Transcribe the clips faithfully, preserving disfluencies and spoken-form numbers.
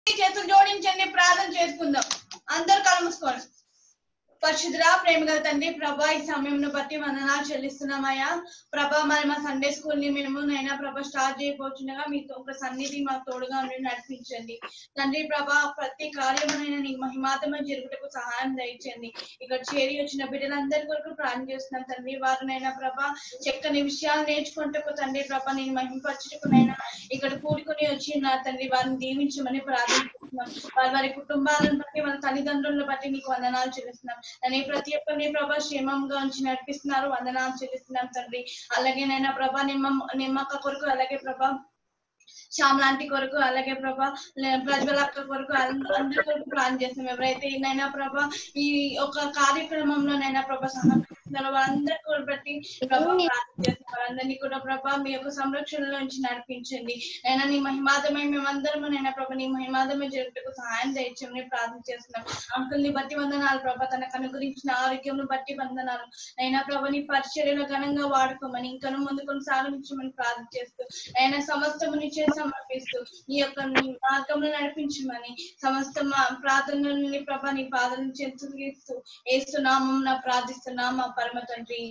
చేతులు జోడించండి, ప్రార్థన చేసుకుందాం. అందరు కళ్ళు మూసుకోండి. పరిశుద్ధుడా, ప్రేమ గల తండ్రి, ప్రభా ఈ సమయంను బట్టి వందనాలు చెల్లిస్తున్నామయ్యా. ప్రభా మరి మా సండే స్కూల్ ని మేము నైనా ప్రభా స్టార్ట్ చేయబోతుండగా మీతో ఒక సన్నిధి మాకు తోడుగా ఉండి నడిపించండి తండ్రి. ప్రభా ప్రతి కార్యమునైనా నీకు మహిమాతమై జరుగుటకు సహాయం దయచండి. ఇక్కడ చేరి వచ్చిన బిడ్డలందరి కొరకు ప్రార్థన చేస్తున్నాం తండ్రి. వారినైనా ప్రభా చక్కని విషయాలు నేర్చుకుంటకు తండ్రి ప్రభా నేను మహిమపరచుటకునైనా ఇక్కడ కూడుకుని వచ్చి ఉన్నారు తండ్రి. వారిని దీవించమని ప్రార్థిస్తున్నాం. వారి వారి కుటుంబాలను బట్టి వాళ్ళ తల్లిదండ్రులను బట్టి నీకు వందనాలు చెల్లిస్తున్నాం. అని ప్రతి ఒక్కరిని ప్రభా క్షేమంగా ఉంచి నడిపిస్తున్నారు, వందనాలు చెల్లిస్తున్నాం తండ్రి. అలాగే నైనా ప్రభా నిమ్మ నిమ్మక్క కొరకు, అలాగే ప్రభా శ్యామలాంటి కొరకు, అలాగే ప్రభా ప్రజ్వలక్క కొరకు, అందరి కొరకు ప్లాన్ చేస్తాం. ఎవరైతే నైనా ప్రభా ఈ ఒక కార్యక్రమంలో నైనా ప్రభా సమర్పిస్తున్నారో వాళ్ళందరి కొరకు బట్టి ప్రభా ప్రార్థన చేస్తాం. వాళ్ళందరినీ కూడా ప్రభా మీ యొక్క సంరక్షణలో నుంచి నడిపించండి. అయినా నీ మహిమాదమే మేమందరము నైనా ప్రభా నీ మహిమాదమే జరుగుటకు సహాయం దయచేయమని ప్రార్థన చేస్తున్నాం. అంకుల్ ని బట్టి వందనాలు ప్రభా, తనకు అనుగ్రహించిన ఆరోగ్యం బట్టి వందనాలు. అయినా ప్రభా నీ పరిచర్యలో ఘనంగా వాడుకోమని, ఇంకను ముందు కొనసాగించమని ప్రార్థన చేస్తూ అయినా సమస్తము నీ చేసి సమర్పిస్తూ నీ యొక్క నీ మార్గంలో నడిపించమని సమస్త ప్రార్థనని ప్రభా నీ పాదలను చెంతగిస్తూ యేసు నామమున ప్రార్థిస్తున్నాం మా పరమ తండ్రి.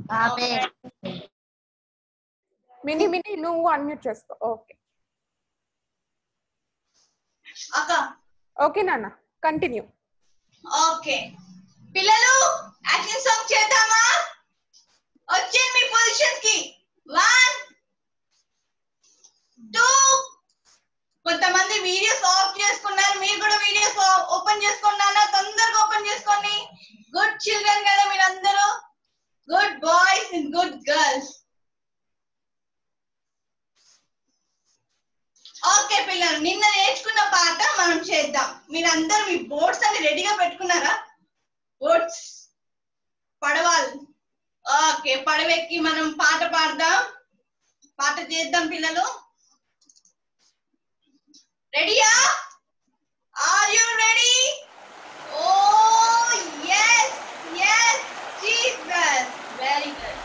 మినీ మినీ నువ్వు అన్మ్యూట్ చేసుకో. ఓకే అక్క. ఓకే నాన్న, కంటిన్యూ. ఓకే పిల్లలు, యాక్షన్ సాంగ్ చేద్దామా? వచ్చే మీ పొజిషన్ కి. One two. కొంతమంది వీడియోస్ ఆఫ్ చేసుకున్నారు, మీరు కూడా వీడియోస్ ఓపెన్ చేసుకున్నారా? తొందరగా ఓపెన్ చేసుకోండి. గుడ్ చిల్డ్రన్ కదా మీరందరూ, good boys and good girls. Okay పిల్లలు, నిన్న నేర్చుకున్న పాట మనం చేద్దాం. మీరందరూ మీ బోర్డ్స్ అన్ని రెడీగా పెట్టుకున్నారా? బోర్డ్స్ పడవాలి. ఓకే, పడవెక్కి మనం పాట పాడదాం, పాట చేద్దాం పిల్లలు. రెడీయా? Are you ready? Oh yes yes Jesus, very good.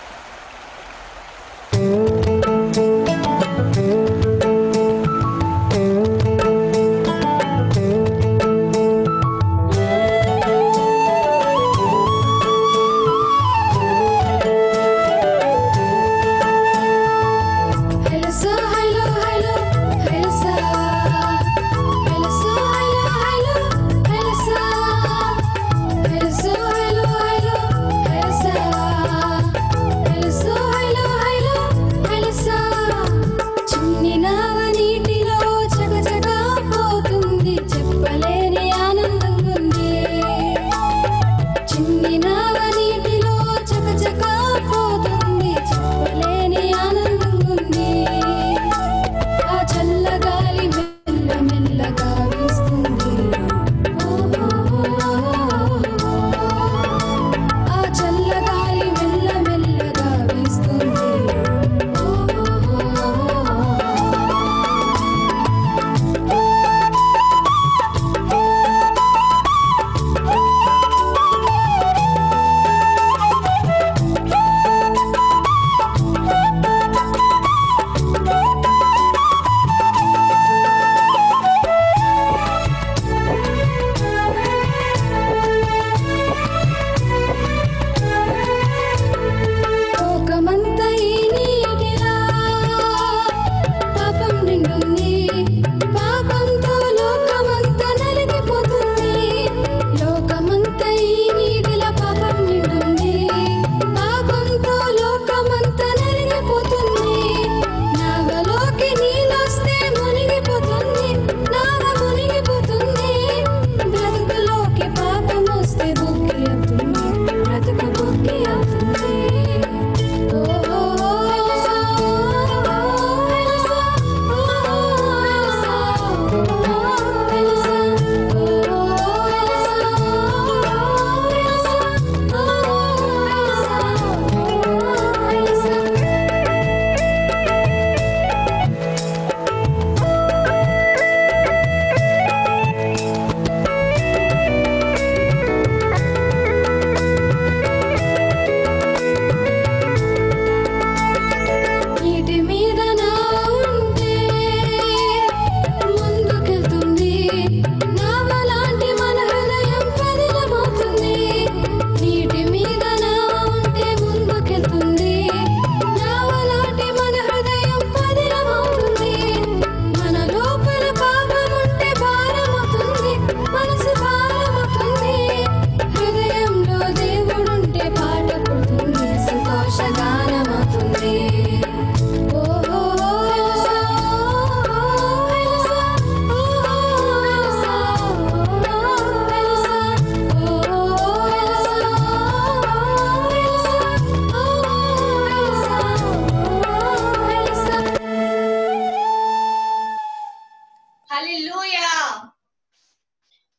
Hello sir, hello hello hello sir.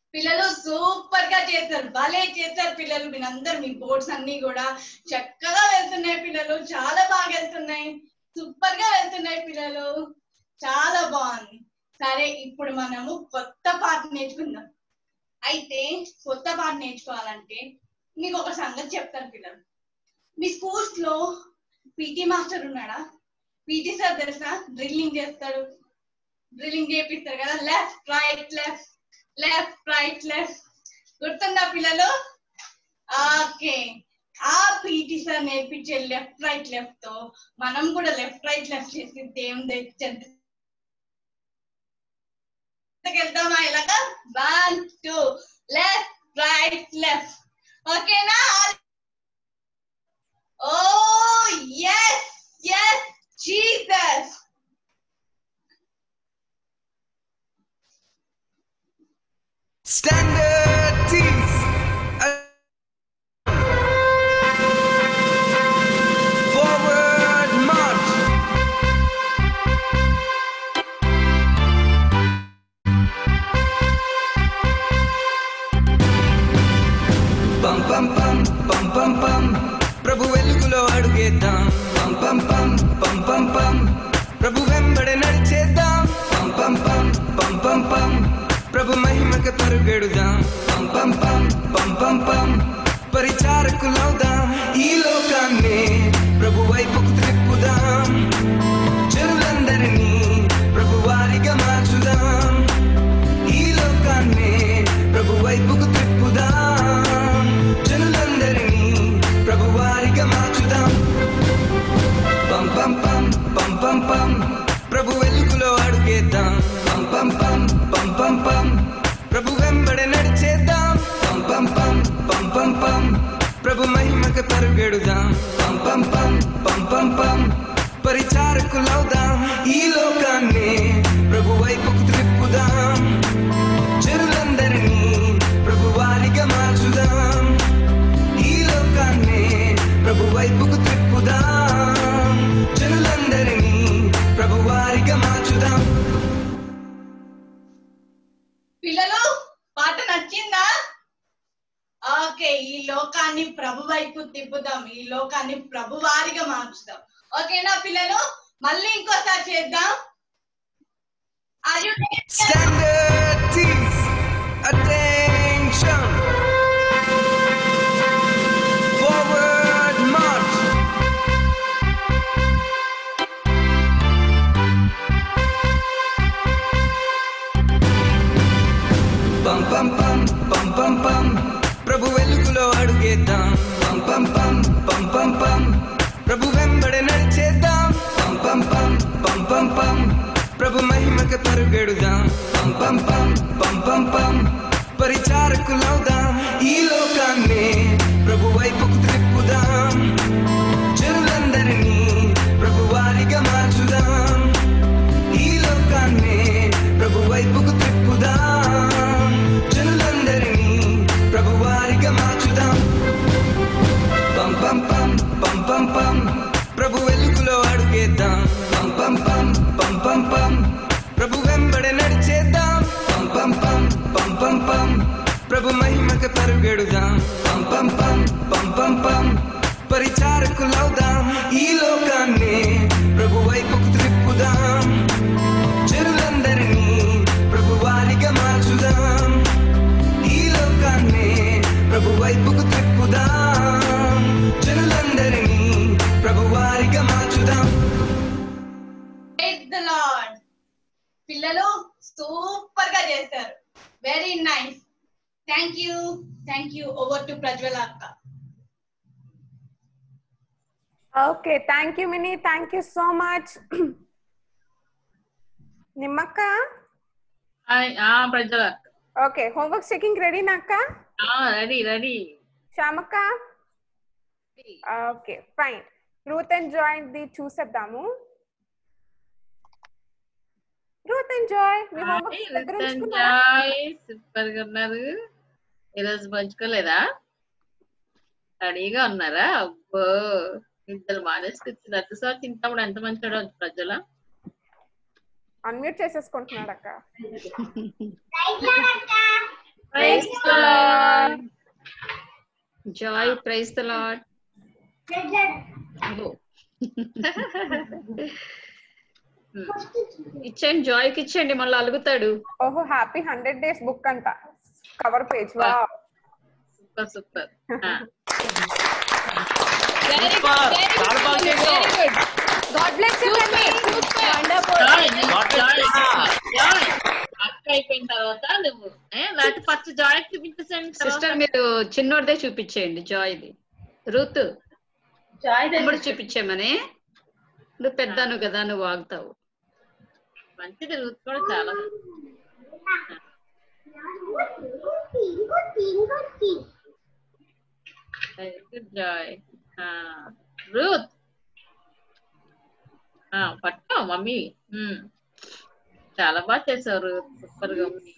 పిల్లలు సూపర్ గా చేస్తారు, భలే చేస్తారు పిల్లలు. మీరందరూ మీ బోర్డ్స్ అన్ని కూడా చక్కగా వెళ్తున్నాయి పిల్లలు, చాలా బాగా వెళ్తున్నాయి, సూపర్ గా వెళ్తున్నాయి పిల్లలు, చాలా బాగుంది. సరే, ఇప్పుడు మనము కొత్త పాట నేర్చుకుందాం. అయితే కొత్త పాట నేర్చుకోవాలంటే మీకు ఒక సంగతి చెప్తాను పిల్లలు. మీ స్కూల్స్ లో పీటీ మాస్టర్ ఉన్నాడా? పీటీ సార్ తెలుసా? డ్రిల్లింగ్ చేస్తాడు, డ్రిల్లింగ్ చేపిస్తారు కదా, left right left left right left. గుర్తుందా పిల్లలు? ఓకే, ఆ పీటీ సార్ నేర్పించే లెఫ్ట్ రైట్ లెఫ్ట్ తో మనం కూడా లెఫ్ట్ రైట్ లెఫ్ట్ చేసి దేవుని వెళ్తామా? ఇలాగా one two left right left. ఓకేనా? Oh yes yes Jesus. Standard teeth. Forward march. Pum pum pum pum pum pum. ప్రభు వెలుగులో అడుగేద్దాం. పం పం పం పం పం పం. ప్రభు వెంబడి నడిచేద్దాం. పం పం పం పం పం పం. ప్రభు మహిమకు పరుగెడుదాం. పం పం పం పం పం పం. పరిచారకులవుదాం. ఈ లోకాన్ని ప్రభు వైపుకు త్రిప్పుదాం. జనులందరినీ ప్రభు వారిగా మార్చుదాం. ఈ లోకాన్ని ప్రభు వైపుకు త్రిప్పుదాం. జనులందరినీ ప్రభు వారిగా మార్చుదాం. పం పం పం పం పం పం. ప్రభు వెలుగులో అడుగేద్దాం. పం పం పం పం పం పం. ప్రభు వెంబడి నడిచేద్దాం. పం పం పం పం పం పం. ప్రభు మహిమకు పరుగెడుదాం. పం పం పం పం పం పం. పరిచారకులవుదాం. ఈ లోకాన్ని ప్రభు వైపుకు త్రిప్పుదాం. జనులందరినీ ప్రభు వారిగా మార్చుదాం. ఈ లోకాన్ని ప్రభు వైపుకు త్రిప్పుదాం. జనులందరినీ ప్రభు వారిగా మార్చుదాం. పిల్లలు, పాట నచ్చిందా? ఓకే, ఈ లోకాన్ని ప్రభు వైపు తిప్పుదాం, ఈ లోకాన్ని ప్రభు వారిగా మార్చుదాం. ఓకేనా పిల్లలు? మళ్ళీ ఇంకోసారి చేద్దాం. Are you ready? Standard teeth. Attention. Forward march. Pum pum pum pum pum pum. ప్రభు వెలుగులో అడుగేద్దాం. పం పం పం పం పం పం. ప్రభు వెంబడి నడిచేద్దాం. పం పం పం పం పం పం. ప్రభు మహిమకు పరుగెడుదాం. పం పం పం పం పం పం. పరిచారకులవుదాం. ఈ లోకాన్ని ప్రభు వైపుకు త్రిప్పుదాం. జనులందరినీ ప్రభు వారిగా మార్చుదాం. ఈ లోకాన్ని ప్రభు వైపుకు త్రిప్పుదాం. జనులందరినీ ప్రభు వారిగా మార్చుదాం. పం పం పం పం పం పం. ప్రభు వెలుగులో అడుగేద్దాం. పం పం పం పం పం పం. ప్రభు వెంబడి నడిచేద్దాం. పం పం పం పం పం పం. ప్రభు మహిమకు పరుగెడుదాం. పం పం పం పం పం పం. పరిచారకులవుదాం. ఈ లోకాన్ని ప్రభు వైపుకు త్రిప్పుదాం. జనులందరినీ ప్రభు వారిగా మార్చుదాం. ఈ లోకాన్ని ప్రభు వైపుకు త్రిప్పుదాం. జనులందరినీ ప్రభు వారిగా మార్చుదాం. Praise the Lord. పిల్లలు సూపర్ గా చేశారు, very nice. Thank you thank you. Over to Prajwala అక్క. Okay, thank you Mini, thank you so much. నిమ్మక్క, ప్రజల ఓకే, హోంవర్క్ చెకింగ్ రెడీ నాక్క? Ready ready. శ్యామక్క, okay fine. Ruth and Joy ది చూసేద్దాము. రూత్ అండ్ జాయ్, మీ హోంవర్క్ దగ్గర ఉంచుకున్నారా? సూపర్ గా ఉన్నారు. ఈరోజు పంచుకోలేదా? రెడీగా ఉన్నారా? అబ్బో, ఇద్దరు మానేసుకొచ్చినట్టు. సో తింటాడు ఎంత మంచిగా ప్రజల. అన్మ్యూట్ చేసేసుకుంటున్నాడు అక్క. Praise the Lord. Joy praise the Lord. ఇచ్చేయండి జాయ్కి ఇచ్చేయండి, మళ్ళీ అలుగుతాడు. ఓహో హ్యాపీ హండ్రెడ్ డేస్ బుక్ అంట, కవర్ పేజ్. వా super super. God bless you. అక్క అయిపోయిన తర్వాత నువ్వు లేకపోతే ఫస్ట్ జాయ్ చూపించేసండి. సిస్టర్ మీరు చిన్నోడిదే చూపించేయండి జాయ్ది. రూత్ తమ్ముడు చూపించేమని, నువ్వు పెద్దాను కదా నువ్వు ఆగుతావు. మంచిది రూత్ కూడా చాలా. జాయ్ రూత్ పట్టుకో మమ్మీ. చాలా బాగా చేసావు రూత్, సూపర్ గా ఉంది.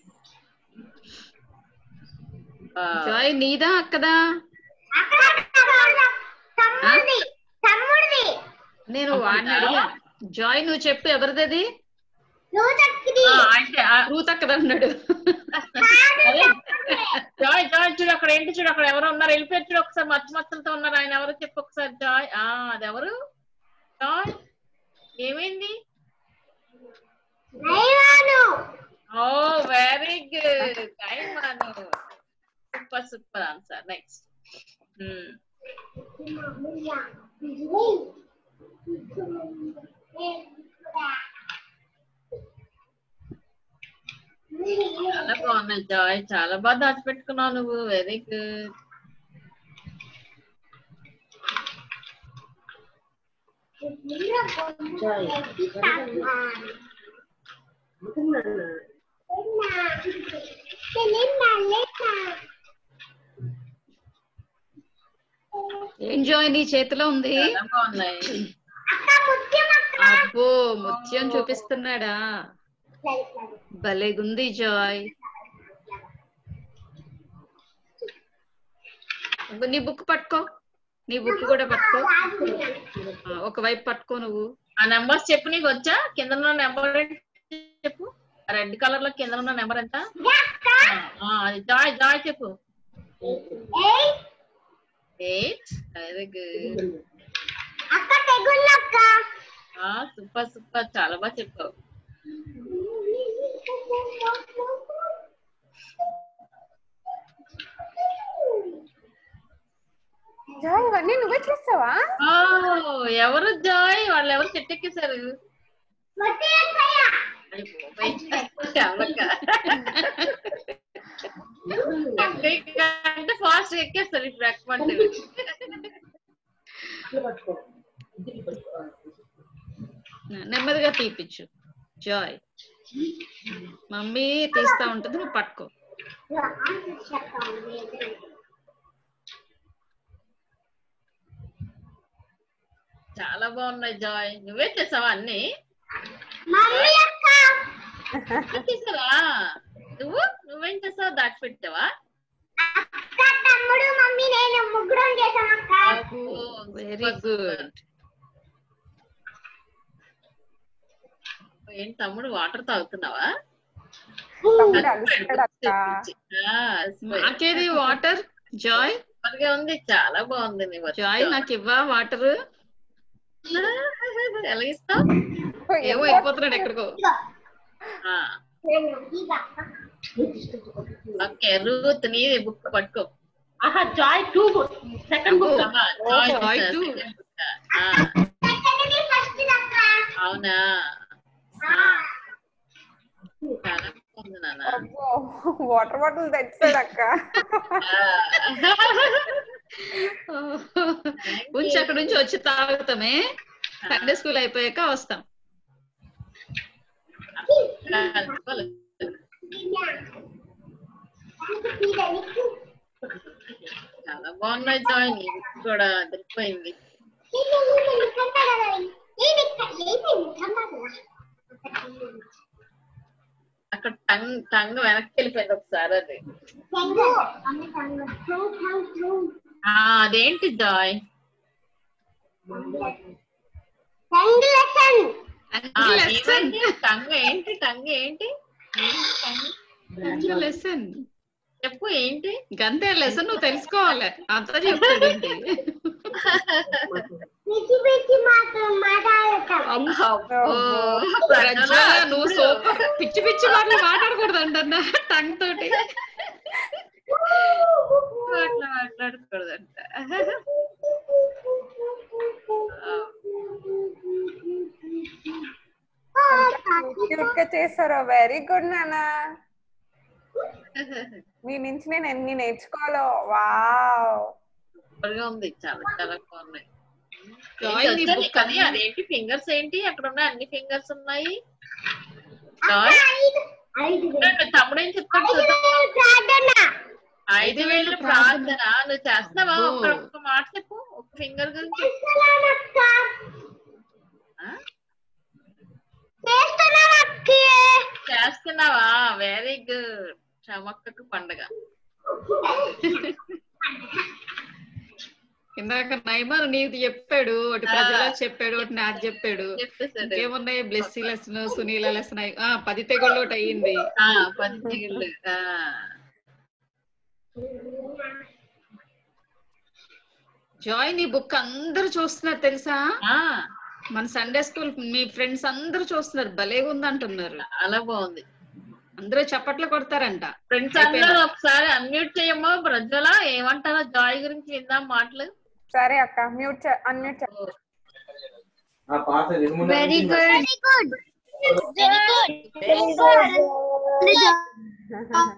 జాయ్ నీదా అక్కదా? నేను వాడిని అడిగా. జాయ్ నువ్వు చెప్పు ఎవరిది? రూత్ అక్కదా అన్నాడు. జాయ్ జాయ్ చూడు అక్కడ ఏంటి, చూడు అక్కడ ఎవరు ఉన్నారు, వెళ్ళిపోయారు చూడు ఒకసారి, మచ్చ మచ్చలతో ఉన్నారు. ఆయన ఎవరు చెప్పు ఒకసారి. జాయ్ అది ఎవరు? జాయ్ ఏమైంది? Oh very good, super super answer. Next చాలా బాగున్నాయి జాయ్, చాలా బాగా దాచిపెట్టుకున్నావు నువ్వు. Very good. ఏం జాయ్ నీ చేతిలో ఉంది? బాగున్నాయి. అబ్బో ముత్యం చూపిస్తున్నాడా? భలేగుంది జాయ్. నీ బుక్ పట్టుకో, నీ బుక్ కూడా పట్టుకో, ఒకవైపు పట్టుకో. నువ్వు ఆ నెంబర్స్ చెప్పు. నీకు వచ్చా? కింద ఉన్న నెంబర్ చెప్పు, రెడ్ కలర్ లో కింద ఉన్న నెంబర్ ఎంత? జాయ్ జాయ్ చెప్పు. Eight. Very good. Super super, చాలా బాగా చెప్పావు. జాయ్ ఇవన్నీ నువ్వే చేస్తావా? ఎవరు జాయ్? వాళ్ళు ఎవరు చెట్టెక్కేశారు? అంటే ఫాస్ట్ ఎక్కేస్తారు ఇప్పుడు ఎక్కమంటే. నెమ్మదిగా తీపిచ్చు జాయ్, మమ్మీ తీస్తా ఉంటుంది, నువ్వు పట్టుకో. చాలా బాగున్నాయి జాయ్. నువ్వే చేసావా అన్ని? చేసావా నువ్వు? నువ్వేం చేసావు? దాచిపెట్టావా? Very good. ఏంటి తమ్ముడు వాటర్ తాగుతున్నావా? నాకేది వాటర్? జాయ్ ఉంది, చాలా బాగుంది. జాయ్ నాకు ఇవ్వా వాటర్? ఎలా ఇస్తావు? ఏమో అయిపోతున్నాడు ఎక్కడికో. ఓకే రూత్ నీ బుక్ పట్టుకో. Joy two second book. Joy two అవునా? చాలా బాగుంది నాన్న. వాటర్ బాటిల్ తెచ్చాడు అక్క. ఉంచి అక్కడ నుంచి వచ్చి తాగుతామే, సండే స్కూల్ అయిపోయాక వస్తాం. చాలా బాగున్నాయి జాయ్, నీ కూడా అదిరిపోయింది. అక్కడ టంగ్ టంగ్ వెనక్కి వెళ్ళిపోయింది ఒకసారి. అది అదేంటి జాయ్? టంగ్ ఏంటి? టంగ్ ఏంటి? లెసన్ చెప్పు ఏంటి గంతే లెసన్ నువ్వు తెలుసుకోవాలి అంతా చెప్తాడేంటి నువ్వు సూపర్ పిచ్చి పిచ్చి మాటలు మాట్లాడకూడదు అంట టంగ్ తోటి అట్లా మాట్లాడకూడదంట చేస్తారో వెరీ గుడ్ నానా మీ నుంచి నేను ఎన్ని నేర్చుకోవాలో వావ్ సూపర్గా ఉంది చాలా చాలా బాగున్నాయి కానీ అదేంటి ఫింగర్స్ ఏంటి అక్కడ ఉన్నాయి అన్ని ఫింగర్స్ ఉన్నాయి తమ్ముడు ఏం చెప్తాడు ఐదు వేలు ప్రార్థన నువ్వు చేస్తున్నావా ఒక్క మాట చెప్పు ఒక ఫింగర్ గురించి చేస్తున్నావా వెరీ గుడ్ చమక్కకు పండుగ ఇందాక నైమాన్ నీది చెప్పాడు ఒకటి ప్రజల చెప్పాడు ఒకటి నాకు చెప్పాడు ఇంకేమున్నాయి బ్లెస్సీ లెసన్ సునీల లెసన్ ఆ పది తెగుళ్ళు ఒకటి అయ్యింది పది తెగుళ్ళు జాయ్ నీ బుక్ అందరు చూస్తున్నారు తెలుసా మన సండే స్కూల్ మీ ఫ్రెండ్స్ అందరూ చూస్తున్నారు భలేగా ఉంది అంటున్నారు అలా బాగుంది అందరూ చప్పట్లు కొడతారంట ఫ్రెండ్స్ అందరూ ఒకసారి అన్మ్యూట్ చేయమ్మా ప్రజల ఏమంటారో జాయ్ గురించి విందాం మాటలు సరే అక్క mute unmute very good very good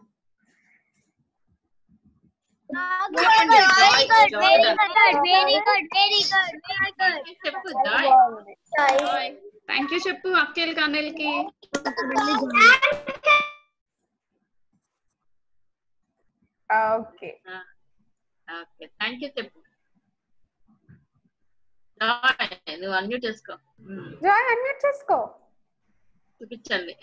Very good, very good, very good, very good, very good, very good. చెప్పు జాయ్ జాయ్ థాంక్యూ చెప్పు అక్కేల్ కన్నెల్ కి ఓకే ఓకే థాంక్యూ చెప్పు జాయ్ నువ్వు అన్మ్యూట్ చేసుకో జాయ్ అన్మ్యూట్ చేసుకో చూపించండి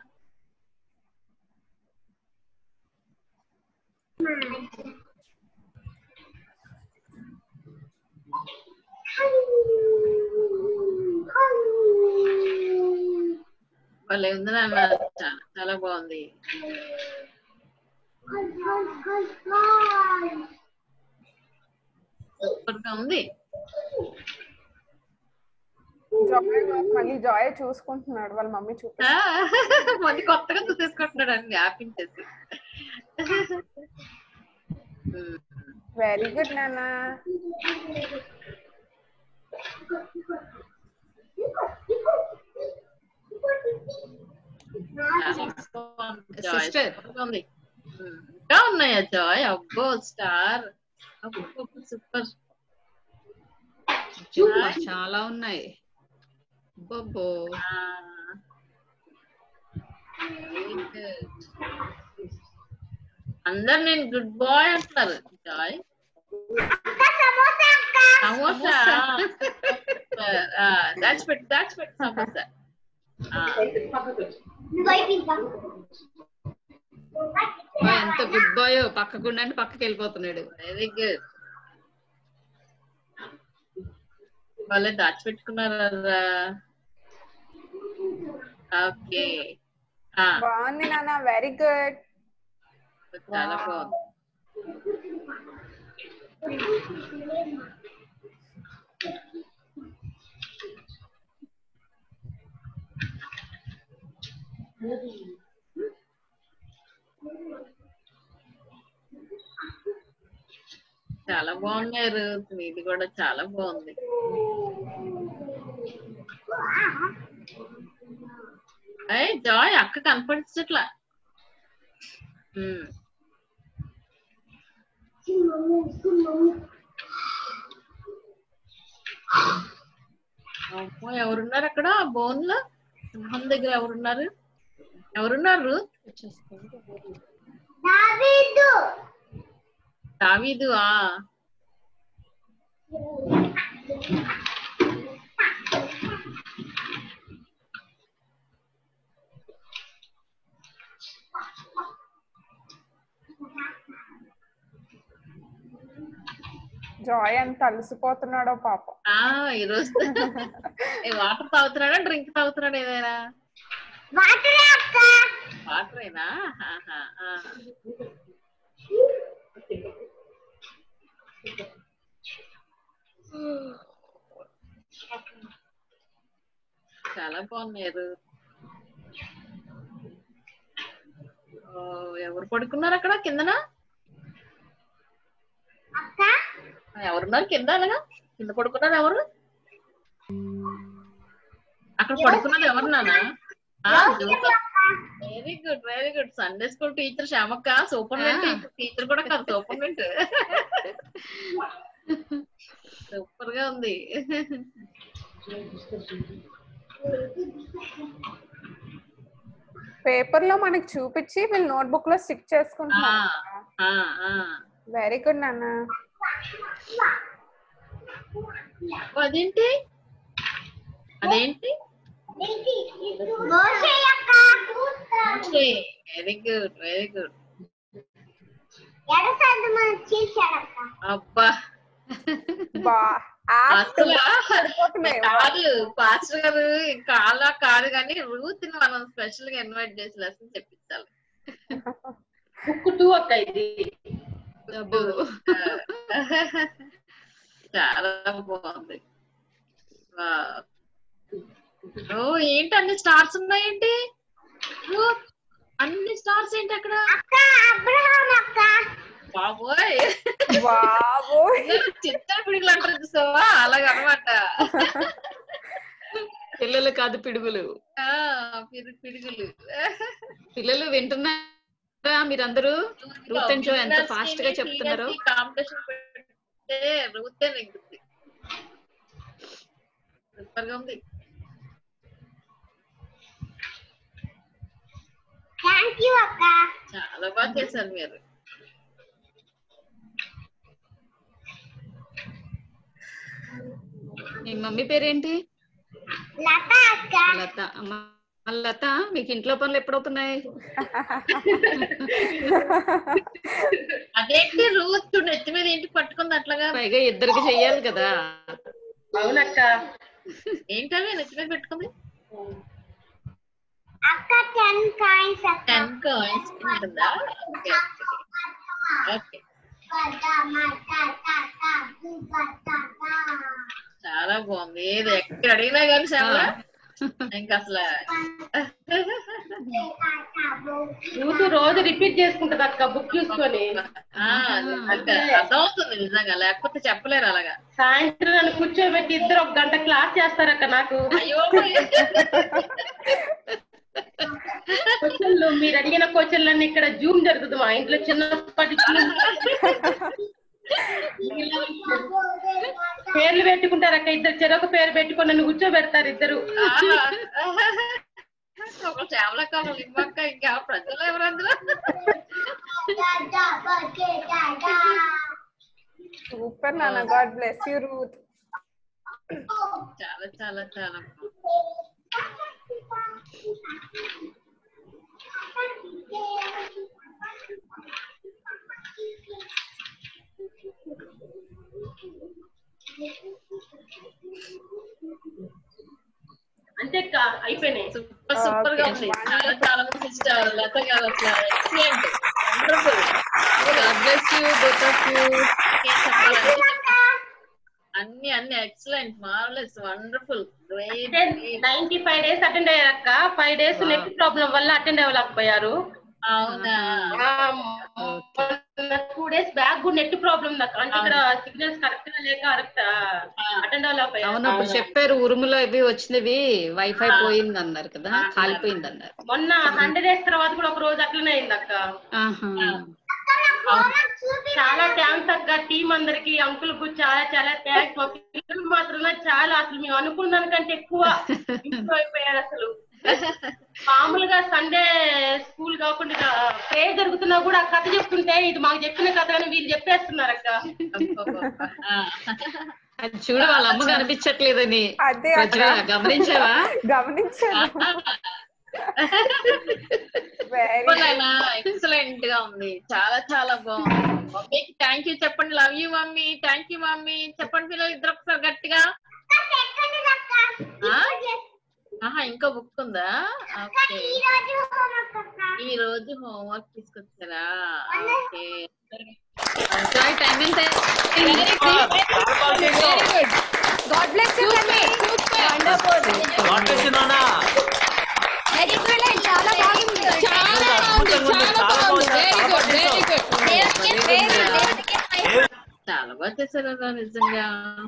భలే ఉంది నాన్న చాలా బాగుంది సూపర్ గా ఉంది మళ్ళీ జాయ్ చూసుకుంటున్నాడు వాళ్ళ మమ్మీ చూపి మళ్ళీ కొత్తగా చూసేసుకుంటున్నాడు అని ఆపించేసి వెరీ గుడ్ నానా ఇంకా ఉన్నాయా జాయ్ అబ్బో స్టార్ సూపర్ చాలా ఉన్నాయి అబ్బో అందరు నేను గుడ్ బాయ్ అంటున్నారు జాయ్ సమోసా దాచిపెట్టు దాచిపెట్టు సమోసా ఎంత గుడ్ బాయ్ పక్కకుండా పక్కకి వెళ్ళిపోతున్నాడు వెరీ గుడ్ వాళ్ళే దాచిపెట్టుకున్నారా ఓకే బాగుంది నాన్న వెరీ గుడ్ చాలా బాగుంది చాలా బాగున్నారు ఇది కూడా చాలా బాగుంది అయ్యి జాయ్ అక్క కనపడించట్లా అమ్మో ఎవరున్నారు అక్కడ బోన్ లో సింహం దగ్గర ఎవరున్నారు ఎవరున్నారు దావీదు ఆ జాయ్ అంత అలసిపోతున్నాడో పాపం ఆ ఈరోజు వాటర్ తాగుతున్నాడా డ్రింక్ తాగుతున్నాడు ఏదైనా వాటరేనా బాగున్నారు. ఎవరు పడుకున్నారు అక్కడ కిందన? ఎవరున్నారు కింద? అలాగా కింద పడుకున్నారు ఎవరు? అక్కడ పడుకున్నది ఎవరు నాన్న? Very good very good. Sunday school teacher శ్యామక్క సూపర్నెంట్. టీచర్ కూడా కాదు సూపర్నెంట్. సూపర్ గా ఉంది. పేపర్ లో మనకి చూపించి వీళ్ళు నోట్బుక్ లో స్టిక్ చేసుకుంటున్నారు. వెరీ గుడ్ నాన్న. అదేంటి అదేంటి వెరీ గుడ్ వెరీ గుడ్. అబ్బా కాదు పాస్టర్ గారు ఇంకా అలా కాదు కానీ రూత్ ని మనం స్పెషల్ గా ఇన్వైట్ చేసి లెసన్ చెప్పించాలి. చాలా బాగుంది. ఓ ఏంటి అన్ని స్టార్స్ ఉన్నాయేంటి? అన్ని స్టార్స్ ఏంటి అక్కడ? బాబోయ్ చిత్ర పిడుగులు అంటారు చూసావా? అలాగ అనమాట. పిల్లలు కాదు పిడుగులు. పిడుగులు. పిల్లలు వింటున్నారా మీరందరూ? రూత్ అండ్ జో ఎంత ఫాస్ట్ గా చెప్తున్నారు. కాంపిటీషన్ పెడితే రూతే నెగ్గుతుంది. సూపర్ గా ఉంది. చాలా బాగా చేశారు మీరు. మీ మమ్మీ పేరేంటి? లత. అమ్మ లత, మీకు ఇంట్లో పనులు ఎప్పుడవుతున్నాయి? అదేంటి రూత్ నెత్తి మీద ఏంటి పట్టుకుంది అట్లాగా? పైగా ఇద్దరికి చెయ్యాలి కదా. అవునక్క. ఏంటవి నెత్తి మీద పెట్టుకుంది? టెన్ కాయిన్స్ ఉంటుందా? ఓకే చాలా బాగుంది. ఏది ఎక్కడ అడిగినా కానీ శ్యామలా ఇంకా అసలు రోజు రిపీట్ చేసుకుంటది అక్క బుక్ చూసుకొని. అర్థమవుతుంది నిజంగా, లేకపోతే చెప్పలేరు అలాగా. సాయంత్రం నన్ను కూర్చోబెట్టి ఇద్దరు ఒక గంట క్లాస్ చేస్తారక్క నాకు. అయ్యో క్వశ్చన్లు మీరు అడిగిన క్వశ్చన్లన్నీ ఇక్కడ జూమ్ జరుగుతుంది మా ఇంట్లో చిన్నప్పటి పేర్లు పెట్టుకుంటారు అక్క. ఇద్దరు చెరొక పేరు పెట్టుకొని నన్ను కూర్చోబెడతారు ఇద్దరు. శ్యామల కావాలి ఇవ్వక్క. ఇంకా ప్రజలు ఎవరు అందులో? సూపర్ నాన్న. God bless you Ruth. చాలా చాలా చాలా అంతే అయిపోయినాయి. సూపర్ సూపర్ గా ఉంది. చాలా చాలా సిస్టర్ లత గారు అసలు excellent, wonderful. God bless you both of you. అన్ని అన్ని excellent, marvellous, wonderful, great. Ninety five days attend అయ్యారక్క. ఫైవ్ డేస్ నెట్ ప్రాబ్లం వల్ల అటెండ్ అవ్వలేకపోయారు. అవునా? టూ డేస్ బ్యాక్ కూడా నెట్ ప్రాబ్లం నాకు. అంటే ఇక్కడ సిగ్నల్స్ కరెక్ట్ గా లేక అటెండ్ అవ్వలేకపోయారు. అవును, అప్పుడు చెప్పారు ఉరుములో ఇవి వచ్చినవి, వైఫై పోయింది అన్నారు కదా, కాలిపోయింది అన్నారు. మొన్న హండ్రెడ్ డేస్ తర్వాత కూడా ఒక రోజు అట్లనే అయింది అక్క. చాలా థ్యాంక్స్ అక్క టీం అందరికి, అంకుల్ కు చాలా చాలా థ్యాంక్స్. మా పిల్లలు మాత్రం చాలా అసలు మేము అనుకున్న దానికంటే ఎక్కువ ఇంప్రూవ్ అయిపోయారు అసలు. మామూలుగా సండే స్కూల్ కాకుండా ప్రే జరుగుతున్నా కూడా కథ చెప్తుంటే ఇది మాకు చెప్పిన కథ అని వీళ్ళు చెప్పేస్తున్నారు అక్క. చూడు వాళ్ళ అమ్మ కనిపించట్లేదని. అదే గమనించావా? గమనించాను. ఎక్సలెంట్ గా ఉంది, చాలా చాలా బాగుంది. మమ్మీకి థ్యాంక్ యూ చెప్పండి. Love you mummy. Thank you mummy చెప్పండి పిల్లలు ఇద్దరు ఒకసారి గట్టిగా. ఆహా ఇంకో బుక్ ఉందా? ఓకే, ఈ రోజు హోంవర్క్ తీసుకొచ్చారా? Okay, time God? God bless you, Mummy. Wonderful. God bless you, Nana. చేశారా నిజంగా.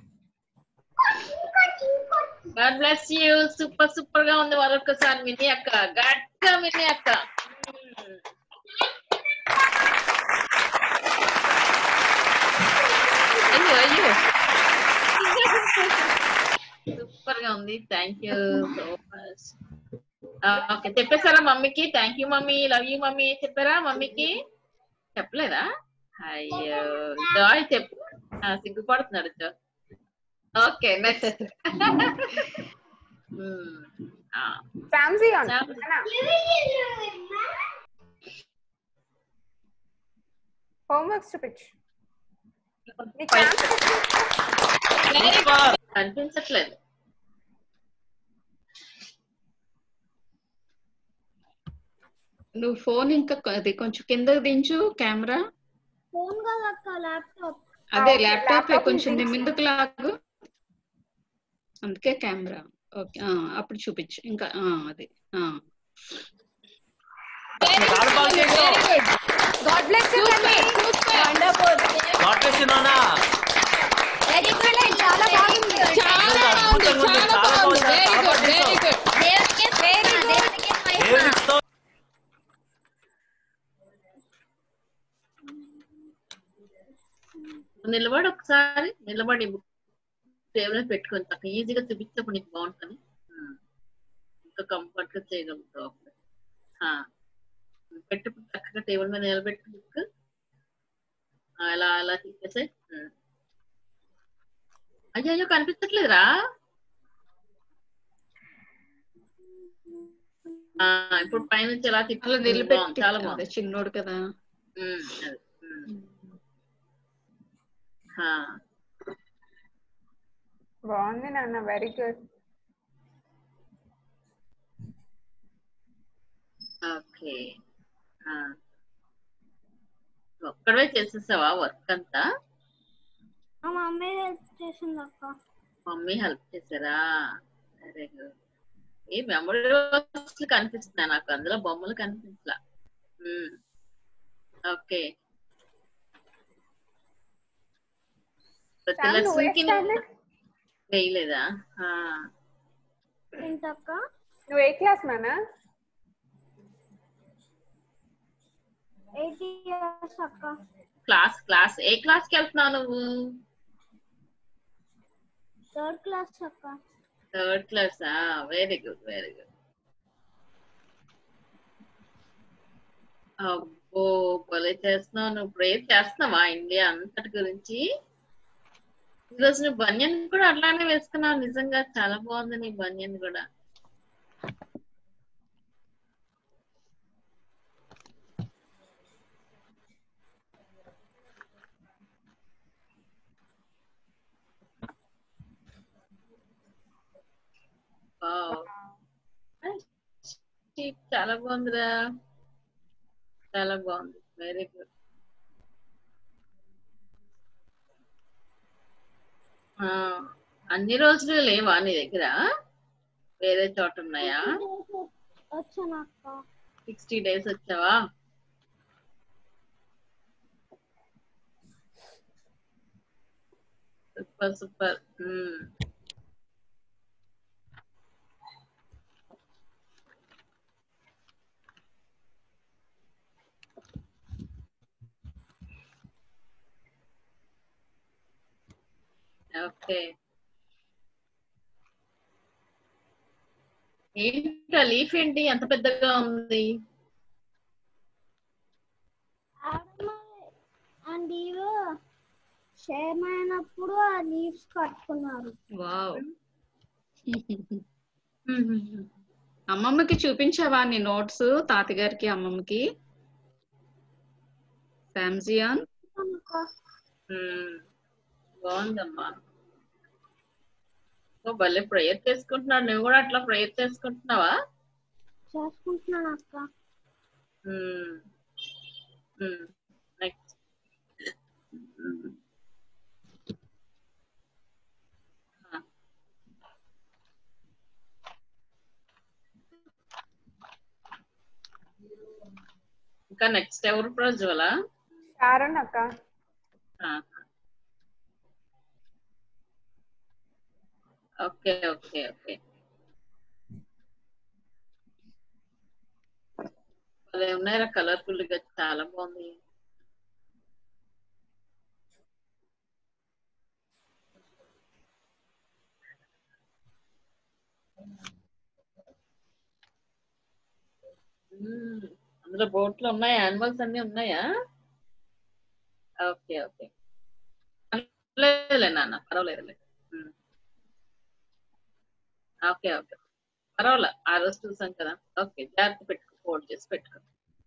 God bless you. Super super గా ఉంది మరొకసారి మినీ అక్క, గట్టిగా మినీ అక్క. అయ్యో అయ్యో సూపర్ గా ఉంది. Thank you so much. Okay చెప్పేసారా మమ్మీకి? Thank you mummy, love you mummy చెప్పారా మమ్మీకి? చెప్పలేదా? అయ్యో జాయ్ చెప్పు, సిగ్గుపడుతున్నాడు జాయ్. ఓకే నెక్స్ట్ హోంవర్క్స్ చూపించు. కనిపించట్లేదు. నువ్వు ఫోన్ ఇంకా అది కొంచెం కిందకి దించు కెమెరా. ఫోన్ కాదక్క, ల్యాప్టాప్. అదే ల్యాప్టాప్ కొంచెం ముందుకు లాగు, అందుకే కెమెరా. ఓకే అప్పుడు చూపించు ఇంకా. అది God bless you mummy. Wonderful. God bless you నాన్న. Very good. చాలా బాగుంది. చాలా బాగుంది. చాలా బాగుంది. Very good very good. దేవుడికి వెరీ దేవుడికి మహిమ. నిలబడి ఒకసారి నిలబడి టేబుల్ పెట్టుకొని అక్కడ ఈజీగా చూపించినప్పుడు నీకు బాగుంటుంది, ఇంకా కంఫర్ట్ గా చేయగలుగుతావు. పెట్టు చక్కగా టేబుల్ మీద నిలబెట్టు బుక్ అలా అలా తీసేసే. అయ్యో అయ్యో కనిపించట్లేదురా. ఇప్పుడు పైనుంచి ఎలా తిప్పాలో నిలబెట్టి. చాలా బాగుంది, చిన్నోడు కదా. బాగుంది నాన్న, వెరీ గుడ్. ఓకే ఒక్కడే చేసేసావా వర్క్ అంతా? మమ్మీ హెల్ప్ చేసింది అక్క. మమ్మీ హెల్ప్ చేశారా? Very good. ఏ మెమరీ కనిపిస్తున్నాయి నాకు, అందులో బొమ్మలు కనిపించలా. ఓకే ప్రతి లెసన్ కి వేయలేదా? ఏంటక్క? నువ్వు ఏ క్లాస్ నాన్న? ఎయిట్ ఇయర్స్ అక్క. క్లాస్ క్లాస్ ఏ క్లాస్ కి వెళ్తున్నావు నువ్వు? థర్డ్ క్లాస్ అక్క. Third class. Very good very good. అబ్బో భలే చేస్తున్నావు. నువ్వు ప్రేయర్ చేస్తున్నావా ఇండియా అంతటి గురించి? ఈరోజు నువ్వు బనియన్ కూడా అట్లానే వేసుకున్నావు, నిజంగా చాలా బాగుంది నీ బనియన్ కూడా. చాలా బాగుందిరా, చాలా బాగుంది. Very good. అన్ని రోజులు లేవా నీ దగ్గర? వేరే చోట ఉన్నాయా? సిక్స్టీ డేస్ వచ్చావా? Super super. ఓకే ఏంటి లీఫ్ ఏంటి అంత పెద్దగా ఉంది? అండ్ ఇవి షేర్ అయినప్పుడు ఆ లీవ్స్ కట్టుకున్నారు. వావ్. అమ్మమ్మకి చూపించావా నీ నోట్స్? తాతగారికి అమ్మమ్మకి? శాంజియాన్ బాగుందమ్మా. భలే ప్రేయర్ చేసుకుంటున్నాడు. నువ్వు కూడా అట్లా ప్రేయర్ చేసుకుంటున్నావా? చేసుకుంటున్నాను అక్క. నెక్స్ట్ ఇంకా నెక్స్ట్ ఎవరు ప్రజ్వల? శారణ్ అక్క. ఓకే ఓకే ఓకే అదే ఉన్నాయా కలర్ఫుల్ గా చాలా బాగుంది. మ్మ్. అందులో బోట్లు ఉన్నాయా? యానిమల్స్ అన్ని ఉన్నాయా? ఓకే ఓకే లేదులే నాన్న పర్వాలేదులే. మ్మ్. ఓకే ఓకే పర్వాలే ఆ రోజు చూసాం కదా. ఓకే జాగ్రత్త పెట్టుకో ఫోల్డ్ చేసి పెట్టుకో.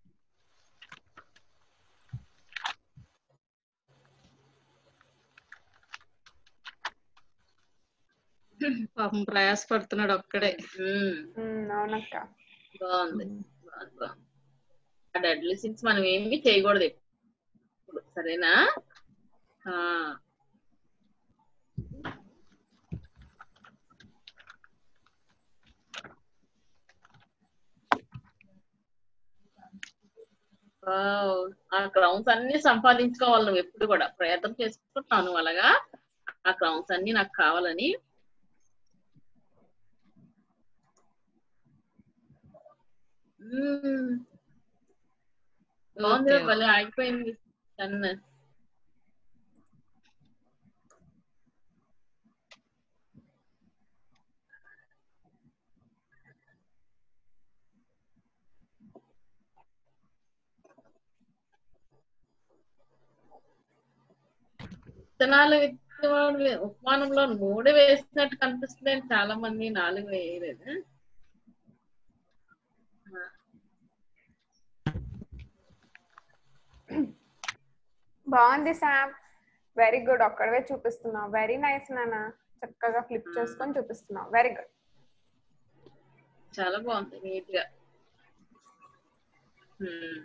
పాపం ప్రయాసపడుతున్నాడు ఒక్కడే. మ్మ్. ఉమ్, అవునక్క. బాగుంది బాగుంది బాగుంది. ఆ డెడ్లీ సిన్స్ మనం ఏమి చేయకూడదు ఎప్పుడు, సరేనా? ఆ వావ్. ఆ క్రౌన్స్ అన్ని సంపాదించుకోవాలి నువ్వు ఎప్పుడు కూడా ప్రయత్నం చేసుకుంటున్నావు నువ్వు అలాగా. ఆ క్రౌన్స్ అన్ని నాకు కావాలని. మ్మ్. బాగుంది ఓకే భలే ఆగిపోయింది కన్ను. విత్తనాలు విత్తనాలు ఉపమానంలో మూడు వేసినట్టు కనిపిస్తుంది. చాలా మంది నాలుగు వేయలేదు. బాగుంది శామ్, వెరీ గుడ్. ఒక్కడవే చూపిస్తున్నావు, వెరీ నైస్ నాన్న. చక్కగా ఫ్లిప్ చేసుకొని చూపిస్తున్నావు, వెరీ గుడ్. చాలా బాగుంది నీట్ గా. మ్మ్.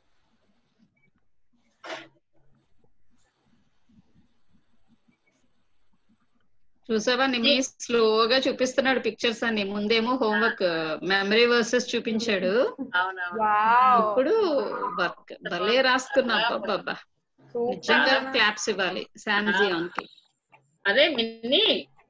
చూసావా నిమి స్లోగా చూపిస్తున్నాడు పిక్చర్స్ అన్ని. ముందేమో హోంవర్క్ మెమరీ వర్సెస్ చూపించాడు, అవునవును వావ్, ఇప్పుడు వర్క్. భలే రాస్తున్నా బాబా. నిజంగా సూపర్. క్లాప్స్ ఇవ్వాలి శామ్జియాన్ కి. అదే మిన్ని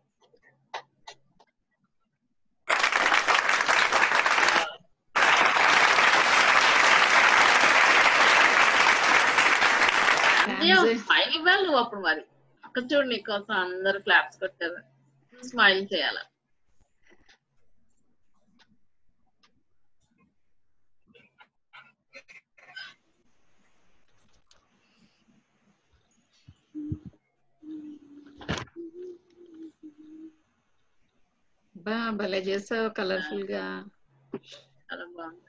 స్మైల్ ఇవ్వాలి నువ్వు అప్పుడు. మరి అక్కడ చూడు నీకోసం అందరు క్లాప్స్ కొట్టారు. స్మైల్ చేయాల. బా భలే చేసావు కలర్ఫుల్ గా. చాలా బాగుంది.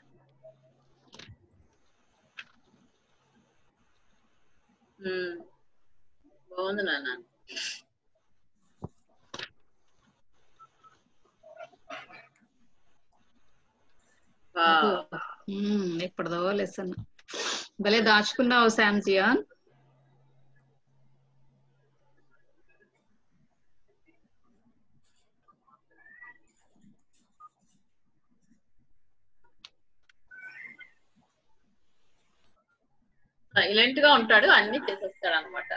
మ్మ్. బాగుంది నాన్న. ఇప్పటిదో లెసన్. భలే దాచుకున్నావు శామ్జియాన్. సైలెంట్ గా ఉంటాడు, అన్ని చేసేస్తాడు అనమాట.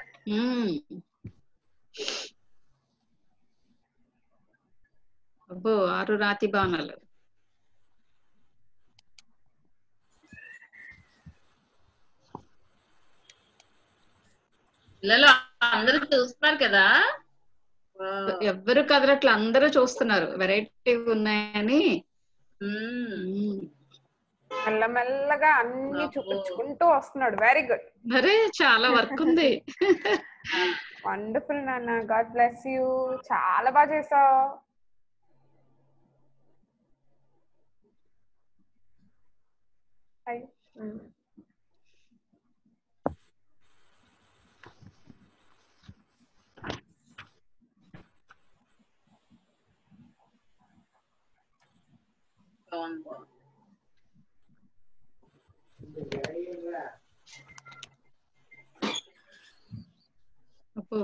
అబ్బో ఆరు రాతి బాణాలు. పిల్లలు అందరూ చూస్తున్నారు కదా. ఎవ్వరు కదలట్లా, అందరూ చూస్తున్నారు. వెరైటీ ఉన్నాయని మెల్లమెల్లగా అన్ని చూపించుకుంటూ వస్తున్నాడు. Very good. మరే చాలా వర్క్ ఉంది. వండర్ఫుల్ నాన్న, గాడ్ బ్లెస్ యూ. చాలా బాగా చేసావు. అబ్బో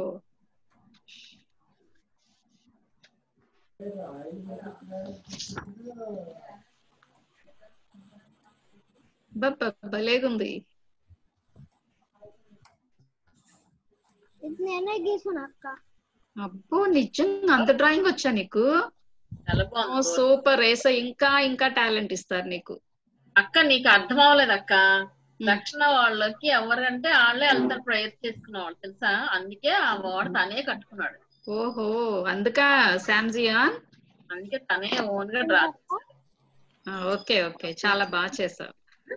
భలేగుంది. ఇది నేనే గీసాను అక్క. అబ్బో నిజంగా అంత డ్రాయింగ్ వచ్చా నీకు? చాలా బాగుంది. సూపర్ రేసా, ఇంకా ఇంకా టాలెంట్ ఇస్తారు నీకు. అక్క నీకు అర్థం అవ్వలేదు అక్క. దక్షిణ వాళ్ళకి ఎవరంటే వాళ్ళే వెళ్తారు ప్రేయర్ చేసుకున్న వాళ్ళు తెలుసా, అందుకే ఆ వాడు తనే కట్టుకున్నాడు. ఓహో అందుకా శామ్జియాన్, అందుకే తనే ఓన్ గా డ్రా. ఓకే ఓకే చాలా బాగా చేసావు.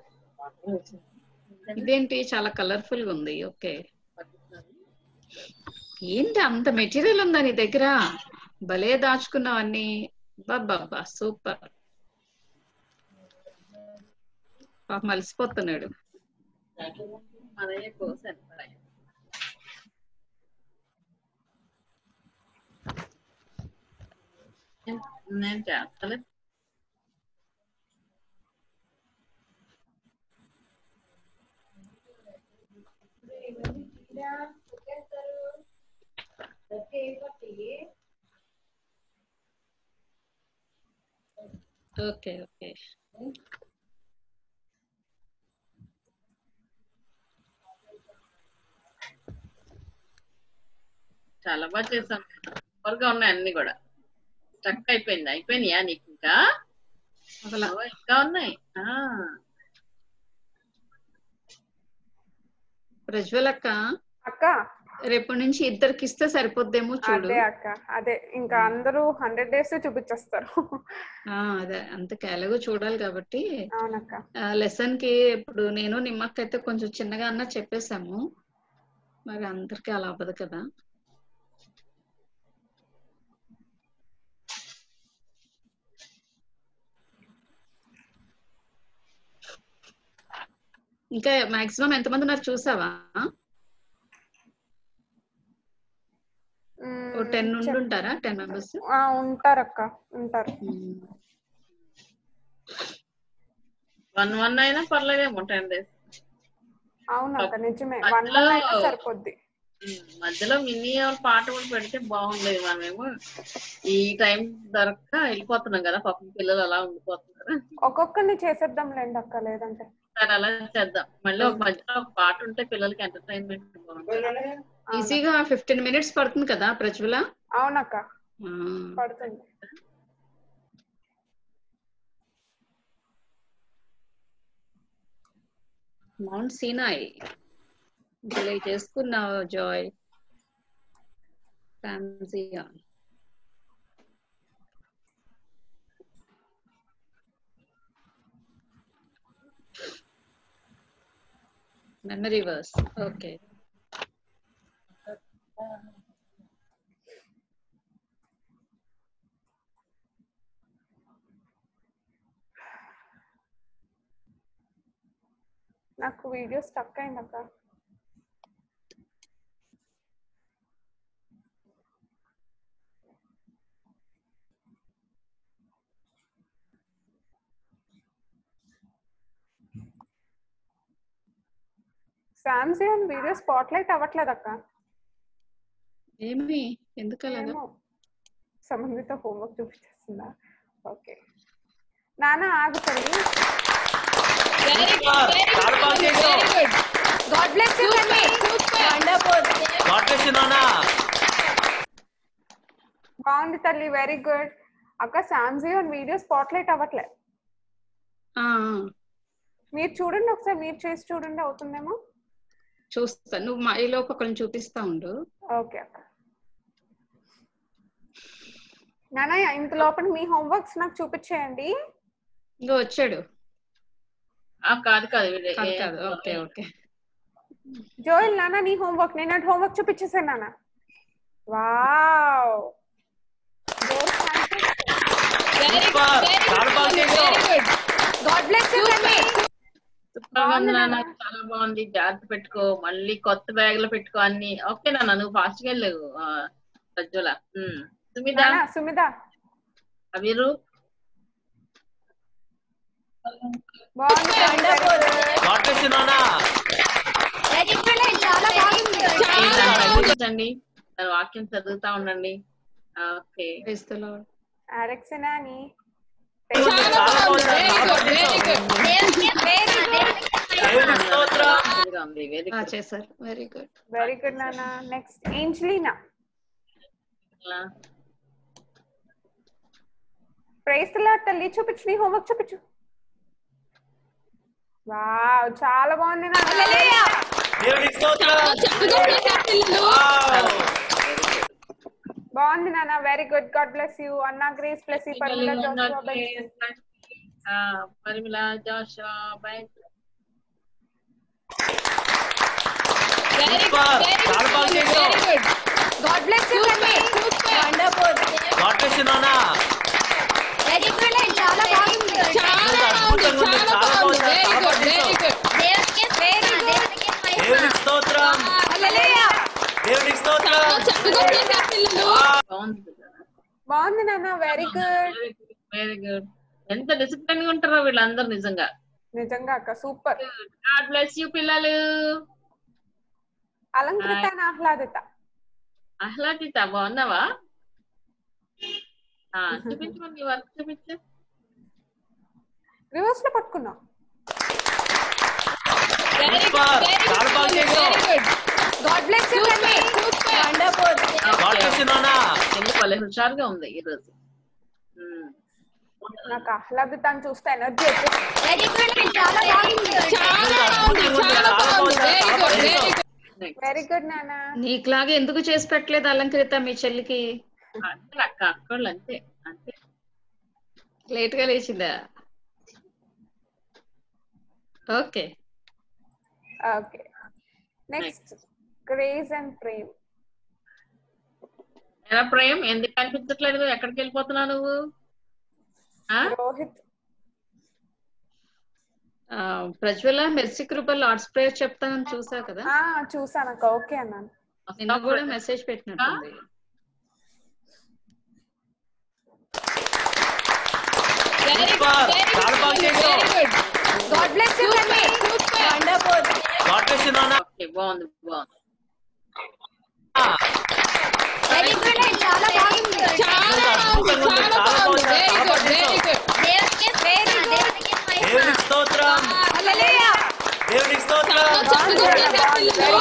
ఇదేంటి చాలా కలర్ఫుల్ గా ఉంది. ఓకే ఏంటి అంత మెటీరియల్ ఉందా నీ దగ్గర? భలే దాచుకున్నావు అన్ని. బాబ్బా సూపర్. పాప మలిసిపోతున్నాడు. నేను చేస్తలే. ఓకే ఓకే చాలా బాగా చేసాం. సూపర్ గా ఉన్నాయి అన్ని కూడా. స్టక్ అయిపోయింది. అయిపోయినాయా నీకు? ఇంకా ఇంకా ఉన్నాయి. ఆ ప్రజ్వల్ అక్క అక్క రేపటి నుంచి ఇద్దరికి ఇస్తే సరిపోద్దేమో చూడు. అదే అక్క అదే ఇంకా అందరూ హండ్రెడ్ డేస్ చూపించేస్తారు. అదే అంతకే ఎలాగో చూడాలి కాబట్టి. అవునక్క. లెసన్ కి ఇప్పుడు నేను నిమ్మకైతే కొంచెం చిన్నగా అన్నా చెప్పేశాము, మరి అందరికి అలా అవ్వదు కదా. ఇంకా మాక్సిమం ఎంతమంది ఉన్నారు చూసావా? టెన్ నుండి ఉంటారా? టెన్ మెంబర్స్ ఉంటారు అక్క, ఉంటారు. వన్ వన్ అయినా పర్లేదేమో టెన్ డేస్. అవునక్క నిజమే, వన్ వన్ అయినా సరిపోద్ది. మధ్యలో మినీ పాట కూడా పెడితే బాగుండేది. మనమేమో ఈ టైం దొరక్క వెళ్ళిపోతున్నాం కదా, పాపం పిల్లలు అలా ఉండిపోతున్నారు. ఒక్కొక్కరిని చేసేద్దాం లేండి అక్క, లేదంటే సరే అలా చేద్దాం. మళ్ళీ ఒక మధ్యలో ఒక పాట ఉంటే పిల్లలకి ఎంటర్టైన్మెంట్ బాగుంటుంది. ఈజీగా ఫిఫ్టీన్ మినిట్స్ పడుతుంది కదా ప్రజ్వల? అవునక్క పడుతుంది. మౌంట్ సీనాయ్ భలే చేసుకున్నావు జాయ్. శామ్జియాన్ మెమరీ వర్స్. ఓకే నాకు వీడియో స్టక్ అయింది అక్క. శామ్సంగ్ వీడియో స్పాట్ లైట్ అవ్వట్లేదు అక్క. ఏమి ఎందుకలాగా? సంబంధిత హోంవర్క్ చూపించేస్తుందా? ఓకే నాన్న ఆగుతుంది. బాగుంది తల్లి, వెరీ గుడ్ అక్క. శామ్సంగ్ వీడియో స్పాట్ లైట్ అవ్వట్లే. మీరు చూడండి ఒకసారి, మీరు చేసి చూడండి అవుతుందేమో. చూస్తా, నువ్వు మా ఈలోపు ఒకరిని చూపిస్తా ఉండు. ఓకే అక్క. నాన్న ఇంత లోపల మీ హోంవర్క్స్ నాకు చూపించేయండి. ఇంకో వచ్చాడు. కాదు కాదు కాదు. ఓకే ఓకే జోయల్ నాన్న నీ హోంవర్క్, నేను అటు హోంవర్క్ చూపించేసాను నాన్న. వావ్ చాలా బాగుంది. జాగ్రత్త పెట్టుకో, మళ్ళీ కొత్త బ్యాగ్ లో పెట్టుకో అన్ని. ఓకే నాన్న నువ్వు ఫాస్ట్ గా వెళ్ళవు. ప్రజ్వల సుమిత సుమిత అవిరు వాక్యం చదువుతా ఉండండి. ఓకే చేశారు. వెరీ గుడ్ వెరీ గుడ్ నాన్న. Next Angelina. Praise the Lord తల్లి. చూపించు నీ హోంవర్క్ చూపించు. వావ్ చాలా బాగుంది నాన్న. దేవునికి స్తోత్రం. బాగుంది నాన్న. Very good. God bless you. Anna Grace plus ఈ Parimala Joshua bye Parimala Joshua bye very good చాలా బాగా చేశావు. గాడ్ బ్లెస్ యూ తల్లి. వండర్ఫుల్. గాడ్ బ్లెస్ యూ నాన్న. వెరీ గుడ్ చాలా బాగుంది. చాలా బాగుంది చాలా బాగుంది. Very good very good. దేవునికి దేవునికి దేవునికి స్తోత్రం. హల్లెలూయా. దేవునికి స్తోత్రం. చక్కగా చేశారు పిల్లలు. బాగుంది బాగుంది నాన్న. Very good very good. ఎంత డిసిప్లిన్ గా ఉంటారో వీళ్ళందరూ నిజంగా. నిజంగా అక్క సూపర్. గాడ్ బ్లెస్ యూ పిల్లలు. అలంకృత and ఆహ్లాదిత. ఆహ్లాదిత బాగున్నావా? చూపించు నీ వర్క్ చూపించు. రివర్స్ లో పట్టుకున్నాం. వెరీ గుడ్ చాలా బాగా చేశావు. గాడ్ బ్లెస్ యూ తల్లి. వండర్ఫుల్. గాడ్ బ్లెస్ యూ నాన్న. చెల్లి భలే హుషారుగా ఉంది ఈ రోజు. నాకు ఆహ్లాదితాన్ని చూస్తే ఎనర్జీ వచ్చేసింది. వెరీ గుడ్ చాలా బాగుంది. చాలా బాగుంది చాలా బాగుంది. Very good very good. Very good నాన్న. నీకులాగా ఎందుకు చేసి పెట్టలేదు అలంకృత మీ చెల్లికి? అంటే అక్క అక్కళ్ళు అంతే అంతే లేట్ గా లేచిందా? Okay okay next Grace and Prem. ఎలా ప్రేమ్ ఎందుకు కనిపించట్లేదు? ఎక్కడికి వెళ్ళిపోతున్నావు నువ్వు? Rohit Prajwala Mercy Krupa Lord's prayer చెప్తానని చూసా కదా? చూసాను అక్క. ఓకే అన్నాను. నిన్న కూడా మెసేజ్ పెట్టినట్టుంది. వెరీ గుడ్ చాలా బాగా చేశావు. గాడ్ బ్లెస్ యూ తల్లి. వండర్ఫుల్. గాడ్ బ్లెస్ యూ నాన్న. ఓకే బాగుంది బాగుంది. వెరీ గుడ్ చాలా బాగుంది. చాలా బాగుంది చాలా బాగుంది. Very good very good. దేవునికి దేవునికి దేవునికి స్తోత్రం. హల్లెలూయా. దేవునికి స్తోత్రం. చక్కగా చేశారు పిల్లలు.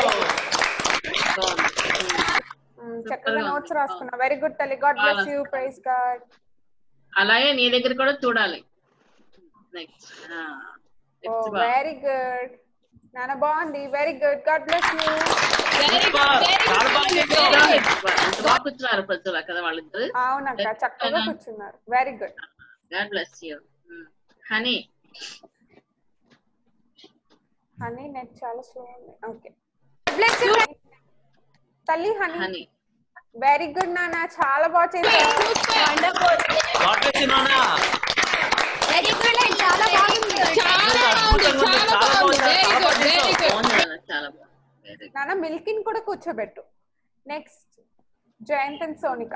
చక్కగా నోట్స్ రాసుకున్నా. వెరీ గుడ్ తల్లి. God bless you. Praise God. అలాగే నీ దగ్గర కూడా చూడాలి. నెక్స్ట్ వెరీ గుడ్ నాన్న. బాగుంది. Very good. God bless you. Very good చాలా బాగా చేశావు. ఎంత బాగా కూర్చున్నారు ప్రజలు కదా వాళ్ళిద్దరు. అవునక్క చక్కగా కూర్చున్నారు. Very good. God bless you. Honey honey net చాలా స్లో ఉంది. ఓకే బ్లెస్ యూ తల్లి. హనీ హనీ వెరీ గుడ్ నాన్న. చాలా బాగా చేశారు. వండర్ఫుల్. గాడ్ బ్లెస్ యూ నాన్న. వెరీ గుడ్ చాలా బాగుంది. చాలా బాగుంది చాలా బాగుంది. Very good very good. బాగుంది నాన్న, చాలా బాగుంది. Very good. నాన్న మిల్కిన్ కూడా కూర్చోబెట్టు. Next Jayanth and Sonika.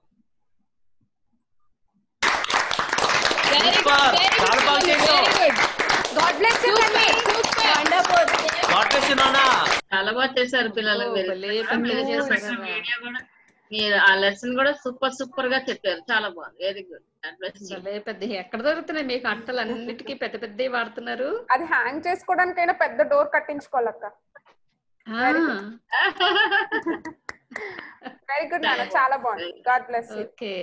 Very good చాలా బాగా చేశావు. గాడ్ బ్లెస్ యూ తల్లి. వండర్ఫుల్. గాడ్ బ్లెస్ యూ నాన్న. చాలా బాగా చేశారు పిల్లలు. ఓ, వెరీ భలే గుడ్. పని మీరు చేశారు. పెట్టిన వీడియో కూడా మీరు ఆ లెసన్ కూడా సూపర్ సూపర్ గా చెప్పారు. చాలా బాగుంది. Very good. God bless you. భలే పెద్ద ఎక్కడ దొరుకుతున్నాయి మీకు అట్టలు? అన్నిటికీ పెద్ద పెద్దవి వాడుతున్నారు. అది హ్యాంగ్ చేసుకోవడానికైనా పెద్ద డోర్ కట్టించుకోవాలక్క. వెరీ గుడ్ నాన్న. చాలా బాగుంది. God bless you. Okay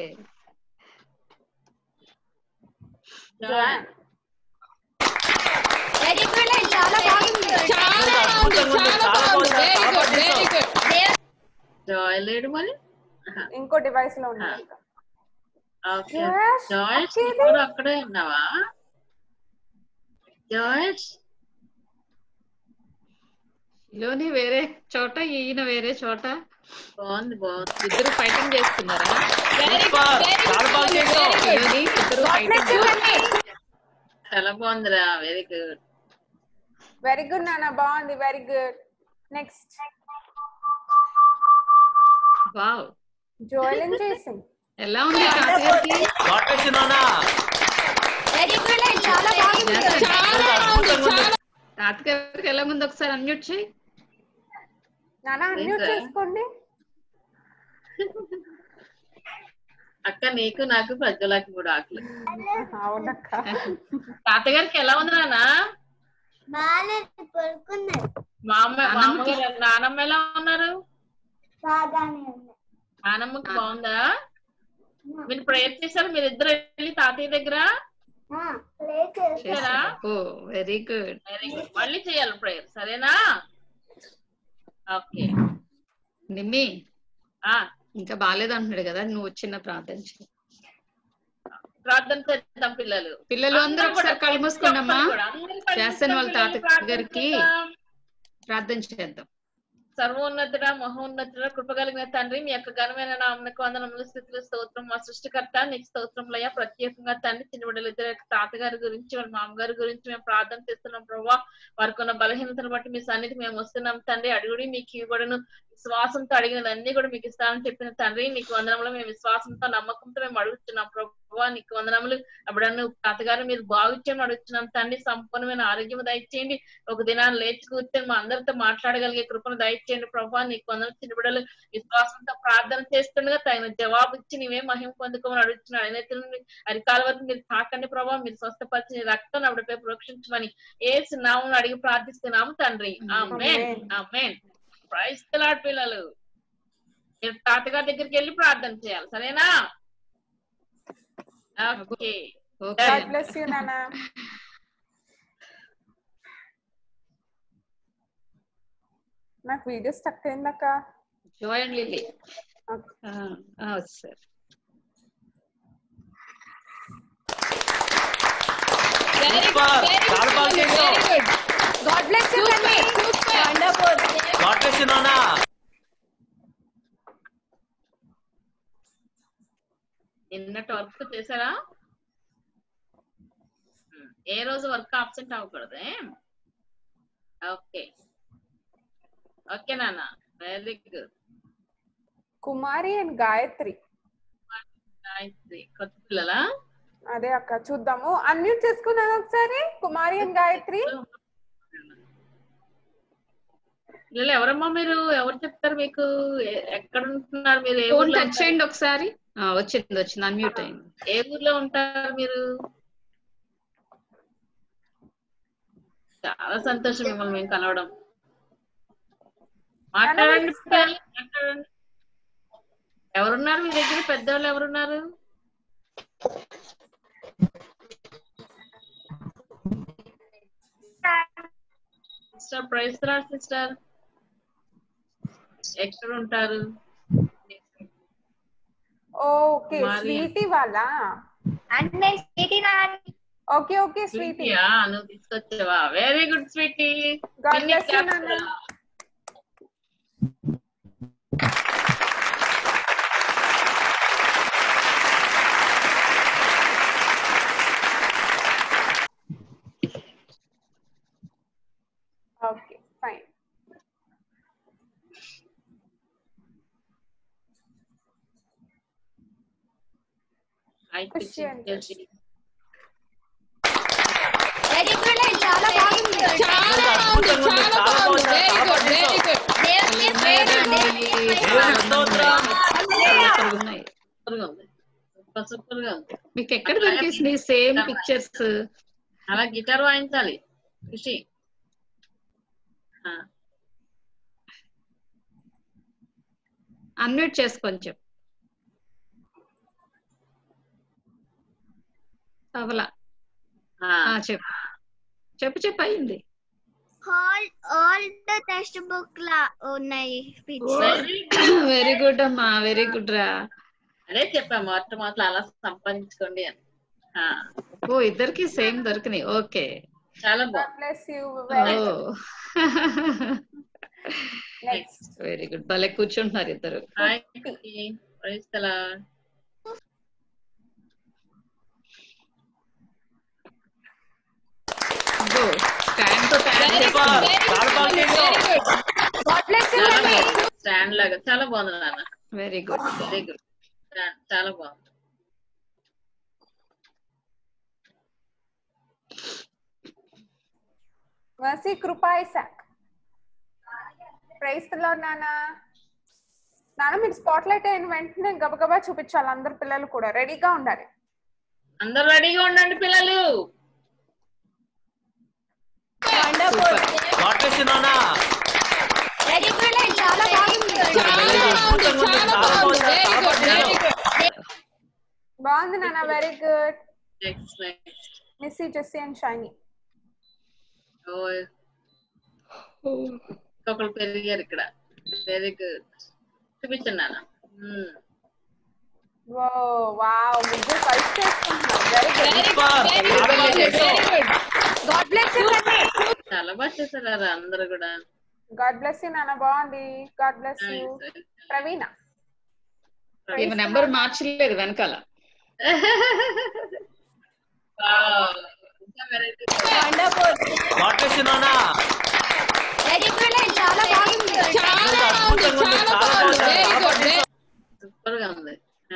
very good చాలా బాగుంది. చాలా బాగుంది చాలా బాగుంది. Very good very good. Joy లేడు మరి. ఇంకో డివైస్ లో ఉన్నాడు. ఓకే జాయిస్ కూడా అక్కడే ఉన్నావా? జాయిస్ లోని వేరే చోట, ఈయన వేరే చోట. బాగుంది బాగుంది. ఇద్దరు ఫైటింగ్ చేస్తున్నారా? వెరీ గుడ్ చాలా బాగా చేశావు. లోని ఇద్దరు ఫైటింగ్ చేస్తున్నారు. చాలా బాగుందిరా. Very good. వెరీ గుడ్ నాన్న. బాగుంది. Very good. Next wow Joel and Jason. ఎలా ఉంది తాతగారికి? గాడ్ బ్లెస్ యూ నాన్న. వెరీ గుడ్ చాలా బాగుంది. చాలా బాగుంది చాలా. తాతగారికి ఎలా ఉంది? ఒకసారి అన్మ్యూట్ చేయి. నాన్న అన్మ్యూట్ చేసుకోండి. అక్క నీకు నాకు ప్రజలకి కూడా ఆకలి. అవునక్క. తాతగారికి ఎలా ఉంది నాన్న? బాగాలేదు పడుకున్నారు. మా అమ్మ మా అమ్మగారు నానమ్మ ఎలా ఉన్నారు? బాగానే ఉంది. నానమ్మకి బాగుందా? మీరు ప్రేయర్ చేశారు మీరు ఇద్దరు వెళ్ళి తాతయ్య దగ్గర చేశారా? Very good very good. మళ్ళీ చేయాలి ప్రేయర్, సరేనా? ఓకే. నిమ్మి ఆ ఇంకా బాగాలేదు అంటున్నాడు కదా, నువ్వు చిన్న ప్రార్థన చేయి. ప్రార్థన చేద్దాం పిల్లలు. పిల్లలు అందరూ ఒకసారి కళ్ళు మూసుకోండమ్మా. చేస్తాను వాళ్ళ తాత గారికి ప్రార్థన చేద్దాం. సర్వోన్నతుడ మహోన్నతుడ కృపగలిగిన తండ్రి, మీ యొక్క ఘనమైన నామకు వందనములు స్థితులు స్తోత్రం. మా సృష్టికర్త నీకు స్తోత్రంలయ్యా. ప్రత్యేకంగా తండ్రి చిన్న బిడ్డలు ఇద్దరు తాతగారి గురించి వాళ్ళ మామగారి గురించి మేము ప్రార్థన చేస్తున్నాం ప్రభావ. వారికి ఉన్న బలహీనతను బట్టి మీ సన్నిధికి మేము వస్తున్నాం తండ్రి. అడుగుడి మీకు ఇవ్వడను విశ్వాసంతో అడిగినదన్నీ కూడా మీకు ఇస్తామని చెప్పిన తండ్రి నీకు వందనములు. మేము విశ్వాసంతో నమ్మకంతో మేము అడుగుతున్నాం ప్రభావ. నీకు వందనములు. అప్పుడన్ను తాతగారు మీరు బాగుచ్చామని అడుగుతున్నాం తండ్రి. సంపూర్ణమైన ఆరోగ్యం దయచేయండి. ఒక దినాన్ని లేచి కూర్చొని మా అందరితో మాట్లాడగలిగే కృపను దయచేయండి ప్రభావ. నీకు వందనములు. చిన్న బిడ్డలు విశ్వాసంతో ప్రార్థన చేస్తుండగా తగిన జవాబు ఇచ్చి నీవే మహిమ పొందుకోమని అడుగుతున్నాడు. అయినైతే అరికాల వరకు మీరు తాకండి ప్రభావ. మీరు స్వస్థపరిచి రక్తం అప్పుడపై ప్రోక్షించమని యేసు నామమున అడిగి ప్రార్థిస్తున్నాము తండ్రి. ఆమేన్ ఆమేన్. Praise the Lord. పిల్లలు మీరు తాతగారి దగ్గరికి వెళ్ళి ప్రార్థన చేయాలి, సరేనా? Okay. God bless you, Nana. నాకు వీడియో స్టక్ అయిందక్క. Joy and Lily sir. Very good, very good, very good. God bless you, Nana. Wonderful. God bless you, Nana. నిన్నటి వర్క్ చేశారా? ఏ రోజు వర్క్ అబ్సెంట్ అవ్వకూడదే. ఓకే ఓకే నాన్న, very good. Kumari and Gayatri. Gayatri కొత్త పిల్లలా? అదే అక్క, చూద్దాము. అన్మ్యూట్ చేసుకున్నాను ఒకసారి. కుమారి అండ్ గాయత్రి. పిల్లలు ఎవరమ్మా మీరు? ఎవరు చెప్తారు మీకు? ఎక్కడ ఉంటున్నారు మీరు? ఏ ఊర్లో టచ్ చేయండి ఒకసారి. వచ్చింది వచ్చింది అన్మ్యూట్ అయింది. ఏ ఊర్లో ఉంటారు మీరు? చాలా సంతోషం మిమ్మల్ని మేము కలవడం. మాట్లాడండి మాట్లాడండి. ఎవరున్నారు మీ దగ్గర? పెద్దవాళ్ళు ఎవరున్నారు? Sister praise the Lord. Sister ఎక్కడ ఉంటారు? ఓకే, స్వీటీ వాళ్ళ. అంటే స్వీటీ రాని. Okay okay Sweety. యా, నువ్వు తీసుకొచ్చావా? Very good sweetie. God bless you, Nana. Okay fine. Very good అండి, చాలా బాగుంది. చాలా బాగుంది, చాలా బాగుంది. Very good, very good. Super గా ఉంది. మీకు ఎక్కడ దొరికేసింది సేమ్ పిక్చర్స్? అలా గిటార్ వాయించాలి ఖుషి. అన్మ్యూట్ చేసి కొంచెం. అవలా చెప్పు చెప్పు చెప్పు అయింది. All all the text book లా ఉన్నాయి. వెరీ గుడ్ అమ్మా, వెరీ గుడ్ రా. అదే చెప్పా మొత్తం మొత్తం అలా సంపాదించుకోండి అని. ఓ ఇద్దరికి సేమ్ దొరికినాయి. ఓకే చాలా బాగుంది. Very good. భలే కూర్చుంటున్నారు ఇద్దరు. స్టాండ్ లాగా చాలా బాగుంది నాన్న. Very good very good. చాలా బాగుంది. వసి కృపా ఇసాక్. Praise the Lord. నాన్న నాన్న మీరు స్పాట్ లైట్ అయిన వెంటనే గబగబా చూపించాలి. అందరు పిల్లలు కూడా రెడీగా ఉండాలి. అందరు రెడీగా ఉండండి పిల్లలు. చాలా బాగుంది. చాలా బాగుంది, చాలా బాగుంది. బాగుంది నాన్న very good next next Missy Jessie and Shiny ఒకళ్ళు పెరిగారు ఇక్కడ వెరీ గుడ్ చూపించండి నాన్న ఓ వావ్ ముగ్గురు కలిసి చేసుకుంటున్నారు very good God bless you చాలా బాగా చేశారు అందరూ కూడా గాడ్ బ్లెస్ యు నాన్న బాగుంది గాడ్ బ్లెస్ యు ప్రవీణ ఈమె నెంబర్ మార్చలేదు వెనకాల సూపర్ గా ఉంది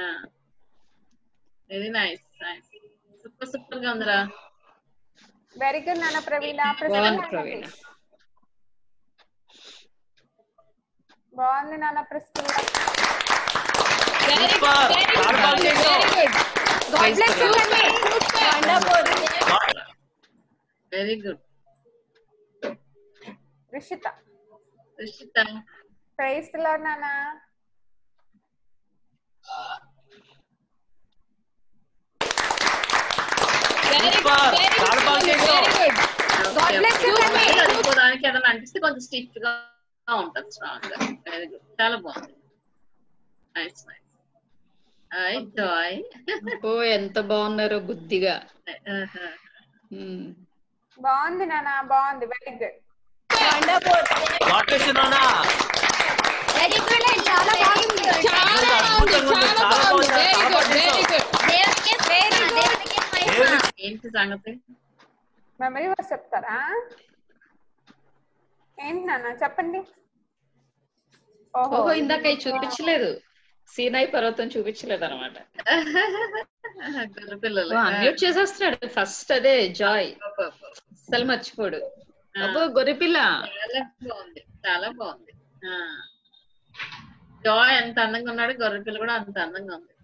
very nice nice super super గా ఉందిరా వెరీ గుడ్ నాన్న ప్రవీణ ప్రవీణ బాగుంది నాన్న Priscilla very good Rishitha Rishitha praise the Lord నాన్న దానికి ఏదైనా అనిపిస్తే కొంచెం స్టిచ్ గా ఉంటుంది స్ట్రాంగ్ గా వెరీ గుడ్ చాలా బాగుంది నైస్ నైస్ ఐ జాయ్ ఓ ఎంత బాగున్నారో బుద్ధిగా బాగుంది నాన్న బాగుంది వెరీ గుడ్ చాలా బాగుంది చాలా బాగుంది వెరీ గుడ్ వెరీ గుడ్ ఏంటి సంగతి మెమరీ వర్స్ చెప్తారా ఏంటి నాన్న చెప్పండి ఓహో ఇందాక చూపించలేదు సీనాయి పర్వతం చూపించలేదు అనమాట అన్మ్యూట్ చేసేస్తున్నాడు ఫస్ట్ అదే జాయ్ అసలు మర్చిపోడు అబ్బో గొర్రెపిల్ల చాలా బాగుంది చాలా బాగుంది జాయ్ ఎంత అందంగా ఉన్నాడు గొర్రెపిల్ల కూడా అంత అందంగా ఉంది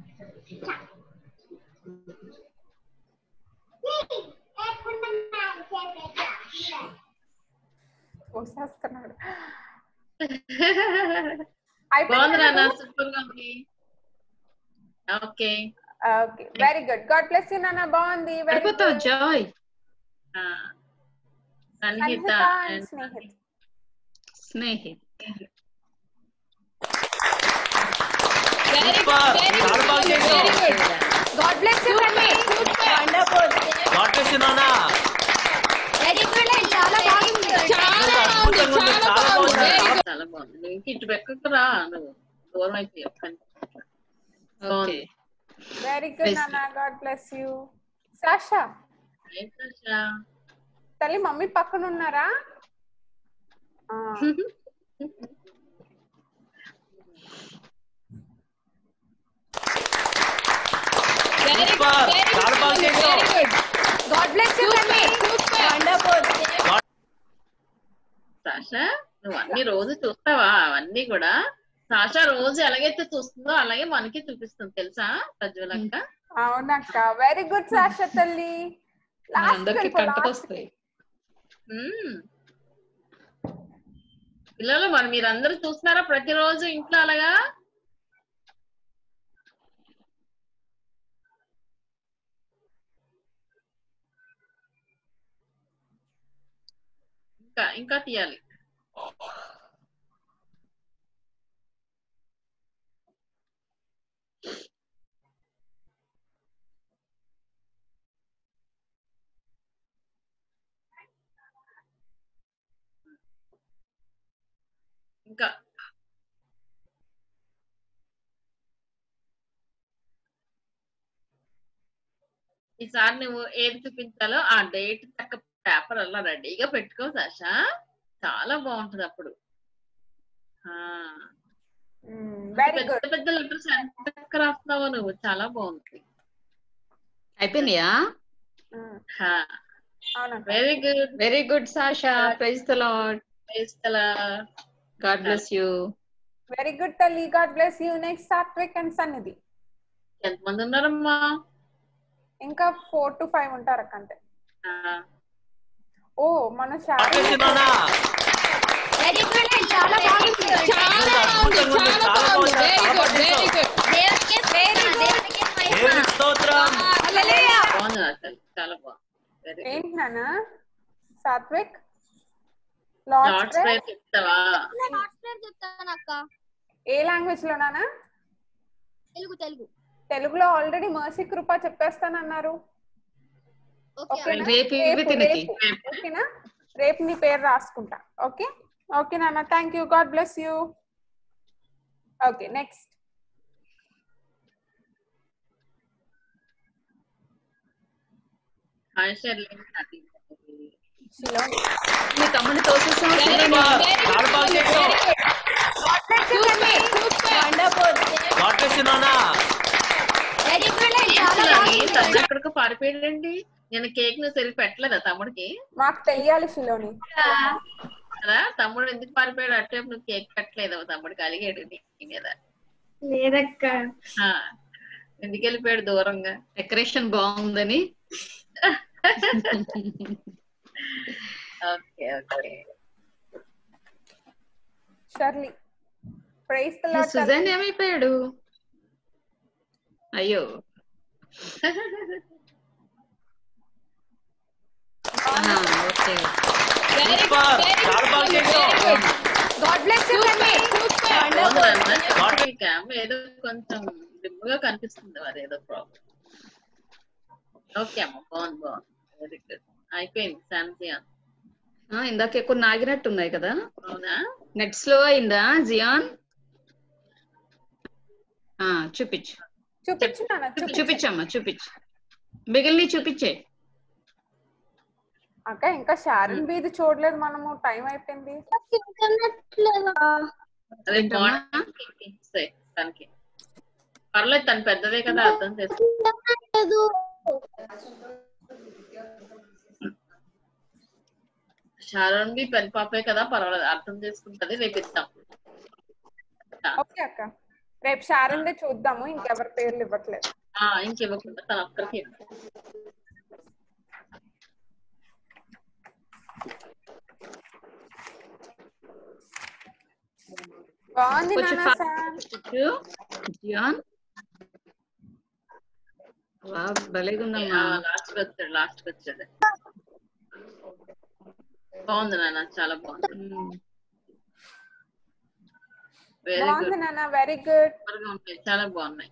వస్తున్నాడు బాగుంది నాన్న సూపర్ గా ఉంది okay okay very good God bless you నాన్న బాగుంది very good Joy Sannihitha and Snehith Snehith very good very good God bless you నాన్న వండర్ఫుల్ గాడ్ బ్లెస్ యు నాన్న వెరీ గుడ్ చాలా బాగుంది చాలా బాగుంది చాలా బాగుంది చాలా బాగుంది నువ్వు ఇటు పెక్కరా నువ్వు దూరం అయిపోయావు ఓకే వెరీ గుడ్ నాన్న గాడ్ బ్లెస్ యు సాషా తల్లి మమ్మీ పక్కన ఉన్నారా వెరీ గుడ్ చాలా బాగుంది very good God bless you తల్లి వండర్ఫుల్ సాషా నువ్వు అన్ని రోజు చూస్తావా అవన్నీ కూడా సాషా రోజు ఎలాగైతే చూస్తుందో అలాగే మనకి చూపిస్తుంది తెలుసా ప్రజ్వలక్క అవునక్క వెరీ గుడ్ సాషా తల్లి అందరికి కంటకొస్తాయి పిల్లలు మరి మీరందరూ చూస్తున్నారా ప్రతిరోజు ఇంట్లో అలాగా ఇంకా ఇంకా తీయాలి ఇంకా ఈసారి నువ్వు ఏది చూపించాలో ఆ డేట్ చక్క పేపర్ అలా రెడీగా పెట్టుకో సాషా చాలా బాగుంటది అప్పుడు పెద్ద పెద్ద లెటర్స్ ఎంత రాస్తున్నావో నువ్వు చాలా బాగుంది అయిపోయినాయా very good very good Sasha praise the Lord praise the Lord God bless you very good తల్లి God bless you next Satvik and Sannidhi ఎంతమంది ఉన్నారమ్మా ఇంకా ఫోర్ టు ఫైవ్ ఉంటారు అక్క అంతే ఓ మన వెరీ గుడ్ చాలా బాగుంది చాలా బాగుంది చాలా బాగుంది వెరీ గుడ్ వెరీ గుడ్ దేవునికి దేవునికి సాత్విక్ లార్డ్స్ లార్డ్స్ ప్రేయర్ చెప్తావా? లార్డ్స్ ప్రేయర్ చెప్తాను అక్క. ఏ లాంగ్వేజ్ లోనానా? తెలుగు తెలుగు తెలుగులో ఆల్రెడీ మర్సీ కృప చెప్పేస్తానన్నారు. ఓకేనా? రేపు రేపు వితినికి. రేపు ఓకేనా? రేపు నీ పేరు రాసుకుంటా. ఓకే ఓకే నాన్న, thank you, God bless you. Okay next. Hi Sherlin. శిలోని మీ తమ్ముడిని తోసేసాం. Very good, very good. కాలు బాగా చేసావు. Super, super. Wonderful. God bless you నానా. వెరీ గుడ్ అండి, చాలా బాగుంది. తమ్ముడు ఎక్కడికో పారిపోయాడండి. నేను కేక్ ను సరిగ్గా పెట్టలేదా తమ్ముడికి? మాకు తెలియాలి శిలోని. కదా తమ్ముడు ఎందుకు పారిపోయాడు? అంటే నువ్వు కేక్ పెట్టలేదు తమ్ముడికి, అలిగాడు నీ మీద. లేదక్క. ఆ, ఎందుకు వెళ్ళిపోయాడు దూరంగా? డెకరేషన్ బాగుందని. Okay okay. Shirley praise the ఈ లార్డ్. సుజన్ ఏమైపోయాడు? అయ్యో ఆహా, okay. Very good, super. very కాలు బాగా good, చేసావు. very good. God bless you, Tanvi. Super. Cam ఏదో కొంచెం డిమ్గా కనిపిస్తుంది, మరి ఏదో ప్రాబ్లం. ఓకే అమ్మ, బాగుంది బాగుంది, వెరీ గుడ్. అయిపోయింది శాంతియాన్. ఆ, ఇందాక ఎక్కువ నాగినట్టున్నాయి కదా. అవునా? నెట్ స్లో అయిందా జియాన్? ఆ, చూపించు చూపించు నాన్న, చూపించు. చూపించమ్మా, చూపించు. మిగిలిన చూపించే. అక్క ఇంకా షారన్ బీది చూడలేదు మనము, టైం అయిపోయింది. అదే మార్నింగ్ తనకి పర్లేదు, తను పెద్దదే కదా, అర్థం చేసుకో. షారోన్ బి పెద్ద పాపే కదా, పర్వాలేదు, అర్థం చేసుకుంటది. రేపు ఇస్తాం. ఓకే అక్క, రేపు షారన్ దే చూద్దాము, ఇంకెవరి పేర్లు ఇవ్వట్లేదు. ఆ, ఇంకివ్వకుండా తన ఒక్కరికి. బాగుంది కొంచెం నాన్న fast సార్. చూపించు జియాన్. వా, భలేగుందమ్మా. లాస్ట్ వచ్చాడు లాస్ట్ వచ్చాడు బాగుంది నాన్న, చాలా బాగుంది. వెరీ బాగుంది గుడ్, నాన్న, వెరీ గుడ్. సూపర్గా ఉన్నాయి, చాలా బాగున్నాయి.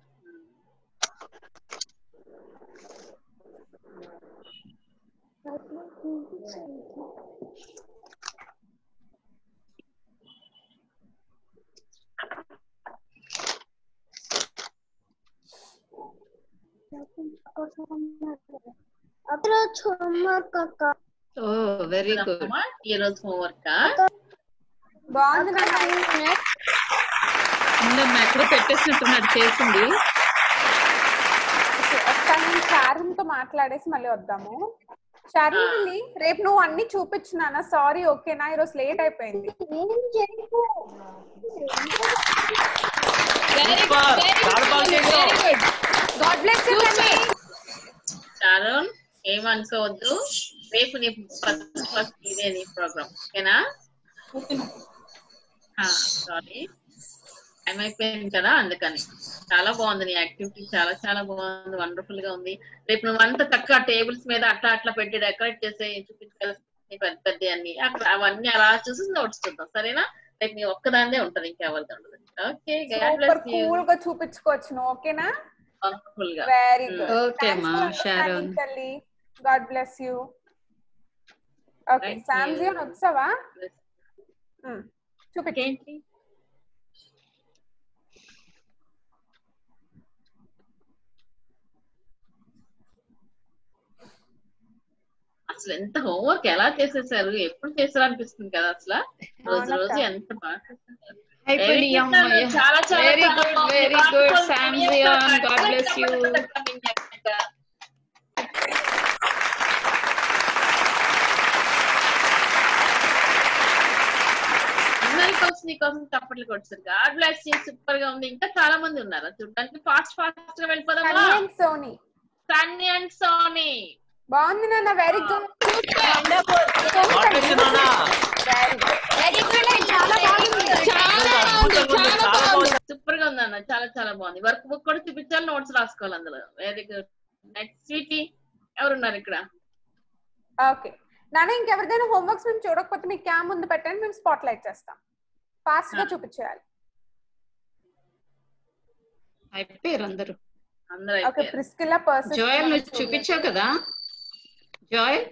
ఓ వెరీ గుడ్. ఈ రోజు హోంవర్క్ బాగుంది నాన్న. ఉందమ్మా, ఎక్కడో పెట్టేసినట్టున్నాడు చేసింది. ఒకసారి నేను షారన్ తో మాట్లాడేసి మళ్ళీ వద్దాము. షారన్ వెళ్ళి రేపు నువ్వు అన్ని చూపించు నాన్న. సారీ ఓకేనా, ఈరోజు లేట్ అయిపోయింది. Very good, super. very కాలు బాగా good, చేసావు. very good. God bless you, Tanvi. Sharon ఏమనుకోవద్దు, రేపు నీ ఫస్ట్ ఫస్ట్ ఇదే నీ ప్రోగ్రామ్, ఓకేనా? సారీ, టైం అయిపోయింది కదా, అందుకని. చాలా బాగుంది నీ యాక్టివిటీ, చాలా చాలా బాగుంది, వండర్ఫుల్ గా ఉంది. రేపు నువ్వు అంత చక్కగా టేబుల్స్ మీద అట్లా అట్లా పెట్టి డెకరేట్ చేసే చూపించాల్సి పెద్ద పెద్ద అన్ని అక్కడ అవన్నీ అలా చూసి నోట్స్ చూద్దాం, సరేనా? రేపు నీ ఒక్కదాన్నే ఉంటుంది, ఇంకెవరిది ఉండదు. ఓకే, సూపర్ కూల్ గా చూపించుకోవచ్చు నువ్వు, ఓకేనా? వండర్ఫుల్ గా. Very good. ఓకే అమ్మా Sharon. God bless you. Okay శామ్జియన్ వచ్చావా? చూపించు. అసలు ఎంత హోంవర్క్ ఎలా చేసేసారు, ఎప్పుడు చేసారు అనిపిస్తుంది కదా అసలు. రోజు రోజు ఎంత బాగా అయిపోయింది అమ్మయ్య. చాలా చాలా వెరీ గుడ్, వెరీ గుడ్ శామ్జియన్. God bless you. అందరి కోసం నీకోసం చప్పట్లు కొట్టారు. గాడ్ బ్లెస్ యూ, సూపర్ గా ఉంది. ఇంకా చాలా మంది ఉన్నారు చూడడానికి. ఫాస్ట్ ఫాస్ట్ గా వెళ్ళిపోదామా? Soni Sunny and Soni. బాగుంది నాన్న, వెరీ గుడ్. వెరీ గుడ్ అండి, చాలా బాగుంది. సూపర్ గా ఉందన్న, చాలా చాలా బాగుంది. వర్క్ బుక్ కూడా చూపించాలి, నోట్స్ రాసుకోవాలి అందులో. Very good. నెక్స్ట్ స్వీటీ ఎవరున్నారు ఇక్కడ? ఓకే నాన్న ఇంకెవరిదైనా హోంవర్క్స్ మేము చూడకపోతే మీకు క్యామ్ ముందు పెట్టండి, మేము స్పాట్ లైట్ చేస్తాం. ఫాస్ట్ గా చూపించేయాలి. అయిపోయారు అందరూ. అందరూ ఓకే, అయిపోయారు. ప్రిస్కిల్లా పర్సన్ జోయల్ నువ్వు చూపించావు కదా జోయల్?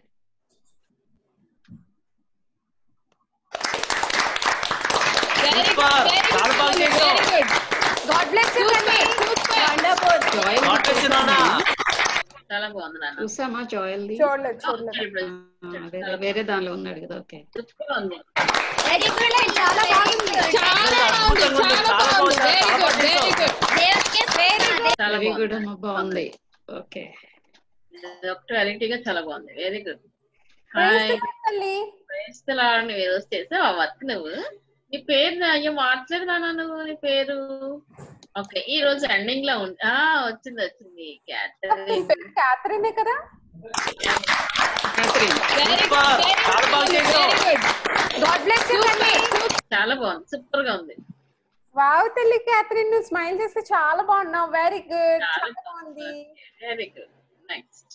Very Super. గుడ్ చాలా బాగా చేసావు. Very good. God bless you తల్లి. Wonderful. Joel God bless you, నాన్న. చాలా బాగుంది నాన్న. చూసామా జోయల్ ది? చూడలేదు చూడలేదు. వేరే వేరే దానిలో ఉన్నాడు కదా. ఓకే సూపర్ ఉంది. వెరీ గుడ్ అండి, చాలా బాగుంది. చాలా బాగుంది చాలా బాగుంది. Very good very good. దేవుడికే ప్రేమ. చాలా వెరీ బాగుంది. గుడ్ అమ్మా, బాగుంది. ఓకే డాక్టర్ వెరైటీగా చాలా బాగుంది. Very good. Praise hi the Lord తల్లి. ప్రేస్తలా నువ్వు ఏదో చేసావు ఆ వర్క్. నువ్వు నీ పేరు అయ్యో మార్చలేదు నాన్న నువ్వు నీ పేరు. ఓకే ఈ రోజు ఎండింగ్ లో ఉంది. ఆ వచ్చింది వచ్చింది నీ క్యాటరింగ్. పేరు క్యాథరినే కదా? Catherine. Very Super. Good very చాలా బాగా చేసావు. గుడ్. గాడ్ బ్లెస్ యు తల్లి. చాలా బాగుంది. సూపర్ గా ఉంది. వావ్ తల్లి క్యాథరిన్, నువ్వు స్మైల్ చేస్తే చాలా బాగున్నావు. వెరీ గుడ్, చాలా చాలా బాగుంది. Very good. నెక్స్ట్.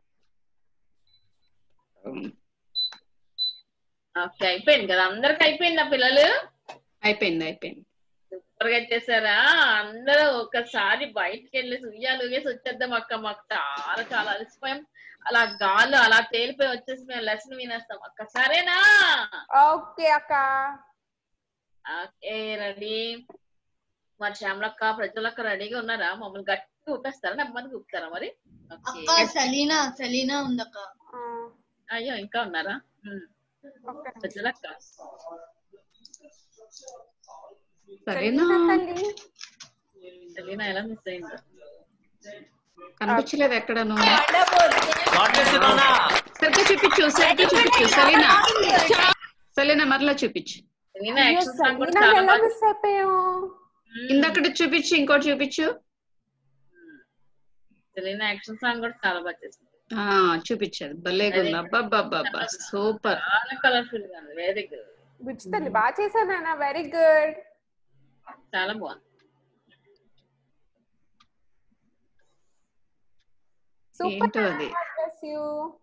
ఓకే అయిపోయింది కదా, అందరికి అయిపోయిందా పిల్లలు? అయిపోయింది అయిపోయింది. సూపర్ గా చేశారా? అందరూ ఒకసారి బయటికి వెళ్ళి ఉయ్యాలు ఊగేసి వచ్చేద్దాం అక్క. మాకు చాలా చాలా అలసిపోయాం. అలా గాలు అలా తేలిపోయి వచ్చేసి మేము లెసన్ వినేస్తాం అక్క. సరేనా? ఓకే అక్క. Okay ready. మరి శ్యామలక్క ప్రజలక్క రెడీగా ఉన్నారా? మమ్మల్ని గట్టిగా ఊపేస్తారా నెమ్మదిగా ఊపుతారా మరి? ఓకే. అక్క సెలీనా సెలీనా ఉందక్క. ఆ, అయ్యో ఇంకా ఉన్నారా? ఉమ్. ఓకే. ప్రజలక్క సరేనా? సెలీనా తల్లి. సెలీనా ఎలా మిస్ అయిందో. కనిపించలేదు ఎక్కడను. వండర్ఫుల్. God bless you, నాన్న. సరిగ్గా చూపించు సరిగ్గా చూపించు సెలీనా. సెలీనా మరలా చూపించు. సెలీనా అయ్యో, యాక్షన్ సాంగ్ కూడా సెలీనా చాలా ఎలా బాగా మిస్ అయిపోయావు? ఇందక్కడి చూపించు, ఇంకోటి చూపించు. సెలీనా యాక్షన్ సాంగ్ కూడా చాలా బాగా చేసింది. ఆ చూపించారు, భలేగా ఉంది. అబ్బబ్బబ్బబ్బా సూపర్. చాలా కలర్ఫుల్ గా ఉంది. Very good. బుజ్జి తల్లి బాగా చేశాను నాన్న. Very good. చాలా బాగుంది. సూపర్. ఏంటో అది. Bless you.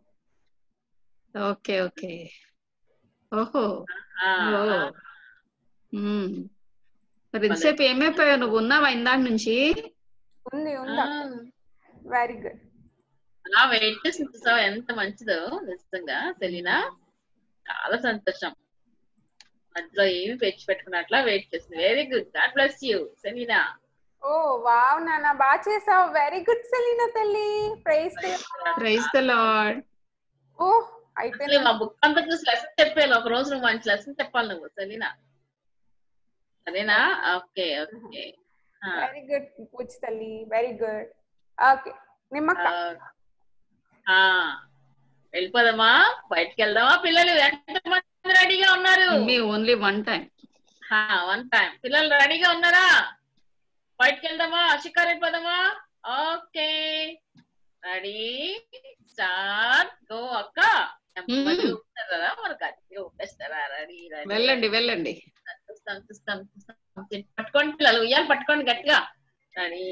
Okay okay. ఓహో ఆ, ఓ. ఉమ్. మరి ఇంతసేపు ఏమైపోయావు? నువ్వు ఉన్నావా ఇందాక నుంచి? ఉంది ఆ, ఉందా? Very good. అలా వెయిట్ చేసి చూసావా ఎంత మంచిదో నిజంగా సెలీనా. చాలా సంతోషం. మధ్యలో ఏమి పెంచి పెట్టుకున్నట్లా వెయిట్ చేసింది. Very good. God bless you Selina. ఓ వావ్ నాన్న, బాగా చేసావు. వెరీ గుడ్ సెలీనా తల్లి. Praise praise the Lord. ఓ అసలు అయిపోయింది. మా బుక్ అంతా చూసి లెసన్ చెప్పాను. ఒక రోజు నువ్వు మంచి లెసన్ చెప్పాలి నువ్వు సెలీనా. సరేనా? Okay okay. వెరీ గుడ్ బుజ్జి తల్లి. Very good. ఓకే నిమ్మక్క. ఆ వెళ్ళిపోదామా? బయటికి వెళ్దామా పిల్లలు? ఎంతమంది రెడీగా ఉన్నారు? మీ only one time. One time. పిల్లలు రెడీగా ఉన్నారా? బయటికి వెళ్దామా? షికారు అయిపోదామా? ఓకే రెడీ స్టార్ట్ గో అక్క. నెమ్మదిగా ఊపుతారా? మరి గట్టిగా ఊపేస్తారా? Ready ready. వెళ్ళండి వెళ్ళండి. చూస్తాం చూస్తాం చూస్తాం. పట్టుకోండి పిల్లలు, ఉయ్యాలు పట్టుకోండి గట్టిగా. Ready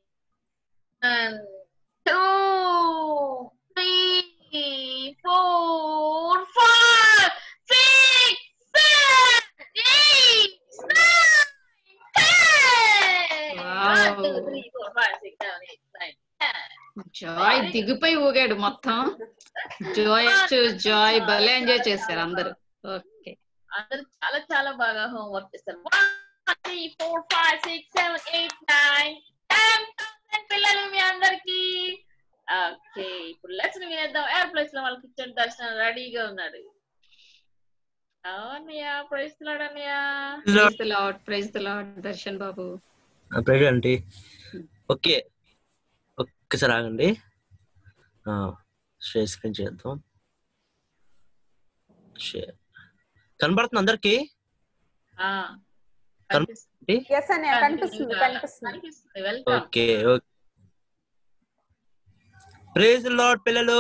two three four five six seven eight nine ten. One two three four five six seven eight nine ten. Joy దిగిపోయి ఊగాడు మొత్తం. జాయ్ జాయ్ భలే ఎంజాయ్ చేశారు అందరు. ఓకే అందరూ చాలా చాలా బాగా హోంవర్క్ చేస్తారు. One three four five six seven eight nine ten thousand పిల్లలు మీ అందరికి. ఓకే ఇప్పుడు లెసన్ వినేద్దాం. ఎయిర్ ప్లేస్ లో వాళ్ళకి కిచెన్ దర్శనం రెడీగా ఉన్నాడు. అవునయ్య ప్రైజ్ లాడన్నయ్య. Praise the Lord. Praise the Lord Darshan బాబు. Praise aunty. ఓకే ఒక్కసారి ఆగండి. షేర్ స్క్రీన్ చేద్దాం. షేర్ కనబడుతుంది అందరికి? ఎస్ అన్నయ్య కనిపిస్తుంది కనిపిస్తుంది. కనిపిస్తుంది. Welcome. Okay praise the Lord పిల్లలు.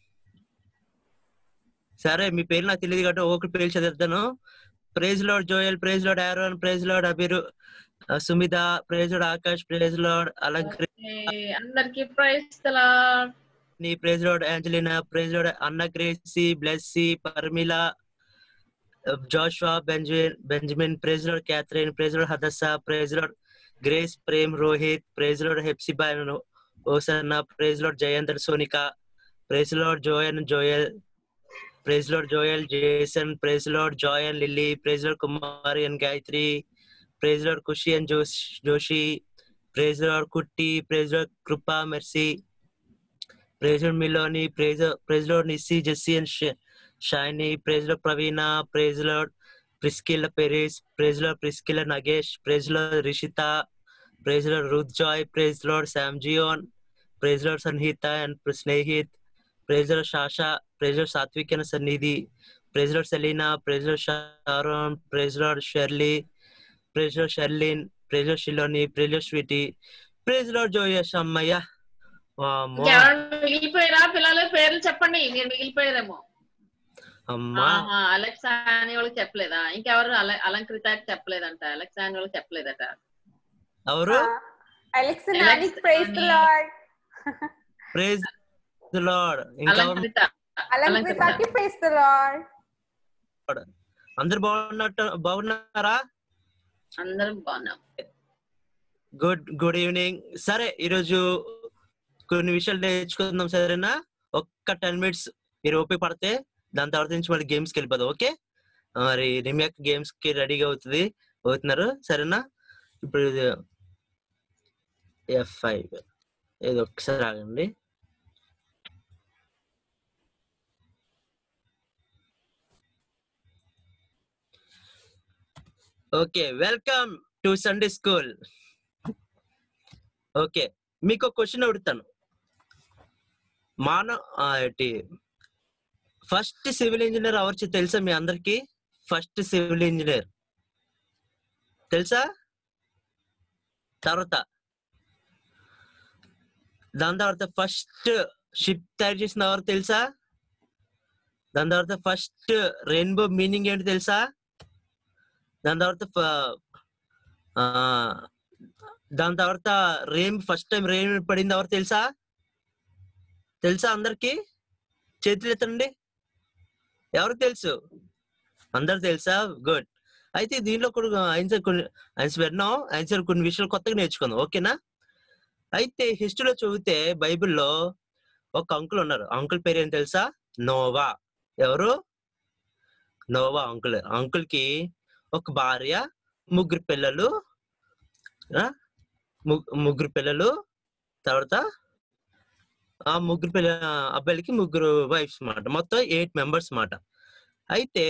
సరే మీ పేరు నాకు తెలియదు కాబట్టి ఒకరి పేరు చదివిద్దాను. Praise Lord Joel, praise Lord Aaron, praise Lord అబీరు, Sumitha, praise Lord Akash, praise Lord Alankari. అందరికి praise the Lord. Shalini, praise Lord Angelina, praise Lord అన్న Gracie, Blessy, Parmila, Joshua, Benjamin Benjamin praise Lord Catherine, praise Lord Hadassah, praise Lord Grace, Prem, Rohit, praise Lord Hephzibah, Osanna, praise Lord Jayant, Sonika, praise Lord జోయన్, Joel, praise Lord Joel, Jason, praise Lord జాయన్, Lily, praise Lord Kumari and Gayatri, praise Lord Khushi and Josh Joshi, praise Lord Kutti, praise Lord Kripa, Mercy, praise Lord Miloni, praise praise Lord Nissi, Jessie and Shiny, praise Lord Praveena, praise Lord Priscilla Persis, praise Lord Priscilla Nagesh, praise Lord Rishitha, praise Lord Ruth Joy, praise Lord Sam Zion, praise Lord Sanhita and Snehith, praise Lord Sasha, praise Lord Sathvik and Sannidhi, praise Lord Selina, praise Lord Sharon, praise Lord Shirley, praise Lord Sherlyn, praise Lord Shiloni, praise Lord Sweety, praise Lord Joash. అమ్మయ్య మిగిలిపోయారా పిల్లలు? పేర్లు చెప్పండి, మీరు మిగిలిపోయారేమో. అమ్మా Alexa అని వాళ్ళకి చెప్పలేదా? ఇంకెవరు? అలంకృత చెప్పలేదంట, అలెక్సా అని వాళ్ళకి చెప్పలేదట. ఎవరు? Praise the Lord. Praise the Lord. Alankrita. అలంకృతకి ప్రైజ్ ది లార్డ్. అందరూ బాగున్నట్టు బాగున్నారా? అందరం బాగున్నాం. Good good evening. సరే, ఈరోజు కొన్ని విషయాలు నేర్చుకుందాం సరేనా? ఒక్క టెన్ మినిట్స్ మీరు ఓపిక పడితే దాని తర్వాత నుంచి మళ్ళీ గేమ్స్కి వెళ్ళిపోదాం. ఓకే, మరి రిమ్యాక్ గేమ్స్ కి రెడీగా అవుతుంది అవుతున్నారు సరేనా? ఇప్పుడు ఎఫ్ ఫైవ్ ఏదో ఒకసారి ఆగండి. Okay, welcome to Sunday school. Okay, మీకు ఒక క్వశ్చన్ అడుగుతాను. మానవ ఫస్ట్ సివిల్ ఇంజనీర్ అవ్వచ్చు తెలుసా మీ అందరికి? ఫస్ట్ సివిల్ ఇంజనీర్ తెలుసా? తర్వాత దాని తర్వాత ఫస్ట్ షిప్ తయారు చేసిన ఎవరు తెలుసా? దాని తర్వాత ఫస్ట్ రెయిన్బో మీనింగ్ ఏంటి తెలుసా? దాని తర్వాత దాని తర్వాత రెయిన్ ఫస్ట్ టైం రెయిన్ పడింది ఎవరు తెలుసా? తెలుసా అందరికి? చేతులు ఎత్తండి. ఎవరు తెలుసు? అందరు తెలుసా? గుడ్. అయితే దీనిలో కూడా ఆన్సర్ కొన్ని ఆన్సర్ విన్నాం, ఆన్సర్ కొన్ని విషయాలు కొత్తగా నేర్చుకుందాం. ఓకేనా? అయితే హిస్టరీలో చదివితే బైబిల్లో ఒక అంకుల్ ఉన్నారు. అంకుల్ పేరు ఏం తెలుసా? నోవా. ఎవరు? Noah uncle. అంకుల్ కి ఒక భార్య, ముగ్గురు పిల్లలు, ముగ్గురు పిల్లలు తర్వాత ఆ ముగ్గురు పిల్ల అబ్బాయిలకి ముగ్గురు వైఫ్స్ మాట, మొత్తం ఎయిట్ మెంబర్స్ మాట. అయితే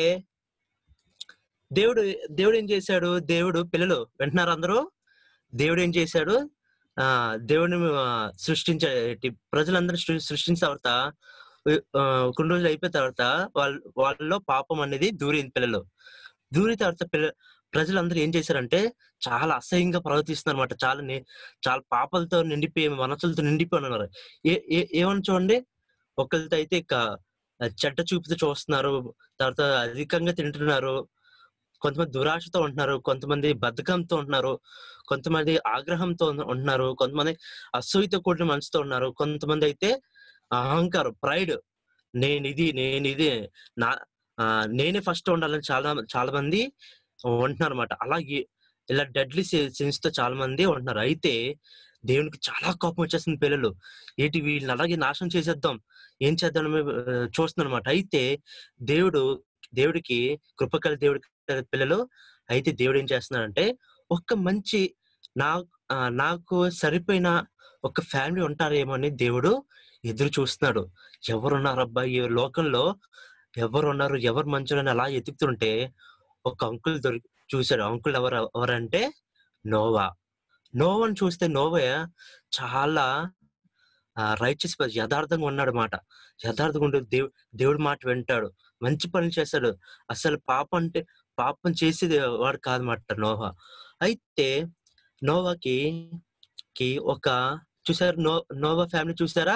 దేవుడు దేవుడు ఏం చేశాడు? దేవుడు పిల్లలు వింటున్నారు అందరూ? దేవుడు ఏం చేశాడు? ఆ దేవుడిని సృష్టించే ప్రజలందరూ సృష్టించిన తర్వాత కొన్ని రోజులు అయిపోయిన తర్వాత వాళ్ళ వాళ్ళలో పాపం అనేది దూరింది. పిల్లలు దూరిన తర్వాత పిల్ల ప్రజలందరూ ఏం చేశారంటే చాలా అసహ్యంగా ప్రవర్తిస్తున్నారు అనమాట. చాలా చాలా పాపాలతో నిండిపోయి మనసులతో నిండిపోయి ఉన్నారు. ఏ ఏమని చూడండి, ఒకరితో అయితే ఇక చెడ్డ చూపుతో చూస్తున్నారు, తర్వాత అధికంగా తింటున్నారు, కొంతమంది దురాశతో ఉంటున్నారు, కొంతమంది బద్ధకంతో ఉంటున్నారు, కొంతమంది ఆగ్రహంతో ఉంటున్నారు, కొంతమంది అసూయతో కూడిన మనసుతో ఉన్నారు, కొంతమంది అయితే అహంకారం ప్రైడ్, నేను ఇది నేను ఇది నా నేనే ఫస్ట్ ఉండాలని చాలా చాలా మంది ఉంటున్నారు అనమాట. అలాగే ఇలా డెడ్లీ సెన్స్ తో చాలా మంది ఉంటున్నారు. అయితే దేవునికి చాలా కోపం వచ్చేస్తుంది. పిల్లలు ఏంటి వీళ్ళని అలాగే నాశనం చేసేద్దాం, ఏం చేద్దాం చూస్తున్నారు అనమాట. అయితే దేవుడు దేవుడికి కృపకల దేవుడికి పిల్లలు అయితే దేవుడు ఏం చేస్తున్నాడంటే ఒక్క మంచి నా నాకు సరిపోయిన ఒక ఫ్యామిలీ ఉంటారేమో అని దేవుడు ఎదురు చూస్తున్నాడు. ఎవరున్నారు అబ్బా ఈ లోకంలో, ఎవరు ఉన్నారు, ఎవరు మంచులని అలా ఎతుకుతుంటే ఒక అంకుల్ దొరికి చూశాడు. అంకుల్ ఎవరు ఎవరంటే నోవా. నోవాని చూస్తే నోవా చాలా రైచియస్ యథార్థంగా ఉన్నాడు మాట. యథార్థంగా ఉండే దేవు దేవుడి మాట వింటాడు, మంచి పనులు చేస్తాడు, అసలు పాపం అంటే పాపం చేసేది వాడు కాదన్నమాట నోవా. అయితే నోవాకి కి ఒక చూసారు నో నోవా ఫ్యామిలీ చూసారా?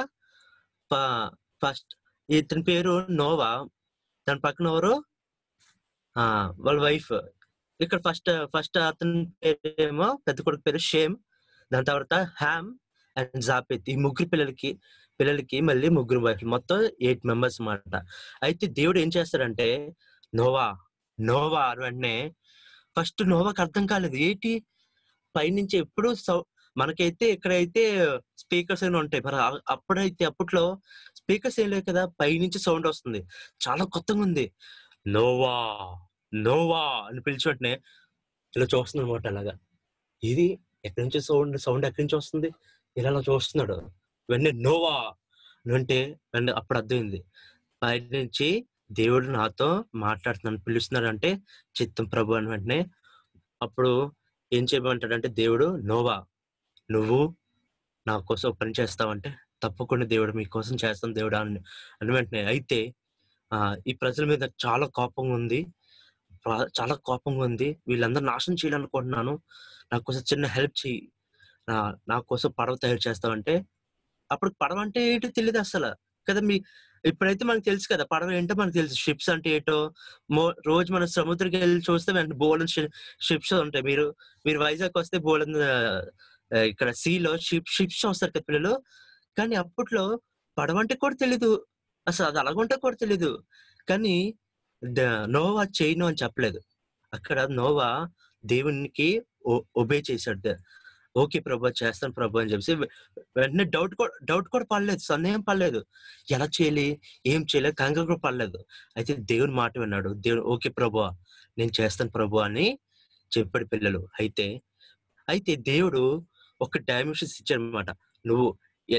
ఫస్ట్ ఇతని పేరు నోవా, దాని పక్కన ఎవరు ఆ వాళ్ళ వైఫ్. ఇక్కడ ఫస్ట్ ఫస్ట్ అతని పేరేమో పెద్ద కొడుకు పేరు షేమ్, దాని తర్వాత హ్యామ్ అండ్ జాపెత్. ఈ ముగ్గురు పిల్లలకి పిల్లలకి మళ్ళీ ముగ్గురు వైఫ్లు, మొత్తం ఎయిట్ మెంబర్స్ అన్నమాట. అయితే దేవుడు ఏం చేస్తాడంటే నోవా నోవా అని వెంటనే ఫస్ట్ నోవాకి అర్థం కాలేదు, ఏంటి పైనుంచి ఎప్పుడు సౌ మనకైతే ఇక్కడైతే స్పీకర్స్ అని ఉంటాయి, మరి అప్పుడైతే అప్పట్లో స్పీకర్స్ ఏం లేవు కదా, పైనుంచి సౌండ్ వస్తుంది, చాలా కొత్తగా ఉంది. నోవా నోవా అని పిలిచి వెంటనే ఇలా చూస్తుంది అనమాట. అలాగా ఇది ఎక్కడి నుంచి సౌండ్ సౌండ్ ఎక్కడి నుంచి వస్తుంది, ఇలా అలా చూస్తున్నాడు. వెంటనే నోవా అంటే వెంటనే అప్పుడు అర్థమైంది, పై నుంచి దేవుడు నాతో మాట్లాడుతున్నాను, పిలుస్తున్నాడు అంటే చిత్తం ప్రభు అని. వెంటనే అప్పుడు ఏం చేయమంటాడంటే దేవుడు, నోవా నువ్వు నా కోసం పని చేస్తావంటే తప్పకుండా దేవుడు మీకోసం చేస్తాను దేవుడు అని అని వెంటనే అయితే ఆ ఈ ప్రజల మీద చాలా కోపంగా ఉంది, చాలా కోపంగా ఉంది, వీళ్ళందరూ నాశనం చేయాలనుకుంటున్నాను, నా కోసం చిన్న హెల్ప్ చెయ్యి, నా నా కోసం పడవ తయారు చేస్తావంటే, అప్పుడు పడవ అంటే ఏంటో తెలియదు అసలు కదా. మీ ఇప్పుడైతే మనకు తెలుసు కదా పడవ ఏంటో మనకు తెలుసు, షిప్స్ అంటే ఏంటో. మో రోజు మనం సముద్రకి వెళ్ళి చూస్తే వెంటనే బోలెన్ షిప్స్ ఉంటాయి. మీరు మీరు వైజాగ్ వస్తే బోలెన్ ఇక్కడ సీలో షిప్ షిప్స్ వస్తారు కదా పిల్లలు. కానీ అప్పట్లో పడవ అంటే కూడా తెలీదు అసలు, అది అలాగుంటే కూడా తెలీదు. కానీ నోవా చేయను అని చెప్పలేదు, అక్కడ నోవా దేవునికి ఒబే చేశాడు. ఓకే ప్రభు చేస్తాను ప్రభు అని చెప్పేసి వెంటనే డౌట్ కూడా డౌట్ కూడా పడలేదు, సందేహం పడలేదు, ఎలా చేయాలి ఏం చేయలేదు, కంగారు కూడా పడలేదు. అయితే దేవుని మాట విన్నాడు, దేవుడు ఓకే ప్రభు నేను చేస్తాను ప్రభు అని చెప్పాడు పిల్లలు. అయితే అయితే దేవుడు ఒక డైమెన్షన్స్ ఇచ్చాడు అనమాట, నువ్వు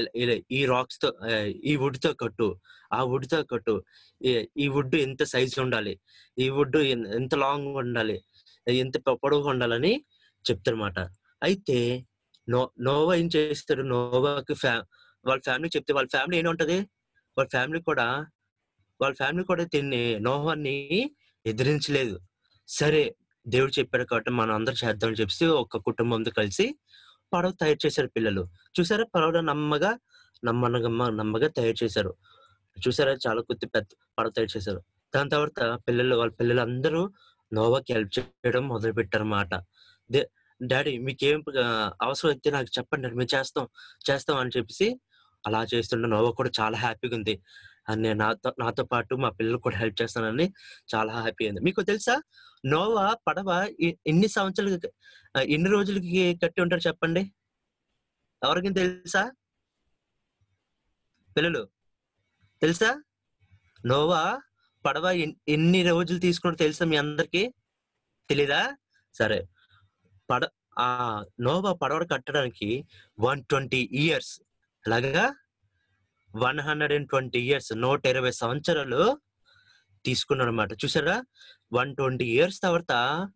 ఈ రాక్స్ తో ఈ వుడ్ తో కట్టు, ఆ వుడ్ తో కట్టు, ఈ వుడ్ ఎంత సైజ్ ఉండాలి, ఈ వుడ్ ఎంత లాంగ్ ఉండాలి, ఎంత పొడవుగా ఉండాలని చెప్తారన్నమాట. అయితే నో నోవా ఏం చేస్తాడు, నోవాకి ఫ్యా వాళ్ళ ఫ్యామిలీ చెప్తే వాళ్ళ ఫ్యామిలీ ఏముంటది, వాళ్ళ ఫ్యామిలీ కూడా వాళ్ళ ఫ్యామిలీ కూడా తిని నోవాని ఎదిరించలేదు. సరే దేవుడు చెప్పాడు కాబట్టి మనం అందరూ చేద్దామని చెప్పి ఒక కుటుంబంతో కలిసి పడవ తయారు చేశారు పిల్లలు. చూసారా పడవ నమ్మగా నమ్మనగమ్మ నమ్మగా తయారు చేశారు. చూసారా చాలా కొద్ది పెద్ద పడవ తయారు చేశారు. దాని తర్వాత పిల్లలు వాళ్ళ పిల్లలు అందరూ నోవాకి హెల్ప్ చేయడం మొదలు పెట్టారన్నమాట. దే డాడీ మీకేం అవసరం అయితే నాకు చెప్పండి, మేము చేస్తాం చేస్తాం అని చెప్పేసి అలా చేస్తుంటే నోవా కూడా చాలా హ్యాపీగా ఉంది. అని నాతో నాతో పాటు మా పిల్లలు కూడా హెల్ప్ చేస్తానని చాలా హ్యాపీ అయింది. మీకు తెలుసా నోవా పడవ ఎన్ని సంవత్సరాలకి ఎన్ని రోజులకి కట్టి ఉంటారు చెప్పండి, ఎవరికి తెలుసా పిల్లలు? తెలుసా నోవా పడవ ఎన్ని రోజులు తీసుకుంటారో తెలుసా మీ అందరికి? తెలీదా? సరే పడ ఆ నోవా పడవ కట్టడానికి వన్ ట్వంటీ ఇయర్స్ అలాగా one hundred and twenty years నూట ఇరవై సంవత్సరాలు తీసుకున్నాడు అనమాట. చూసారా వన్ ట్వంటీ ఇయర్స్ తర్వాత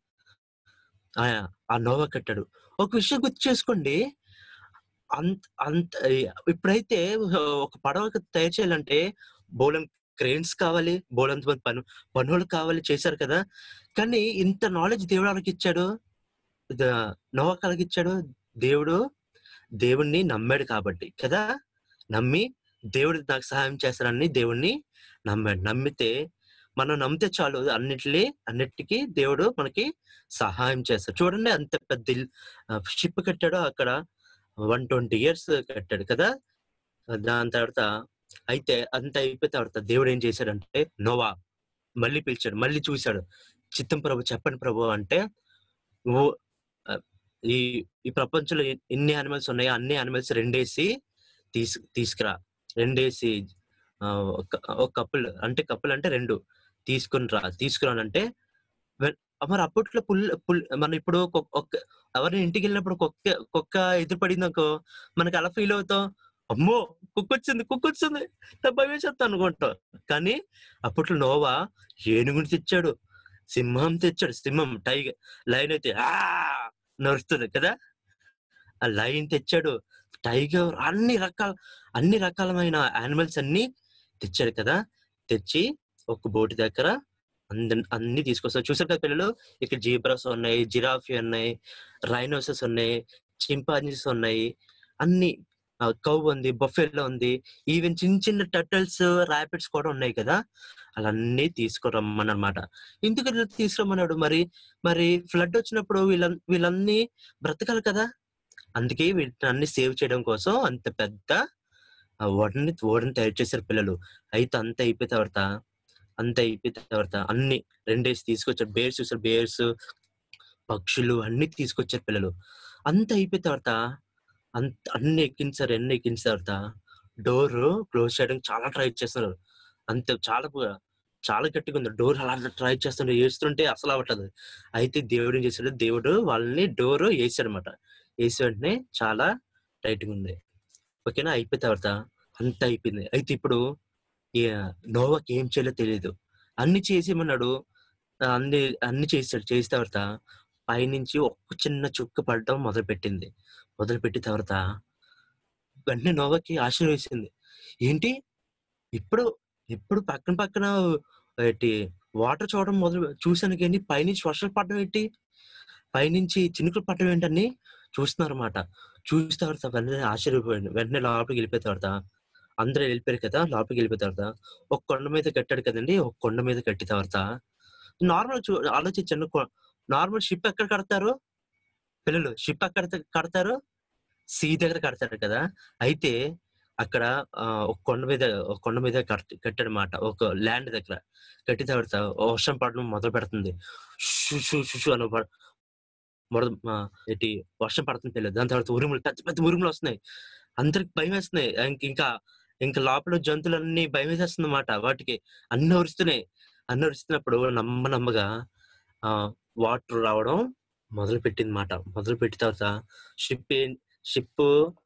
ఆ నోవా కట్టాడు. ఒక విషయం గుర్తు చేసుకోండి, అంత అంత ఇప్పుడైతే ఒక పడవ తయారు చేయాలంటే బోలం క్రెయిన్స్ కావాలి, బోలంత మంది పను పనులు కావాలి, చేశారు కదా. కానీ ఇంత నాలెడ్జ్ దేవుడు వాళ్ళకి ఇచ్చాడు, నోవా కలిగి ఇచ్చాడు. దేవుడు దేవుణ్ణి నమ్మాడు కాబట్టి కదా, నమ్మి దేవుడు నాకు సహాయం చేస్తారని దేవుణ్ణి నమ్మాడు. నమ్మితే మనం నమ్మితే చాలు, అన్నిటినీ అన్నిటికీ దేవుడు మనకి సహాయం చేస్తాడు. చూడండి అంత పెద్ద షిప్ కట్టాడు, అక్కడ వన్ ట్వంటీ ఇయర్స్ కట్టాడు కదా. దాని తర్వాత అయితే అంత అయిపోయిన తర్వాత దేవుడు ఏం చేశాడంటే నోవా మళ్ళీ పిలిచాడు, మళ్ళీ చూశాడు. చిత్తం ప్రభు చెప్పండి ప్రభు అంటే, నువ్వు ఈ ఈ ప్రపంచంలో ఎన్ని యానిమల్స్ ఉన్నాయో అన్ని యానిమల్స్ రెండేసి తీసు తీసుకురా రెండేసి ఒక కప్పులు అంటే కప్పులు అంటే రెండు తీసుకుని రా తీసుకురానంటే మరి అప్పట్లో పుల్ పుల్ మనం ఇప్పుడు ఎవరిని ఇంటికి వెళ్ళినప్పుడు కుక్క కుక్క ఎదురుపడింది అనుకో మనకి అలా ఫీల్ అవుతాం, అమ్మో కుక్క వచ్చింది కుక్క వచ్చింది భయం చేస్తాం అనుకుంటాం. కానీ అప్పట్లో నోవా ఏనుగుని తెచ్చాడు, సింహం తెచ్చాడు, సింహం టైగర్ లైన్ అయితే ఆ నడుస్తుంది కదా, ఆ లైన్ తెచ్చాడు, టైగర్ అన్ని రకాల అన్ని రకాలమైన యానిమల్స్ అన్ని తెచ్చాడు కదా. తెచ్చి ఒక బోటు దగ్గర అంద అన్ని తీసుకొస్తారు. చూసారు కదా పిల్లలు, ఇక్కడ జీబ్రాస్ ఉన్నాయి, జిరాఫీ ఉన్నాయి, రైనోసెస్ ఉన్నాయి, చింపాంజీస్ ఉన్నాయి, అన్ని కౌ ఉంది, బఫెల్లో ఉంది, ఈవెన్ చిన్న చిన్న టర్టల్స్ ర్యాపిడ్స్ కూడా ఉన్నాయి కదా. అలాన్నీ తీసుకురమ్మని అనమాట. ఎందుకు తీసుకురమ్మన్నాడు? మరి మరి ఫ్లడ్ వచ్చినప్పుడు వీళ్ళ వీళ్ళన్నీ బ్రతకాలి కదా, అందుకే వీటిని సేవ్ చేయడం కోసం అంత పెద్ద ఆ ఓడని ఓడని తయారు చేశారు పిల్లలు. అయితే అంత అయిపోయిన తర్వాత అంత అయిపోయిన తర్వాత అన్ని రెండేసి తీసుకొచ్చారు. బేర్స్ చూసారు, బేర్స్, పక్షులు అన్ని తీసుకొచ్చారు పిల్లలు. అంత అయిపోయిన తర్వాత అంత అన్ని ఎక్కించారు. అన్ని ఎక్కించిన తర్వాత డోర్ క్లోజ్ చేయడానికి చాలా ట్రై చేస్తున్నారు. అంత చాలా బ- చాలా గట్టిగా ఉంది డోర్. అలా ట్రై చేస్తుంటే ఏడుస్తుంటే అసలు అవ్వట్లేదు. అయితే దేవుడు ఏం చేశాడు, దేవుడు వాళ్ళని డోర్ వేసాడు అనమాట. వేసి వెంటనే చాలా టైట్గా ఉంది. ఓకేనా, అయిపోయిన తర్వాత అంత అయిపోయింది. అయితే ఇప్పుడు ఈ నోవాకి ఏం చేయాలో తెలియదు. అన్ని చేసేమన్నాడు, అన్ని అన్ని చేశాడు. చేసిన తర్వాత పైనుంచి ఒక్క చిన్న చుక్క పడడం మొదలు పెట్టింది. మొదలు పెట్టిన తర్వాత వెంటనే నోవాకి ఆశ్చర్యం వేసింది. ఏంటి ఇప్పుడు ఇప్పుడు పక్కన పక్కన ఏంటి వాటర్ చూడడం మొదలు చూశాను, కానీ పైనుంచి వర్షాలు పడడం ఏంటి, పైనుంచి చినుకులు పడడం ఏంటని చూస్తున్నారు అన్నమాట. చూసిన తర్వాత వెంటనే ఆశ్చర్యపోయింది. వెంటనే లోపలికి వెళ్ళిపోయిన తర్వాత అందరూ వెళ్ళిపోయారు కదా, లోపలికి వెళ్ళిపోయిన తర్వాత ఒక కొండ మీద కట్టాడు కదండి. ఒక కొండ మీద కట్టిన తర్వాత నార్మల్ చూ ఆలోచించండి, నార్మల్ షిప్ ఎక్కడ కడతారు పిల్లలు? షిప్ ఎక్కడ కడతారు? సీ దగ్గర కడతారు కదా. అయితే అక్కడ ఆ, ఒక కొండ మీద ఒక కొండ మీద కట్ కట్టాడనమాట. ఒక ల్యాండ్ దగ్గర కట్టిన తర్వాత వర్షం పడడం మొదలు పెడుతుంది. షు షు షు షు అని పడ- మొద- ఆ, ఏంటి వర్షం పడుతుంది పిల్లలు. దాని తర్వాత ఉరుములు, పెద్ద పెద్ద ఉరుములు వస్తున్నాయి. అందరికి భయం వేస్తున్నాయి. ఇంక- ఇంకా ఇంకా లోపల జంతువులన్నీ భయం వేసేస్తుంది అన్నమాట. వాటికి అన్ని అరుస్తున్నాయి. అన్ని అరుస్తున్నప్పుడు నమ్మ నమ్మగా ఆ వాటర్ రావడం మొదలు పెట్టింది మాట. మొదలు పెట్టిన తర్వాత షిప్ షిప్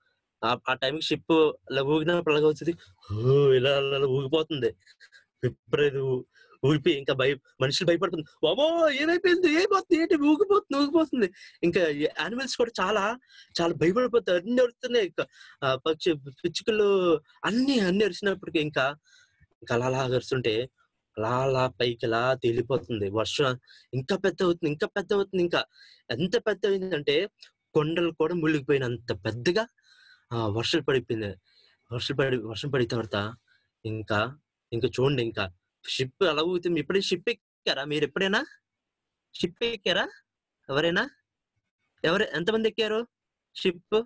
ఆ టైంకి షిప్ ఇలా ఊగినప్పుడు ఎలాగవుతుంది, "హూ" ఇలా ఇలా ఇలా ఊగిపోతుంది. విపరీత ఊ- ఊగిపోయి ఇంకా భయ మనుషులు భయపడుతుంది. వామో ఏమైపోయింది, ఏమైపోతుంది, ఏంటి ఊగిపోతుంది ఊగిపోతుంది. ఇంకా యానిమల్స్ కూడా చాలా చాలా భయపడిపోతాయి. అన్ని అరుస్తున్నాయి. ఇంకా ఆ పక్షి పిచ్చుకలు అన్ని అన్ని అరిచినప్పటికీ ఇంకా ఇంకా అలా అలా అరుస్తుంటే అలా అలా పైకి అలా తేలిపోతుంది. వర్షం ఇంకా పెద్ద అవుతుంది, ఇంకా పెద్ద అవుతుంది. ఇంకా ఎంత పెద్ద అయిందంటే కొండలు కూడా మునిగిపోయినంత పెద్దగా ఆ వర్షాలు పడిపోయింది. వర్షం పడి వర్షం పడిన తర్వాత ఇంకా ఇంకా చూడండి, ఇంకా షిప్ అలా ఊగుతుంది. ఎప్పుడైనా షిప్ ఎక్కారా మీరు? ఎప్పుడైనా షిప్ ఎక్కారా ఎవరైనా? ఎవరు ఎంతమంది ఎక్కారు షిప్?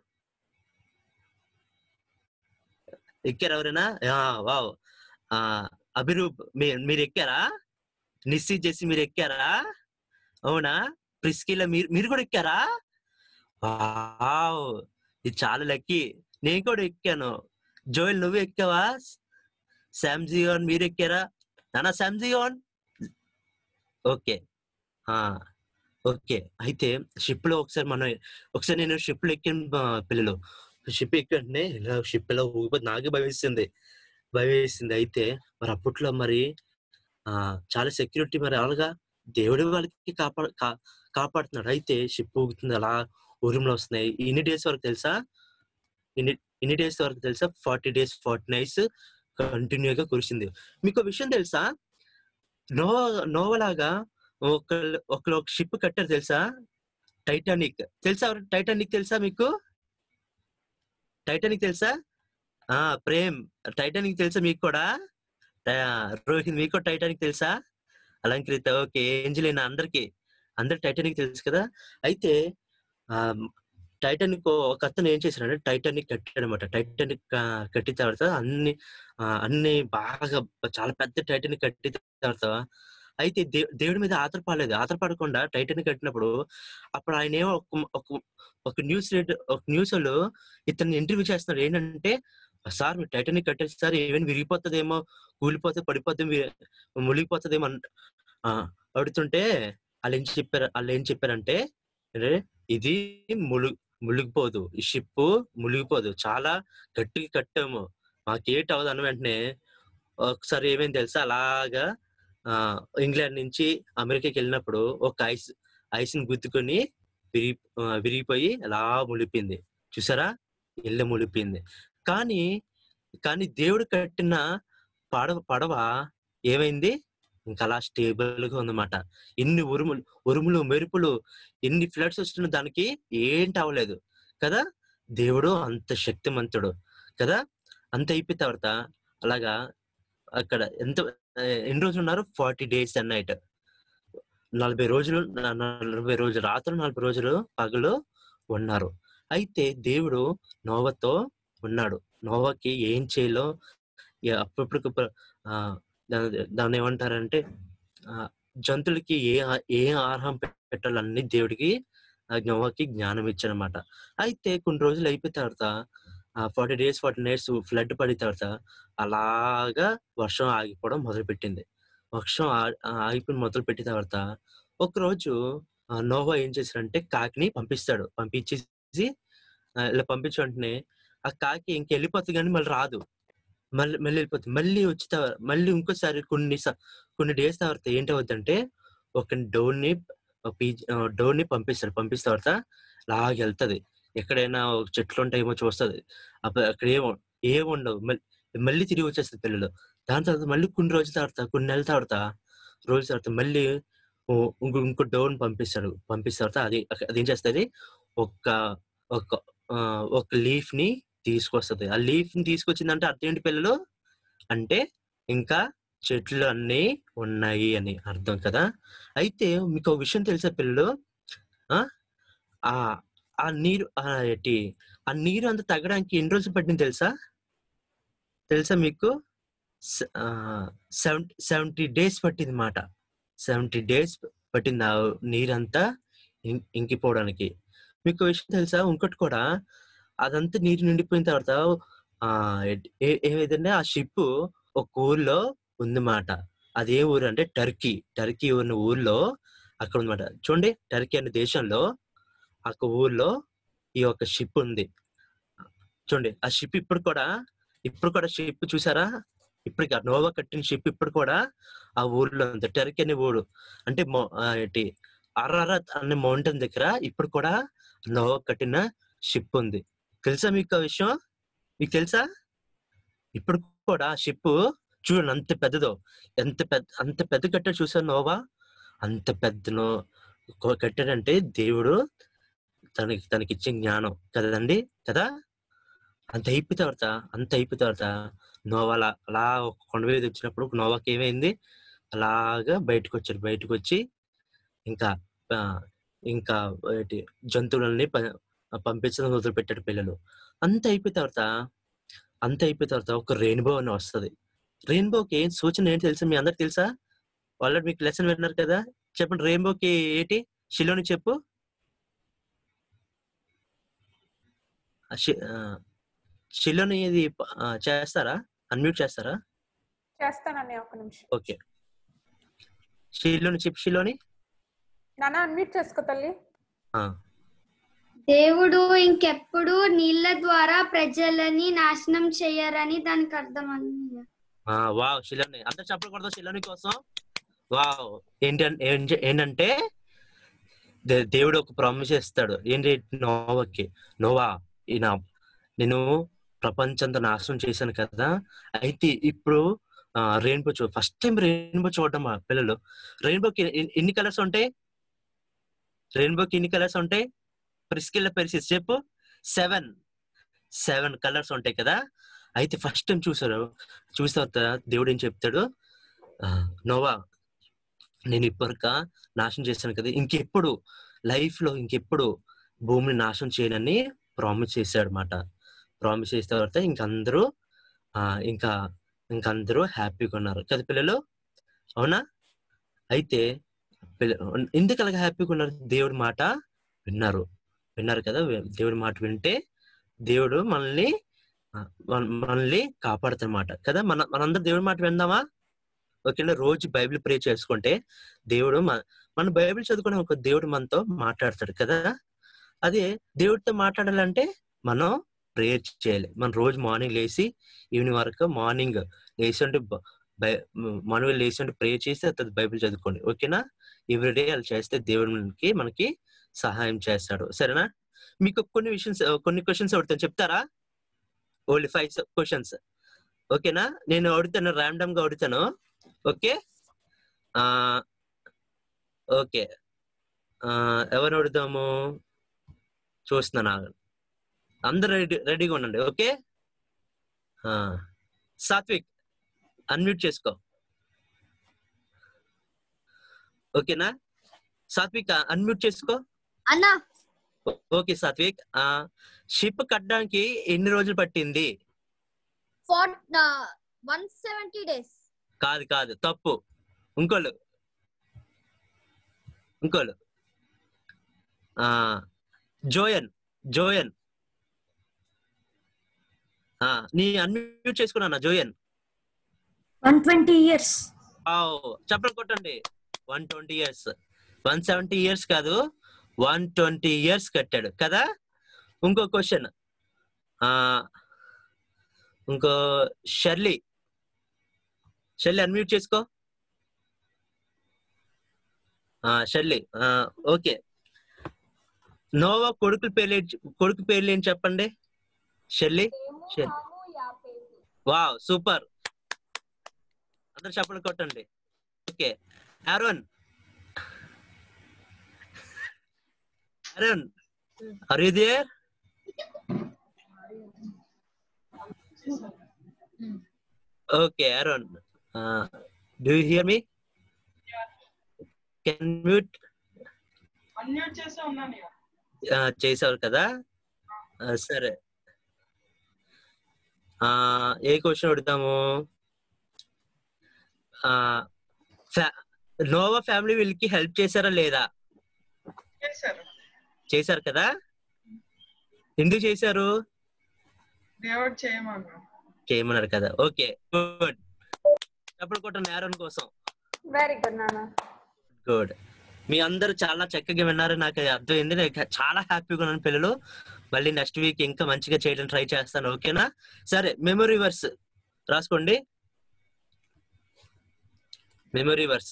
ఎక్కారు ఎవరైనా? వావ్. ఆ అభిరూప్ మీ- మీరు ఎక్కారా? నిస్సి చేసి మీరు ఎక్కారా? అవునా? ప్రిస్కిలా మీరు మీరు కూడా ఎక్కారా? వావ్, ఇది చాలా లక్కీ. నేను కూడా ఎక్కాను. జోయల్ నువ్వు ఎక్కావా? శామ్జియోన్ మీరు ఎక్కారా? నానా శామ్జియోన్. ఓకే. ఆ ఓకే. అయితే షిప్ లో ఒకసారి మనం ఒకసారి నేను షిప్ లో ఎక్కాను ఆ, పిల్లలు. షిప్ ఎక్కంటే ఇలా షిప్ ఇలా ఊగిపోతే నాకే భయం వేసింది భయం వేసింది. అయితే మరి అప్పట్లో మరి ఆ చాలా సెక్యూరిటీ మరి అలాగా దేవుడి వాళ్ళకి కాపా కా- కాపాడుతున్నాడు. అయితే షిప్ ఊగుతుంది, అలా ఉరుములు వస్తున్నాయి. ఇన్ని డేస్ వరకు తెలుసా? ఇన్ని ఇన్ని డేస్ వరకు తెలుసా? ఫార్టీ డేస్ ఫార్టీ నైట్స్ కంటిన్యూగా కురిసింది. మీకు విషయం తెలుసా? నోవా నోవలాగా ఒక ఒక షిప్ కట్టారు తెలుసా? టైటానిక్ తెలుసా? ఎవరు టైటానిక్ తెలుసా మీకు? టైటానిక్ తెలుసా? ఆ ప్రేమ్, టైటానిక్ తెలుసా మీకు కూడా? ఆ, రోహిత్ మీకు కూడా టైటానిక్ తెలుసా? అలంకృత, ఓకే, ఏంజలినా, అందరికి అందరికి టైటానిక్ తెలుసు కదా. అయితే ఆ టైటానిక్ ఒక అతను ఏం చేశాడంటే టైటానిక్ కట్టాడు అనమాట. టైటానిక్ ఆ, కట్టిన తర్వాత అన్ని ఆ, అన్ని బాగా చాలా పెద్ద టైటానిక్ కట్టిన తర్వాత అయితే దే దేవుడి మీద ఆధారపడలేదు. ఆధారపడకుండా టైటానిక్ కట్టినప్పుడు అప్పుడు ఆయన ఏమో ఒక ఒక- ఒక న్యూస్ రీడర్ ఒక న్యూస్ వాళ్ళు ఇతన్ని ఇంటర్వ్యూ చేస్తున్నారు. ఏంటంటే, సార్ మీరు టైటానిక్ కట్టేసి సార్ ఏమైనా విరిగిపోతుందేమో, కూలిపోతే పడిపోతే మునిగిపోతుందేమో అంట ఆ, అడుగుతుంటే వాళ్ళు ఏం చెప్పారు వాళ్ళు ఏం చెప్పారంటే, "అరే, ఇది ములు మునిగిపోదు, ఈ షిప్ మునిగిపోదు, చాలా గట్టిగా కట్టాము, మాకేటి అవ్వదు" అన్న వెంటనే ఒకసారి ఏమైంది తెలుసా? అలాగా ఆ ఇంగ్లాండ్ నుంచి అమెరికాకి వెళ్ళినప్పుడు ఒక ఐస్ ఐస్ ని గుద్దుకొని విరిగి ఆ, విరిగిపోయి అలా మునిగిపోయింది. చూసారా? ఇల్లు మునిగిపోయింది. కానీ కానీ దేవుడు కట్టిన పడవ పడవ ఏమైంది? ఇంకా అలా స్టేబుల్ గా ఉందన్నమాట. ఎన్ని ఉరుములు ఉరుములు మెరుపులు ఎన్ని ఫ్లడ్స్ వచ్చిన దానికి ఏంటి అవ్వలేదు కదా. దేవుడు అంత శక్తిమంతుడు కదా. అంత అయిపోయిన తర్వాత అలాగా అక్కడ ఎంత ఆ, ఎన్ని రోజులు ఉన్నారు? Forty days and night. నలభై రోజులు న- నలభై రోజులు రాత్రులు, నలభై రోజులు పగలు ఉన్నారు. అయితే దేవుడు నోవతో ఉన్నాడు. నోవాకి ఏం చేయాలో ఏ- అప్పుడప్పుడు ఆ దా- దాన్ని ఏమంటారంటే ఆ జంతువులకి ఏ ఆ- ఏ ఆహారం పెట్టాలన్నీ దేవుడికి ఆ నోవాకి జ్ఞానం ఇచ్చాడనమాట. అయితే కొన్ని రోజులు అయిపోయిన తర్వాత ఆ forty days forty nights flood పడిన తర్వాత అలాగా వర్షం ఆగిపోవడం మొదలుపెట్టింది. వర్షం ఆ- ఆ ఆగిపోయి మొదలు పెట్టిన తర్వాత ఒకరోజు ఆ నోవా ఏం చేశాడంటే కాకిని పంపిస్తాడు. పంపించేసి ఆ, ఇలా పంపించిన వెంటనే ఆ కాకి ఇంకెళ్ళిపోతుంది కానీ మళ్ళీ రాదు. మళ్ళీ మళ్ళీ వెళ్ళిపోతుంది. మళ్ళీ వచ్చి తర్వా- మళ్ళీ ఇంకోసారి కొన్ని స- కొన్ని డేస్ తర్వాత ఏంటవుతుందంటే ఒక డోర్ని డోర్ని పంపిస్తాడు. పంపిస్తే తర్వాత లాగా వెళ్తది. ఎక్కడైనా ఒక చెట్లు ఉంటాయేమో చూస్తుంది. అప్పుడు అక్కడ ఏమో ఏమి ఉండవు. మళ్ళీ మళ్ళీ తిరిగి వచ్చేస్తుంది పిల్లలు. దాని తర్వాత మళ్ళీ కొన్ని రోజుల తర్వాత కొన్ని నెలల తర్వాత రోజుల తర్వాత మళ్ళీ ఓ ఇంకో ఇంకో డోర్ని పంపిస్తాడు. పంపిస్తే తర్వాత అది అదేం చేస్తుంది ఒక ఒక ఆ, ఒక లీఫ్ ని తీసుకొస్తుంది. ఆ లీఫ్ ని తీసుకొచ్చిందంటే అర్థం ఏంటి పిల్లలు? అంటే ఇంకా చెట్లు అన్నీ ఉన్నాయి అని అర్థం కదా. అయితే మీకు ఒక విషయం తెలుసా పిల్లలు? ఆ ఆ ఆ నీరు ఆ ఏంటి ఆ నీరు అంత తగ్గడానికి ఎన్ని రోజులు పట్టింది తెలుసా? తెలుసా మీకు? సెవెంటీ సెవెంటీ డేస్ పట్టింది మాట. సెవెంటీ డేస్ పట్టింది ఆ నీరంతా ఇం- ఇంకిపోవడానికి. మీకు విషయం తెలుసా? ఇంకోటి కూడా అదంతా నీరు నిండిపోయిన తర్వాత ఆ ఎట్- ఏ- ఏమైందంటే ఆ షిప్ ఒక ఊర్లో ఉందన్నమాట. అదే ఊరు అంటే టర్కీ. టర్కీ ఉన్న ఊర్లో అక్కడ ఉందన్నమాట. చూడండి, టర్కీ అనే దేశంలో ఒక ఊర్లో ఈ యొక్క షిప్ ఉంది. చూడండి ఆ షిప్ ఇప్పుడు కూడా ఇప్పుడు కూడా షిప్ చూసారా? ఇప్పటికి ఆ నోవా కట్టిన షిప్ ఇప్పుడు కూడా ఆ ఊర్లో ఉంది. టర్కీ అనే ఊరు అంటే మో- ఆ ఏంటి అరారత్ అనే మౌంటైన్ దగ్గర ఇప్పుడు కూడా నోవా కట్టిన షిప్ ఉంది. తెలుసా మీకు ఆ విషయం? మీకు తెలుసా? ఇప్పుడు కూడా షిప్ చూడండి అంత పెద్దదో. ఎంత పెద్ద అంత పెద్ద కట్టాడు చూసారు నోవా. అంత పెద్ద నో- కట్టాడంటే దేవుడు తనకి తనకి ఇచ్చే జ్ఞానం కదండి కదా. అంత అయిపోయిన తర్వాత అంత అయిపోయిన తర్వాత నోవా అలా అలా ఒక కొండ మీద వచ్చినప్పుడు నోవాకి ఏమైంది? అలాగా బయటకు వచ్చాడు. బయటకు వచ్చి ఇంకా ఆ, ఇంకా ఏంటి జంతువులని ప- పంపించడం మొదలు పెట్టాడు పిల్లలు. అంత అయిపోయిన తర్వాత అంత అయిపోయిన తర్వాత ఒక రెయిన్బో అని వస్తుంది. రెయిన్బోకి ఏం సూచన ఏంటి తెలుసా? మీ అందరికి తెలుసా? ఆల్రెడీ మీకు లెసన్ విన్నారు కదా. చెప్పండి, రెయిన్బోకి ఏంటి? షిలోని చెప్పు. ఆ షి- ఆ, షిలోని ఇది ఆ, చేస్తారా? అన్మ్యూట్ చేస్తారా? చేస్తానని ఒక నిమిషం. ఓకే, షిలోని చెప్పు. షిలోని నాన్న అన్మ్యూట్ చేసుకో తల్లి. ఆ, దేవుడు ఇంకెప్పుడు నీళ్ళ ద్వారా ప్రజలని నాశనం చేయరని దానికి అర్థం అన్నయ్య. ఆ, వావ్ షిలోని అందరు చెప్పకూడదు షిలోని కోసం. వావ్ ఏంటి ఏంటి- ఏంటంటే దే- దేవుడు ఒక ప్రామిస్ చేస్తాడు. ఏంటి? నోవాకి, నోవా ఈయన నేను ప్రపంచంతో నాశనం చేశాను కదా. అయితే ఇప్పుడు రెయిన్బో చూ ఫస్ట్ టైం రెయిన్బో చూడడం మా పిల్లలు. రెయిన్బోకి ఎన్ని- ఎన్ని కలర్స్ ఉంటాయి? రెయిన్బోకి ఎన్ని కలర్స్ ఉంటాయి? ప్రిస్కిల్ల పెరిసిస్ చెప్పు. సెవెన్ సెవెన్ కలర్స్ ఉంటాయి కదా. అయితే ఫస్ట్ టైం చూసారు. చూసిన తర్వాత దేవుడు ఏం చెప్తాడు? ఆ, నోవా నేను ఇప్పటిక నాశనం చేశాను కదా, ఇంకెప్పుడు లైఫ్ లో ఇంకెప్పుడు భూమిని నాశనం చేయనని ప్రామిస్ చేశాడు అనమాట. ప్రామిస్ చేసిన తర్వాత ఇంకందరూ ఆ ఇంకా ఇంకందరూ హ్యాపీగా ఉన్నారు కదా పిల్లలు. అవునా? అయితే పిల్ల ఎందుకు అలాగ హ్యాపీగా ఉన్నారు? దేవుడి మాట విన్నారు. విన్నారు కదా. దేవుడి మాట వింటే దేవుడు మనల్ని ఆ, మన- మనల్ని కాపాడుతారన్నమాట కదా. మన మనందరం దేవుడి మాట విందామా? ఓకేనా? రోజు బైబిల్ ప్రే చేసుకుంటే దేవుడు మన మన బైబిల్ చదువుకునే ఒక దేవుడు మనతో మాట్లాడతాడు కదా. అదే దేవుడితో మాట్లాడాలంటే మనం ప్రేయర్ చేయాలి. మనం రోజు మార్నింగ్ లేచి ఈవినింగ్ వరకు మార్నింగ్ లేచి అంటే మార్నింగ్ లేచి అంటే ప్రేయర్ చేసి అది బైబిల్ చదువుకోండి. ఓకేనా? ఎవ్రీడే అలా చేస్తే దేవుడికి మనకి సహాయం చేస్తాడు. సరేనా? మీకు కొన్ని విషయన్స్ కొన్ని క్వశ్చన్స్ అడుగుతాను, చెప్తారా? Only five questions. ఓకేనా? నేను అడుగుతాను, ర్యాండమ్ గా అడుగుతాను. ఓకే ఆ ఓకే ఆ ఎవరు అడుగుదాము? చూస్తున్నా, అందరు రెడీ రెడీగా ఉండండి. ఓకే ఆ సాత్విక్ అన్మ్యూట్ చేసుకో. ఓకేనా? సాత్విక్ అన్మ్యూట్ చేసుకో. అన్నా ఓకే సాత్విక్. ఆ షిప్ కట్టడానికి ఎన్ని రోజులు పట్టింది? Four one seventy days. కాదు కాదు, తప్పు. ఇంకోళ్ళు ఇంకోళ్ళు ఆ జోయన్ జోయన్ ఆ నీ అన్మ్యూట్ చేసుకున్నా జోయన్. One twenty years. చెప్పలు కొట్టండి. One twenty years one seventy years కాదు, వన్ ట్వంటీ ఇయర్స్ కట్టాడు కదా. ఇంకో క్వశ్చన్, ఆ ఇంకో షర్లీ షర్లీ అన్మ్యూట్ చేసుకో. ఆ షర్లీ ఓకే. నోవా కొడుకు పేర్లు కొడుకు పేర్లు ఏం చెప్పండి షర్లీ. వావ్ సూపర్, అందరు చెప్పలు కొట్టండి. Okay Aaron Aaron are you there? Okay Aaron, do you hear me? Can mute? Unmute చేసా ఉన్నాను. చేసావు కదా, సరే. ఆ ఏ క్వశ్చన్ అడుగుతాము? నోవా ఫ్యామిలీ వీళ్ళకి హెల్ప్ చేశారా లేదా? చేశారు కదా. ఎందుకు చేశారు? దేవుడు చేయమన్నారు చేయమన్నారు కదా. ఓకే గుడ్, చప్పుడు కొట్టండి ఆరోన్ కోసం. వెరీ గుడ్ నాన్న. గుడ్, మీ అందరూ చాలా చక్కగా విన్నారు, నాకు అర్థమైంది. నేను చాలా హ్యాపీగా ఉన్నాను పిల్లలు. మళ్ళీ నెక్స్ట్ వీక్ ఇంకా మంచిగా చేయడం ట్రై చేస్తాను. ఓకేనా? సరే, మెమరీ వర్స్ రాసుకోండి. Memory verse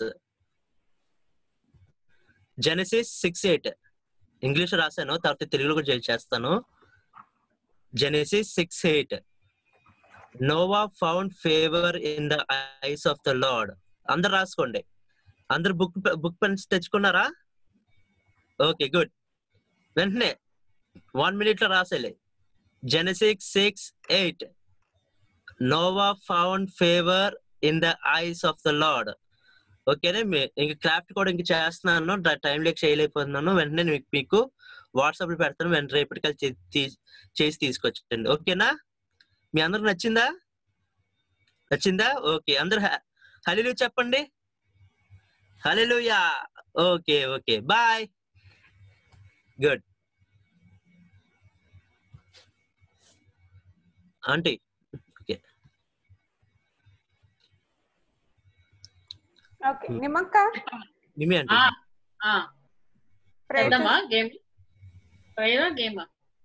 Genesis six eight English రాశాను, తర్వాత తెలుగులో కూడా చేస్తాను. Genesis six eight Noah found favour in the eyes of the Lord. అందరు రాసుకోండి. అందరు బుక్ బుక్ పెన్స్ తెచ్చుకున్నారా? Okay good. వెంటనే వన్ మినిట్ లో రాసేలే. Genesis six eight Noah found favour in the eyes of the Lord. ఓకేనా? ఇంక craft కూడా ఇంక చేస్తున్నాను, టైం లేక చేయలేకపోతున్నాను. వెంటనే మీకు వాట్సాప్ లో పెడతాను, వెంటనే రేపటికల్లా చేసి తీసుకొచ్చండి. ఓకేనా? మీ అందరికి నచ్చిందా? నచ్చిందా? ఓకే, అందరు హల్లెలూయా చెప్పండి. Hallelujah. Okay okay boy. Good. Aunty okay okay నిమ్మక్క నిమి ఆంటీ ఆ పెద్దమా గేమ్ ప్రేయరా గేమా?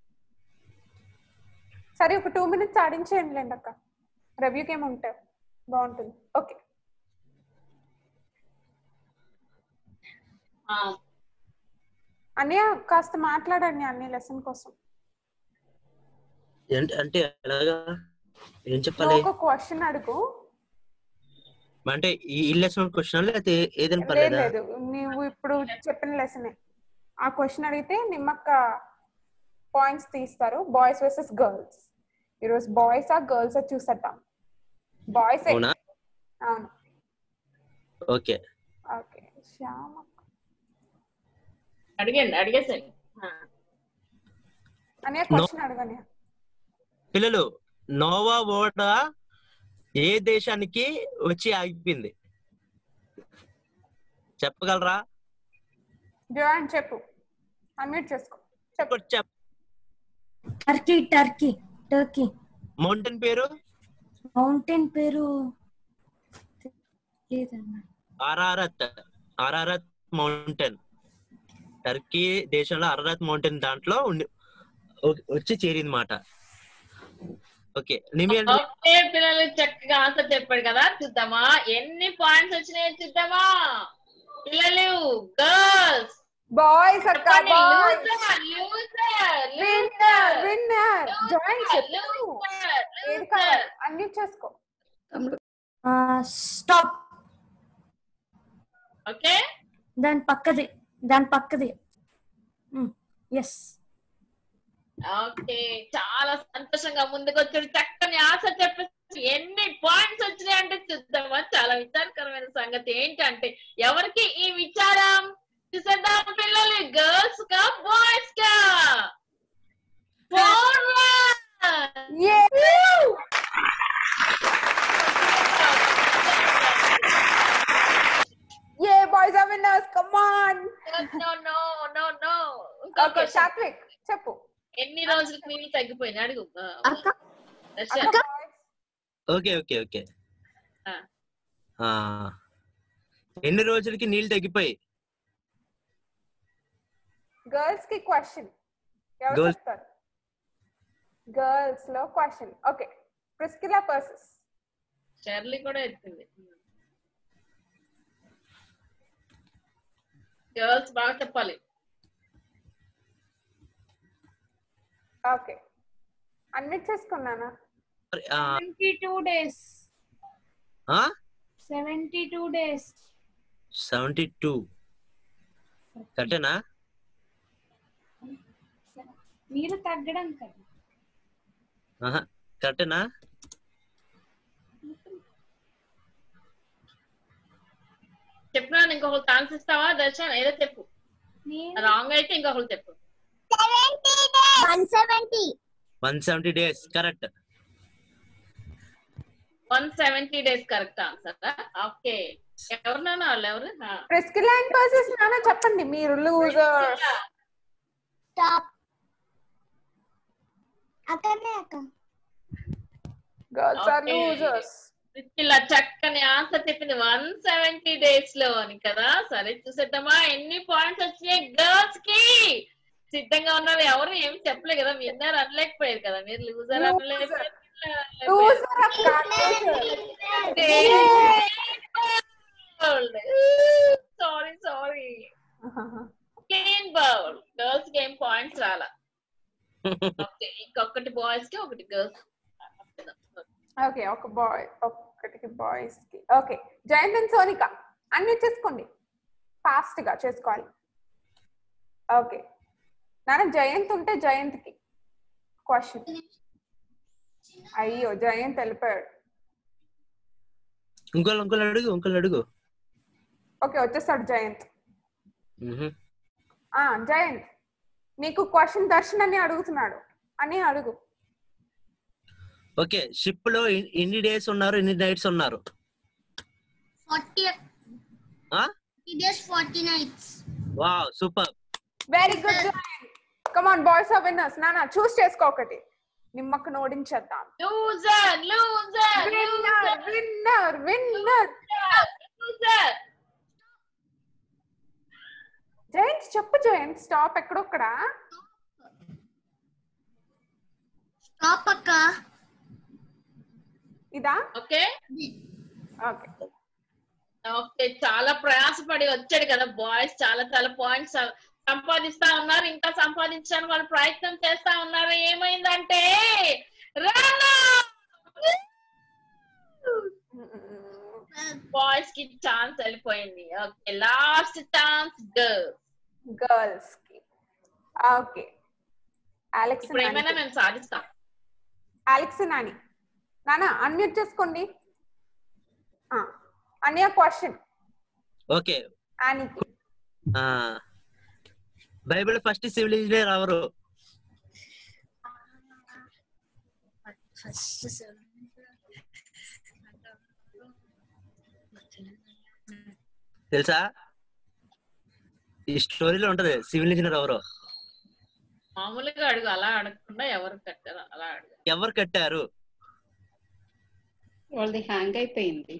సరే ఒక టూ మినిట్స్ ఆడించేయండి లేండి అక్క, రివ్యూ గేమ్ ఉంటే బాగుంటుంది. ఓకే అన్నయ్య కాస్త మాట్లాడండి అన్ని లెసన్ కోసం. అంటే ఎలాగా ఏం చెప్పాలి? ఒక క్వశ్చన్ అడుగు. అంటే ఈ లెసన్ క్వశ్చన్ లేకపోతే ఏదైనా పర్లేదా? లేదు నువ్వు ఇప్పుడు చెప్పిన లెసనే. ఆ క్వశ్చన్ అడిగితే నిమ్మక్క పాయింట్స్ తీస్తారు. Boys versus girls. ఈరోజు బాయ్స్ ఆ గర్ల్స్ ఆ చూసేద్దాం. బాయ్స్. అవును ఓకే ఓకే శ్యామ అడిగండి అడిగేసండి అనే క్వశ్చన్ అడగండి. పిల్లలు, నోవా ఓడ ఏ దేశానికి వచ్చి ఆగిపోయింది చెప్పగలరా? జోన్ చెప్పు, అన్మ్యూట్ చేసుకో. చెప్పు చెప్పు. Turkey Turkey Turkey. మౌంటైన్ పేరు? మౌంటైన్ పేరు అరారత్. అరారత్ మౌంటైన్ టర్కీ దేశంలో అరారత్ మౌంటైన్ దాంట్లో వచ్చి చేరింది మాట. ఓకే పిల్లలు చక్కగా ఆన్సర్ చెప్పాడు కదా. చూద్దామా ఎన్ని పాయింట్స్ వచ్చినాయో చూద్దామా పిల్లలు. గర్ల్స్ బాయ్స్ అక్క బాయ్స్ విన్నర్ విన్నర్ జాయిన్ చెప్పు. ఏది కావాలి అన్మ్యూట్ చేసుకో. స్టాప్. ఓకే దాని పక్కది దాని పక్కది ఎస్. ఓకే చాలా సంతోషంగా ముందుకు వచ్చాడు, చక్కని ఆన్సర్ చెప్పేసి ఎన్ని పాయింట్స్ వచ్చినాయి అంటే చూద్దామా. చాలా విచారకరమైన సంగతి ఏంటంటే ఎవరికి ఈ విచారం చూసేద్దాం పిల్లలు. గర్ల్స్ కా బాయ్స్ కా? ఓకే సాత్విక్ చెప్పు. ఎన్ని రోజులకి నీళ్ళు తగ్గిపోయింది అడుగు. ఓకే ఓకే ఓకే ఎన్ని రోజులకి నీళ్ళు తగ్గిపోయి? గర్ల్స్ కి క్వశ్చన్ ఎవరు చెప్తారు? గర్ల్స్ లో question. Okay Priscilla Persis. Shirley కూడా ఎత్తింది. గర్ల్స్ బాగా చెప్పాలి. ఓకే అన్మిట్ చేసుకున్నానా? Seventy two days. Seventy two days. Seventy two కరెక్టేనా? నీరు తగ్గడం కదా. కరెక్టేనా? చెప్పినా ఇంకొకరు ఛాన్స్ ఇస్తావా దర్శన్? ఏదో చెప్పు. రాంగ్ అయితే ఇంకొకరు చెప్పు. One seventy. One seventy days correct. One seventy days correct answer. Okay ఎవరినైనా వాళ్ళు ఎవరు? ప్రిస్కిలా అండ్ పర్సస్ నానా చెప్పండి మీరు. లూజర్స్. స్టాప్. అక్కనే అక్క. Girls are losers. ఇలా చక్కని ఆన్సర్ చెప్పింది వన్ సెవెంటీ డేస్ లో అని కదా. సరే చూసేద్దామా ఎన్ని పాయింట్స్ వచ్చినాయి గర్ల్స్ కి. సిద్ధంగా ఉన్నారు. ఎవరు ఏం చెప్పలే కదా. మీ ఇద్దరు అనలేకపోయారు కదా. మీరు లూజర్ అనలేకపోయారు. Sorry sorry. Clean bowl. Girls కి ఏం పాయింట్స్ రాలా. ఓకే ఇంకొకటి బాయ్స్ కి ఒకటి గర్ల్స్. ఓకే ఒక బాయ్ ఒకటికి బాయ్స్ కి. ఓకే జయంత్ అండ్ సోనిక అన్ని చేసుకోండి. ఫాస్ట్ గా చేసుకోవాలి. ఓకే నాన్న జయంత్ ఉంటే జయంత్ కి క్వశ్చన్. అయ్యో జయంత్ వెళ్ళిపోయాడు. ఇంకోళ్ళు ఇంకోళ్ళు అడుగు ఇంకోళ్ళు అడుగు. ఓకే వచ్చేస్తాడు జయంత్. ఆ జయంత్ నీకు క్వశ్చన్ దర్శన్ అని అడుగుతున్నాడు అని అడుగు. ఓకే షిప్ లో ఎన్ని డేస్ ఉన్నారు ఎన్ని నైట్స్ ఉన్నారు? Forty days forty nights. Wow super. Very good Jayant. Come on boys are winners. నానా చూస్ చేసుకో ఒకటి. నిమ్మకు నోడించేద్దాం. Loser loser winner winner winner. Jayant చెప్పు జయంత్. స్టాప్ ఎక్కడొక్కడ. స్టాప్ అక్క. ఇదా? ఓకే ఓకే ఓకే చాలా ప్రయాసపడి వచ్చాడు కదా బాయ్స్. చాలా చాలా పాయింట్స్ సంపాదిస్తా ఉన్నారు. ఇంకా సంపాదించడానికి వాళ్ళు ప్రయత్నం చేస్తా ఉన్నారు. ఏమైందంటే బాయ్స్ కి ఛాన్స్ వెళ్ళిపోయింది. Okay last chance girls. Girls కి. ఓకే అలెక్స్ ఇప్పుడు ఏమైనా మేము సాధిస్తాం. అలెక్స్ నాని నానా అన్మ్యూట్ చేసుకోండి. అన్నయ్య క్వశ్చన్. ఓకే ఆనికి. బైబిల్ ఫస్ట్ సివిల్ ఇంజనీర్ ఎవరు? తెలుసా? ఈ స్టోరీలో ఉంటది సివిల్ ఇంజనీర్ ఎవరు. మామూలుగా అడుగు. అలా అడగకుండా ఎవరు కట్టారు అలా అడుగు. ఎవరు కట్టారు? వాళ్ళది హ్యాంగ్ అయిపోయింది.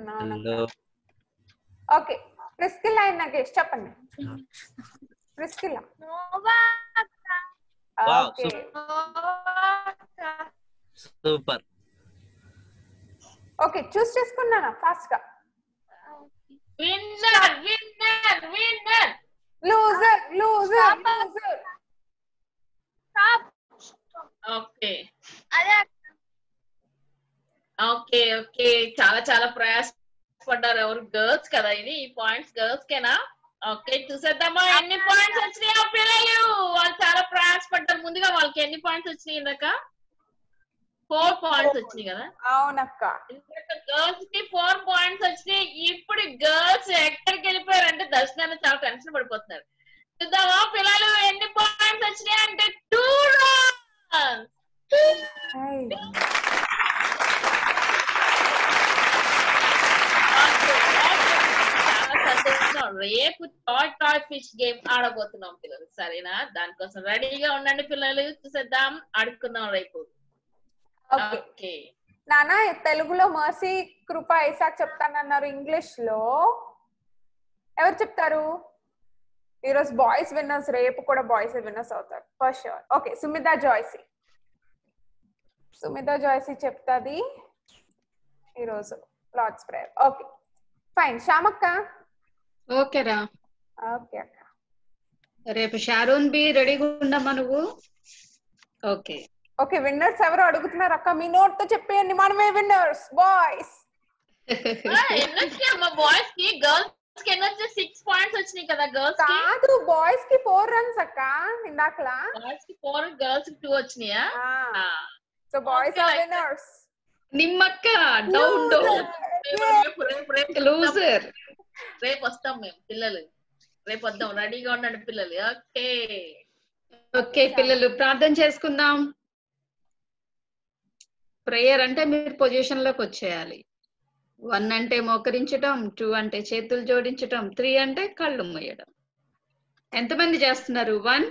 ఓకే ప్రిస్కిల్లా అండ్ నగేష్ చెప్పండి. Priscilla. Okay super. Okay choose చేసుకున్నానా ఫాస్ట్ గా. Winner winner winner. Loser loser loser. Stop. Okay అదే ఓకే ఓకే చాలా చాలా ప్రయాసపడ్డారు. ఎవరు? గర్ల్స్ కదా. ఇది ఈ పాయింట్స్ గర్ల్స్ కేనా? ఓకే చూసేద్దామా ఎన్ని పాయింట్స్ వచ్చినాయి ఆ పిల్లలు. వాళ్ళు చాలా ప్రయాసపడ్డారు. ముందుగా వాళ్ళకి ఎన్ని పాయింట్స్ వచ్చినాయి? ఇందాక ఫోర్ పాయింట్స్ వచ్చినాయి కదా. అవునక్క. గర్ల్స్ కి ఫోర్ పాయింట్స్ వచ్చినాయి. ఇప్పుడు గర్ల్స్ ఎక్కడికి వెళ్ళిపోయారంటే దర్శనాన్ని చాలా టెన్షన్ పడిపోతున్నారు. చూద్దామా పిల్లలు ఎన్ని పాయింట్స్ వచ్చినాయి అంటే టూ రన్స్. చాలా సంతోషం రేపు టాయ్ టాయ్ ఫిష్ గేమ్ ఆడబోతున్నాం పిల్లలు, సరేనా? దానికోసం రెడీగా ఉండండి పిల్లలు, చూసేద్దాం, ఆడుకుందాం రేపు. ఓకే నానా, తెలుగులో మర్సీ, కృప, ఐసాక్ చెప్తానన్నారు. ఇంగ్లీష్ లో ఎవరు చెప్తారు? ఈరోజు బాయ్స్ విన్నర్స్, రేపు కూడా బాయ్స్ విన్నర్స్ అవుతారు for sure. Okay, Sumitha Joycee Sumitha Joycee చెప్తాది ఈరోజు లార్డ్స్ ప్రేయర్. Okay fine. శ్యామక్క? ఓకేరా. ఓకే అక్క. రేపు షారూన్ బి రెడీగా ఉండమ్మా నువ్వు. ఓకే ఓకే, విన్నర్స్ ఎవరు అడుగుతున్నారు అక్క? మీ నోట్ తో చెప్పేయండి, మనమే విన్నర్స్. బాయ్స్ ఎన్నొచ్చాయమ్మా బాయ్స్ కి? గర్ల్స్ కి ఎన్నొచ్చా? సిక్స్ పాయింట్స్ వచ్చినాయి కదా గర్ల్స్ కి. కాదు, బాయ్స్ కి ఫోర్ రన్స్ అక్క ఇందాకలా. బాయ్స్ కి ఫోర్, గర్ల్స్ కి టూ వచ్చినాయా? So boys are winners. నిమ్మక్క డౌన్ డౌన్ లూజర్. రేపు వస్తాం మేము పిల్లలు, రేపు వద్దాం, రెడీగా ఉండండి పిల్లలు. ఓకే ఓకే పిల్లలు, ప్రార్థన చేసుకుందాం. ప్రేయర్ అంటే మీరు పొజిషన్ లోకి వచ్చేయాలి. వన్ అంటే మోకరించటం, టూ అంటే చేతులు జోడించటం, త్రీ అంటే కళ్ళు మూయడం. ఎంతమంది చేస్తున్నారు? One,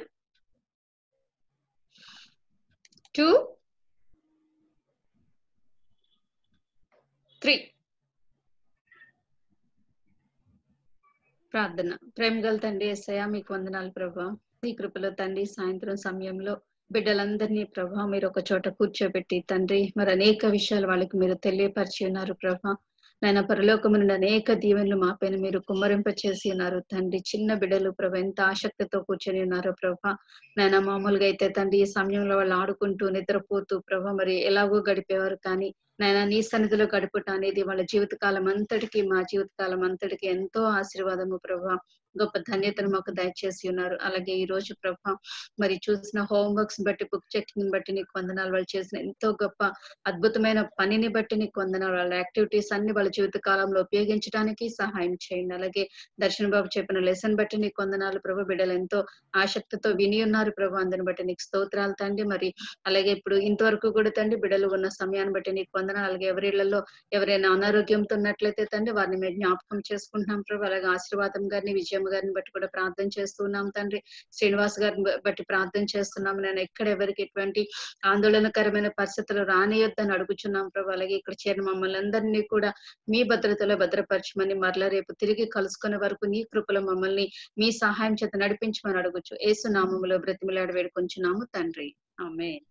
two, three. ప్రార్థన. ప్రేమ గల తండ్రి యేసయ్య, మీకు వందనాలు ప్రభా. ఈ కృపలో తండ్రి, సాయంత్రం సమయంలో బిడ్డలందరినీ ప్రభా మీరు ఒక చోట కూర్చోబెట్టి తండ్రి మరి అనేక విషయాలు వాళ్ళకి మీరు తెలియపరిచి ఉన్నారు ప్రభా. నాయన పరలోకము నుండి అనేక దీవెనలు మా పైన మీరు కుమ్మరింప చేసి ఉన్నారు తండ్రి. చిన్న బిడ్డలు ప్రభా ఎంత ఆసక్తితో కూర్చొని ఉన్నారు ప్రభా. నాయన మామూలుగా అయితే తండ్రి ఈ సమయంలో వాళ్ళు ఆడుకుంటూ నిద్రపోతూ ప్రభా మరి ఎలాగో గడిపేవారు, కానీ నాయన నీ సన్నిధిలో గడుపుట అనేది వాళ్ళ జీవితకాలం అంతటికి, మా జీవితకాలం అంతటికి ఎంతో ఆశీర్వాదము ప్రభా. గొప్ప ధన్యతను మాకు దయచేసి ఉన్నారు. అలాగే ఈ రోజు ప్రభా మరి చూసిన హోంవర్క్స్ బట్టి, బుక్ చెకింగ్ బట్టి నీకు వందనాలు. వాళ్ళు చేసిన ఎంతో గొప్ప అద్భుతమైన పనిని బట్టి నీకు వందనాలు. వాళ్ళ యాక్టివిటీస్ అన్ని వాళ్ళ జీవిత కాలంలో ఉపయోగించడానికి సహాయం చేయండి. అలాగే దర్శన్ బాబు చెప్పిన లెసన్ బట్టి నీకు వందనాలు ప్రభా. బిడ్డలు ఎంతో ఆసక్తితో విని ఉన్నారు ప్రభా, అందుని బట్టి నీకు స్తోత్రాలు తండ్రి. మరి అలాగే ఇప్పుడు ఇంతవరకు కూడా తండ్రి బిడ్డలు ఉన్న సమయాన్ని బట్టి నీకు వందనాలు. అలాగే ఎవరిళ్లలో ఎవరైనా అనారోగ్యంతో ఉన్నట్లయితే తండ్రి వారిని మేము జ్ఞాపకం చేసుకుంటున్నాం ప్రభా. అలాగే ఆశీర్వాదం గారిని, విజయం గారిని బట్టి కూడా ప్రార్థన చేస్తున్నాం తండ్రి. శ్రీనివాస్ గారిని బట్టి ప్రార్థన చేస్తున్నాం. నేను ఎక్కడ ఎవరికి ఎటువంటి ఆందోళనకరమైన పరిస్థితులు రానియొద్దని అడుగుచున్నాం ప్రభా. అలాగే ఇక్కడ చేరిన మమ్మల్ని అందరినీ కూడా మీ భద్రతలో భద్రపరచమని, మరలా రేపు తిరిగి కలుసుకునే వరకు నీ కృపలో మమ్మల్ని మీ సహాయం చేత నడిపించమని అడుగుచు యేసు నామములో బ్రతిమిలాడి వేడుకొంచున్నాము తండ్రి, ఆమేన్.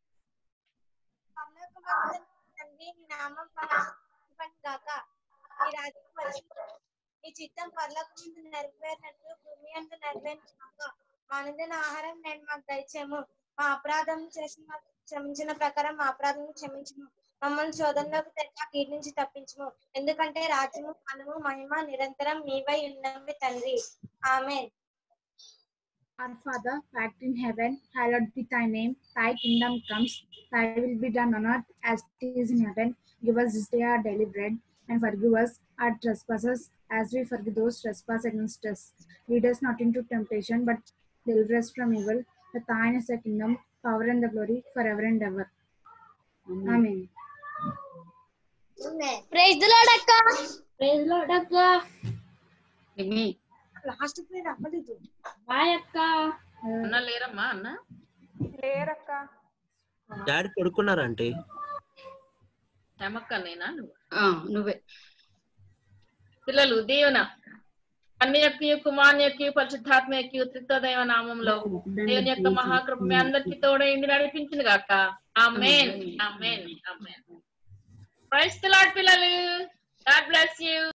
ఈ చిత్తం పరలోకమందు నెరవేరినట్లు భూమి అందు నెరవేర్చుగాక. మా అనుదిన ఆహారం నేను మాకు దయచేయము. మా అపరాధం చేసిన క్షమించిన ప్రకారం మా అపరాధం క్షమించము. మమ్మల్ని శోధనలోకి తెచ్చి కీడు నుంచి తప్పించము. ఎందుకంటే రాజ్యము, బలము, మహిమ నిరంతరం నీవై ఉన్నవి తండ్రి, amen. Our Father, who art in heaven, hallowed be thy name. Thy kingdom comes, thy will be done on earth as it is in heaven. Give us this day our daily bread, and forgive us our trespasses as we forgive those trespass against us. Lead us not into temptation, but deliver us from evil. For thine is the kingdom, power, and the glory forever and ever. Amen. Praise the Lord akka. Praise the Lord akka. Last prayer అవ్వలేదు. Boy అక్క. అన్న లేరమ్మా? అన్న లేరక్క. Daddy పడుకున్నారా aunty? ఏమక్క నేనా? నువ్వు నువ్వే. పిల్లలు దీవెన అన్ని యొక్క కుమార్ యొక్క పరిశుద్ధాత్మ యొక్క త్రిత్వదైవ నామంలో దేవుని యొక్క మహాకృప మీ అందరికి తోడైంది నడిపించింది గాక. Amen, amen, amen. Praise the Lord పిల్లలు. God bless you.